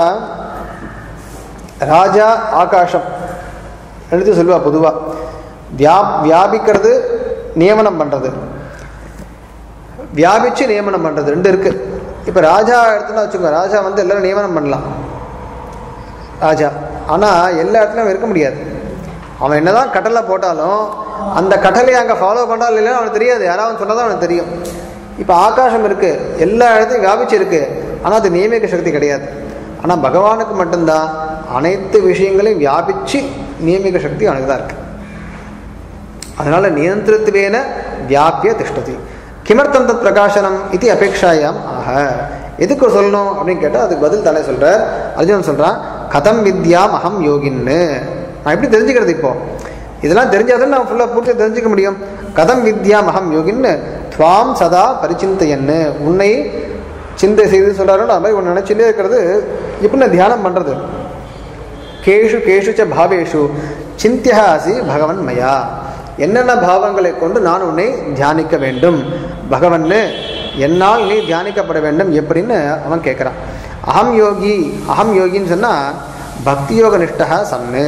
ராஜா ஆகாசம் எடுத்து சொல்லுவா. பொதுவாக வியா வியாபிக்கிறது நியமனம் பண்ணுறது, வியாபிச்சு நியமனம் பண்ணுறது ரெண்டு இருக்குது. இப்போ ராஜா எடுத்துன்னா வச்சுக்கோங்க, ராஜா வந்து எல்லோரும் நியமனம் பண்ணலாம் ராஜா, ஆனால் எல்லா இடத்துலையும் இருக்க முடியாது. அவன் என்ன தான் கட்டளை போட்டாலும் அந்த கட்டளையை அங்கே ஃபாலோ பண்ணாலும் இல்லைன்னா அவனுக்கு தெரியாது, யாராவது சொன்னால் தான் அவனுக்கு தெரியும். இப்போ ஆகாசம் இருக்குது, எல்லா இடத்தையும் வியாபிச்சு இருக்குது, ஆனால் அது நியமிக்க சக்தி கிடையாது. ஆனால் பகவானுக்கு மட்டும்தான் அனைத்து விஷயங்களையும் வியாபித்து நியமிக்க சக்தி அவனுக்கு தான் இருக்குது. அதனால் நியந்திரத்துவேன வியாபிய திஷ்டதி. கிமர்த்தம் தத் பிரகாசனம் இது அபேட்சாயாம் ஆக, எதுக்கு சொல்லணும் அப்படின்னு கேட்டால் அதுக்கு பதில் தானே சொல்கிறார். அர்ஜுனன் சொல்கிறான், கதம் வித்யாம் அகம் யோகின்னு. நான் எப்படி தெரிஞ்சுக்கிறது? இப்போ இதெல்லாம் தெரிஞ்சாதான் நான் ஃபுல்லாக பூர்த்தி தெரிஞ்சுக்க முடியும். கதம் வித்யாம் அகம் யோகின்னு துவாம் சதா பரிச்சிந்தையன்னு, உன்னை சிந்தை செய்து சொல்கிறாரோ அது மாதிரி உன்னை நினச்சிலே இருக்கிறது எப்படி நான் தியானம் பண்ணுறது. கேஷு கேஷு ச பாவேஷு சிந்தியா அசி பகவன் மயா, என்னென்ன பாவங்களை கொண்டு நான் உன்னை தியானிக்க வேண்டும் பகவன்னு, என்னால் நீ தியானிக்கப்பட வேண்டும் எப்படின்னு அவன் கேட்குறான். அகம் யோகி, அகம் யோகின்னு சொன்னால் பக்தி யோக நிஷ்டா சன்னு.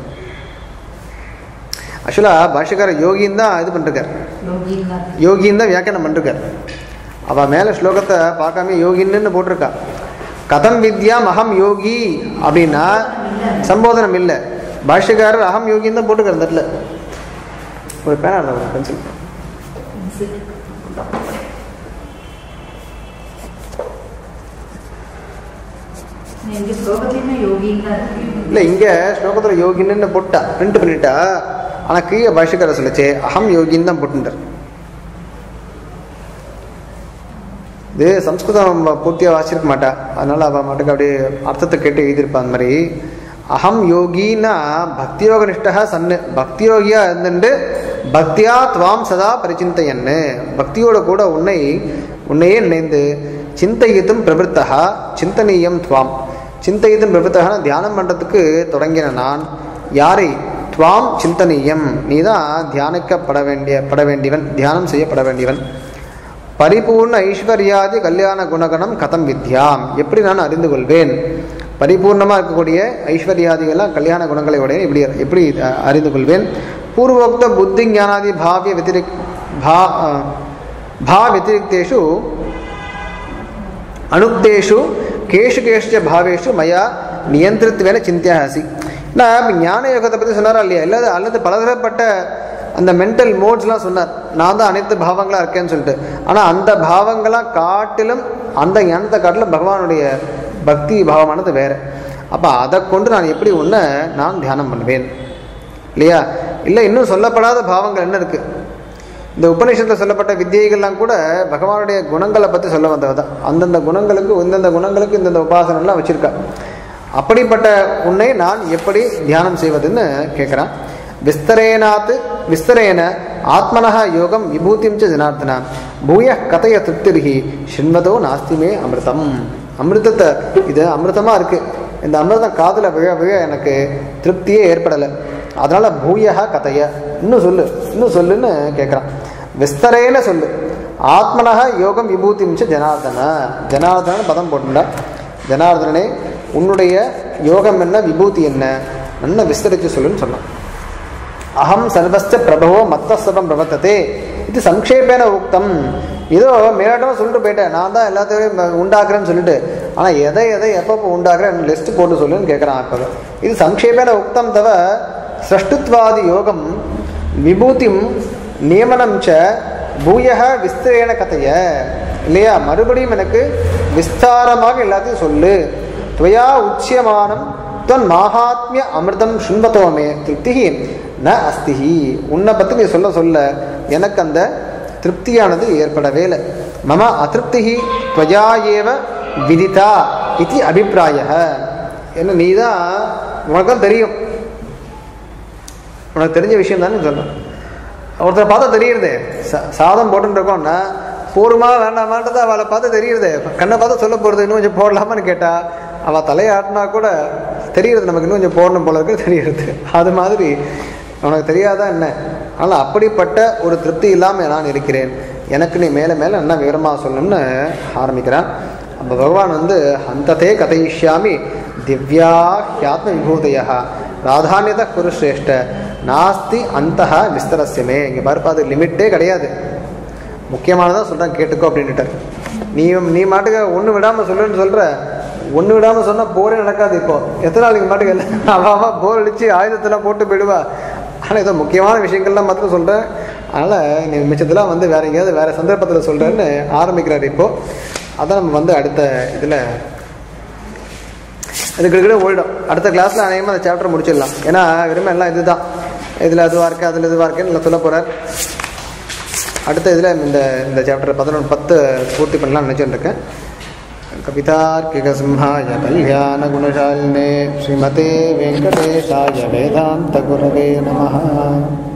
ஆக்சுவலாக பாஷ்யக்கார யோகின்னு தான் இது பண்ணிருக்கார், யோகின்னு தான் வியாக்கியானம் பண்ணிருக்கார். அவள் மேலே ஸ்லோகத்தை பார்க்காம யோகின்னு போட்டிருக்கா. கதம் வித்யாம் அகம் யோகி அப்படின்னா சம்போதனம் இல்லை, பாஷ்யக்காரர் அகம் யோகின்னு தான் போட்டிருக்கார். அந்த இடத்துல ஒரு பேனா ஒரு பென்சில் இல்லை, இங்கே ஸ்லோகத்தில் யோகின்னு போட்டா பிரிண்ட் பண்ணிட்டா, ஆனால் கீழே பாஷ்யக்காரர் சொல்லிச்சே அகம் யோகின்னு தான் போட்டுட்டார். இது சம்ஸ்கிருதம் பூர்த்தியாக வாசிச்சிருக்க மாட்டா, அதனால அவள் மாட்டுக்கு அப்படியே அர்த்தத்தை கேட்டு எழுதியிருப்பான். அந்த மாதிரி அகம் யோகின்னா பக்தி யோக நிஷ்டா சன்னு, பக்தி யோகியா இருந்துட்டு பக்தியா துவாம் சதா பரிச்சிந்தையன்னு, பக்தியோட கூட உன்னை உன்னையே நினைந்து சிந்தையித்தும் பிரவருத்தா சிந்தனீயம் துவாம், சிந்தையித்தும் பிரவருத்தகா தியானம் பண்ணுறதுக்கு தொடங்கின நான் யாரை, துவாம் சிந்தனீயம் நீ தான் தியானிக்கப்பட வேண்டிய பட வேண்டியவன், தியானம் செய்யப்பட வேண்டியவன். பரிபூர்ண ஐஸ்வர்யாதி கல்யாண குணகணம் கதம் வித்யாம், எப்படி நான் அறிந்து கொள்வேன், பரிபூர்ணமாக இருக்கக்கூடிய ஐஸ்வர்யாதிகள்லாம் கல்யாண குணங்களை உடைய எப்படி எப்படி அறிந்து கொள்வேன். பூர்வோக்த புத்தி ஞானாதி பாவிய வத்திரிக் பா பா வத்திரிக்தேஷு அனுக்தேஷு கேஷு கேஷு பாவேஷு மயா நியந்திரத்துவேன சிந்தியா அசி. நான் ஞான யோகத்தை பற்றி சொன்னாரா இல்லையா, இல்லாத அல்லது பலதரப்பட்ட அந்த மென்டல் மோட்ஸ்லாம் சொன்னார், நான் தான் அனைத்து பாவங்களாக இருக்கேன்னு சொல்லிட்டு. ஆனால் அந்த பாவங்களாம் காட்டிலும் அந்த ஞானத்தை காட்டிலும் பகவானுடைய பக்தி பாவமானது வேறு. அப்போ அதை கொண்டு நான் எப்படி ஒன்று நான் தியானம் பண்ணுவேன் இல்லையா. இல்லை இன்னும் சொல்லப்படாத பாவங்கள் என்ன இருக்குது, இந்த உபநிஷத்தில் சொல்லப்பட்ட வித்தியைகள்லாம் கூட பகவானுடைய குணங்களை பற்றி சொல்ல வந்தது தான். அந்தந்த குணங்களுக்கு இந்தந்த குணங்களுக்கு இந்தந்த உபாசனெல்லாம் வச்சுருக்கா. அப்படிப்பட்ட உன்னை நான் எப்படி தியானம் செய்வதுன்னு கேட்குறான். விஸ்தரேனாத்து விஸ்தரேன ஆத்மனஹ யோகம் விபூதிம் ச ஜனார்தனா பூய கதைய திருப்திரிஹி ஸ்ரீமதோ நாஸ்திமே அமிர்தம். அமிர்தத்தை இது அமிர்தமாக இருக்குது, இந்த அமிர்தம் காதில் விழ விழ எனக்கு திருப்தியே ஏற்படலை, அதனால் பூயகா கதைய இன்னும் சொல்லு இன்னும் சொல்லுன்னு கேட்குறான். விஸ்தரேன சொல்லு, ஆத்மனஹ யோகம் விபூதிம் ச ஜனார்தன, ஜனார்தன பதம் போட்டுண்டா, ஜனார்தனே உன்னுடைய யோகம் என்ன விபூதி என்ன நல்ல விஸ்தரித்து சொல்லுன்னு சொன்னான். அகம் சர்வஸ்ட பிரபவோ மத்தஸ்தபம் பிரவர்த்ததே இது சங்கேபேன உக்தம். ஏதோ மேலாட்டமாக சொல்லிட்டு போயிட்டேன், நான் தான் எல்லாத்தையும் உண்டாக்குறேன்னு சொல்லிட்டு, ஆனால் எதை எதை எப்பப்போ உண்டாக்குறேன் லிஸ்ட்டு போட்டு சொல்லுன்னு கேட்குறான். அப்போ இது சங்கேபேன உக்தம் தவ சிரஷ்டுத்வாதி யோகம் விபூதிம் நியமனம் ச பூயக விஸ்தரேன கதைய இல்லையா, மறுபடியும் எனக்கு விஸ்தாரமாக எல்லாத்தையும் சொல்லு. துவயா உச்சியமானம் துவன் மாஹாத்மிய அமிர்தம் சுண்பத்தோமே திருப்திஹி ந அஸ்திஹி. உன்னை பற்றி நீ சொல்ல சொல்ல எனக்கு அந்த திருப்தியானது ஏற்படவே இல்லை. மம அதிருப்திஹி துவயா ஏவ விதிதா இது அபிப்பிராய. என்ன நீ தான் உனக்கும் தெரியும், உனக்கு தெரிஞ்ச விஷயம் தானே சொல்லணும். ஒருத்தரை பார்த்தா தெரியுறதே, சா சாதம் போட்டுருக்கோம்னா போருமா வேண்டாமான்றது அவளை பார்த்து தெரியுறதே, கண்ணை பார்த்து சொல்ல போகிறது இன்னும் கொஞ்சம் போடலாமான்னு கேட்டால் அவள் தலையாட்டினா கூட தெரியுறது, நமக்கு இன்னும் கொஞ்சம் போடணும் போல இருக்கு தெரியுறது. அது மாதிரி உனக்கு தெரியாதா என்ன, ஆனால் அப்படிப்பட்ட ஒரு திருப்தி இல்லாமல் நான் இருக்கிறேன், எனக்கு நீ மேலே மேலே என்ன விவரமாக சொல்லணும்னு ஆரம்பிக்கிறான். அப்போ பகவான் வந்து அந்ததே கதையிஷ்யாமி திவ்யா ஹியாத்ம விபூதையா பிராதானியத குருஸ்ரேஷ்ட நாஸ்தி அந்த விஸ்தரஸ்யமே. இங்கே பார்ப்பா அது லிமிட்டே கிடையாது, முக்கியமானதான் சொல்கிறேன் கேட்டுக்கோ அப்படின்ட்டார். நீ நீ மாட்டுக்கு ஒன்று விடாமல் சொல்லுன்னு சொல்கிற, ஒன்று விடாமல் சொன்னால் போரே நடக்காது. இப்போ எத்தனை நாளைக்கு மாட்டுக்கு இல்லை அவாவா போர் அடித்து ஆயுதத்தெல்லாம் போட்டு போயிடுவா. ஆனால் ஏதோ முக்கியமான விஷயங்கள்லாம் மாத்திரம் சொல்கிறேன், அதனால் நீ மிச்சத்தெல்லாம் வந்து வேறு எங்கேயாவது வேறு சந்தர்ப்பத்தில் சொல்கிறேன்னு ஆரம்பிக்கிறார். இப்போது அதான் நம்ம வந்து அடுத்த இதில் இதுக்கிட்ட ஓடிடும். அடுத்த கிளாஸில் அநேகமாக அந்த சாப்டர் முடிச்சிடலாம். ஏன்னா விரும்ப எல்லாம் இது தான், இதில் அதுவாக இருக்குது அதில் இதுவாக இருக்குன்னு இல்லை சொல்ல போகிறார். அடுத்த இதில் இந்த இந்த சாப்டர் பதினொன்று பத்து பூர்த்தி பண்ணலாம் நினச்சிட்டு இருக்கேன். கவிதார்க்கிகசிம்ஹாய கல்யாண குணசாலினே ஸ்ரீமதே வெங்கடேஷாய வேதாந்த குரவே நமஹ.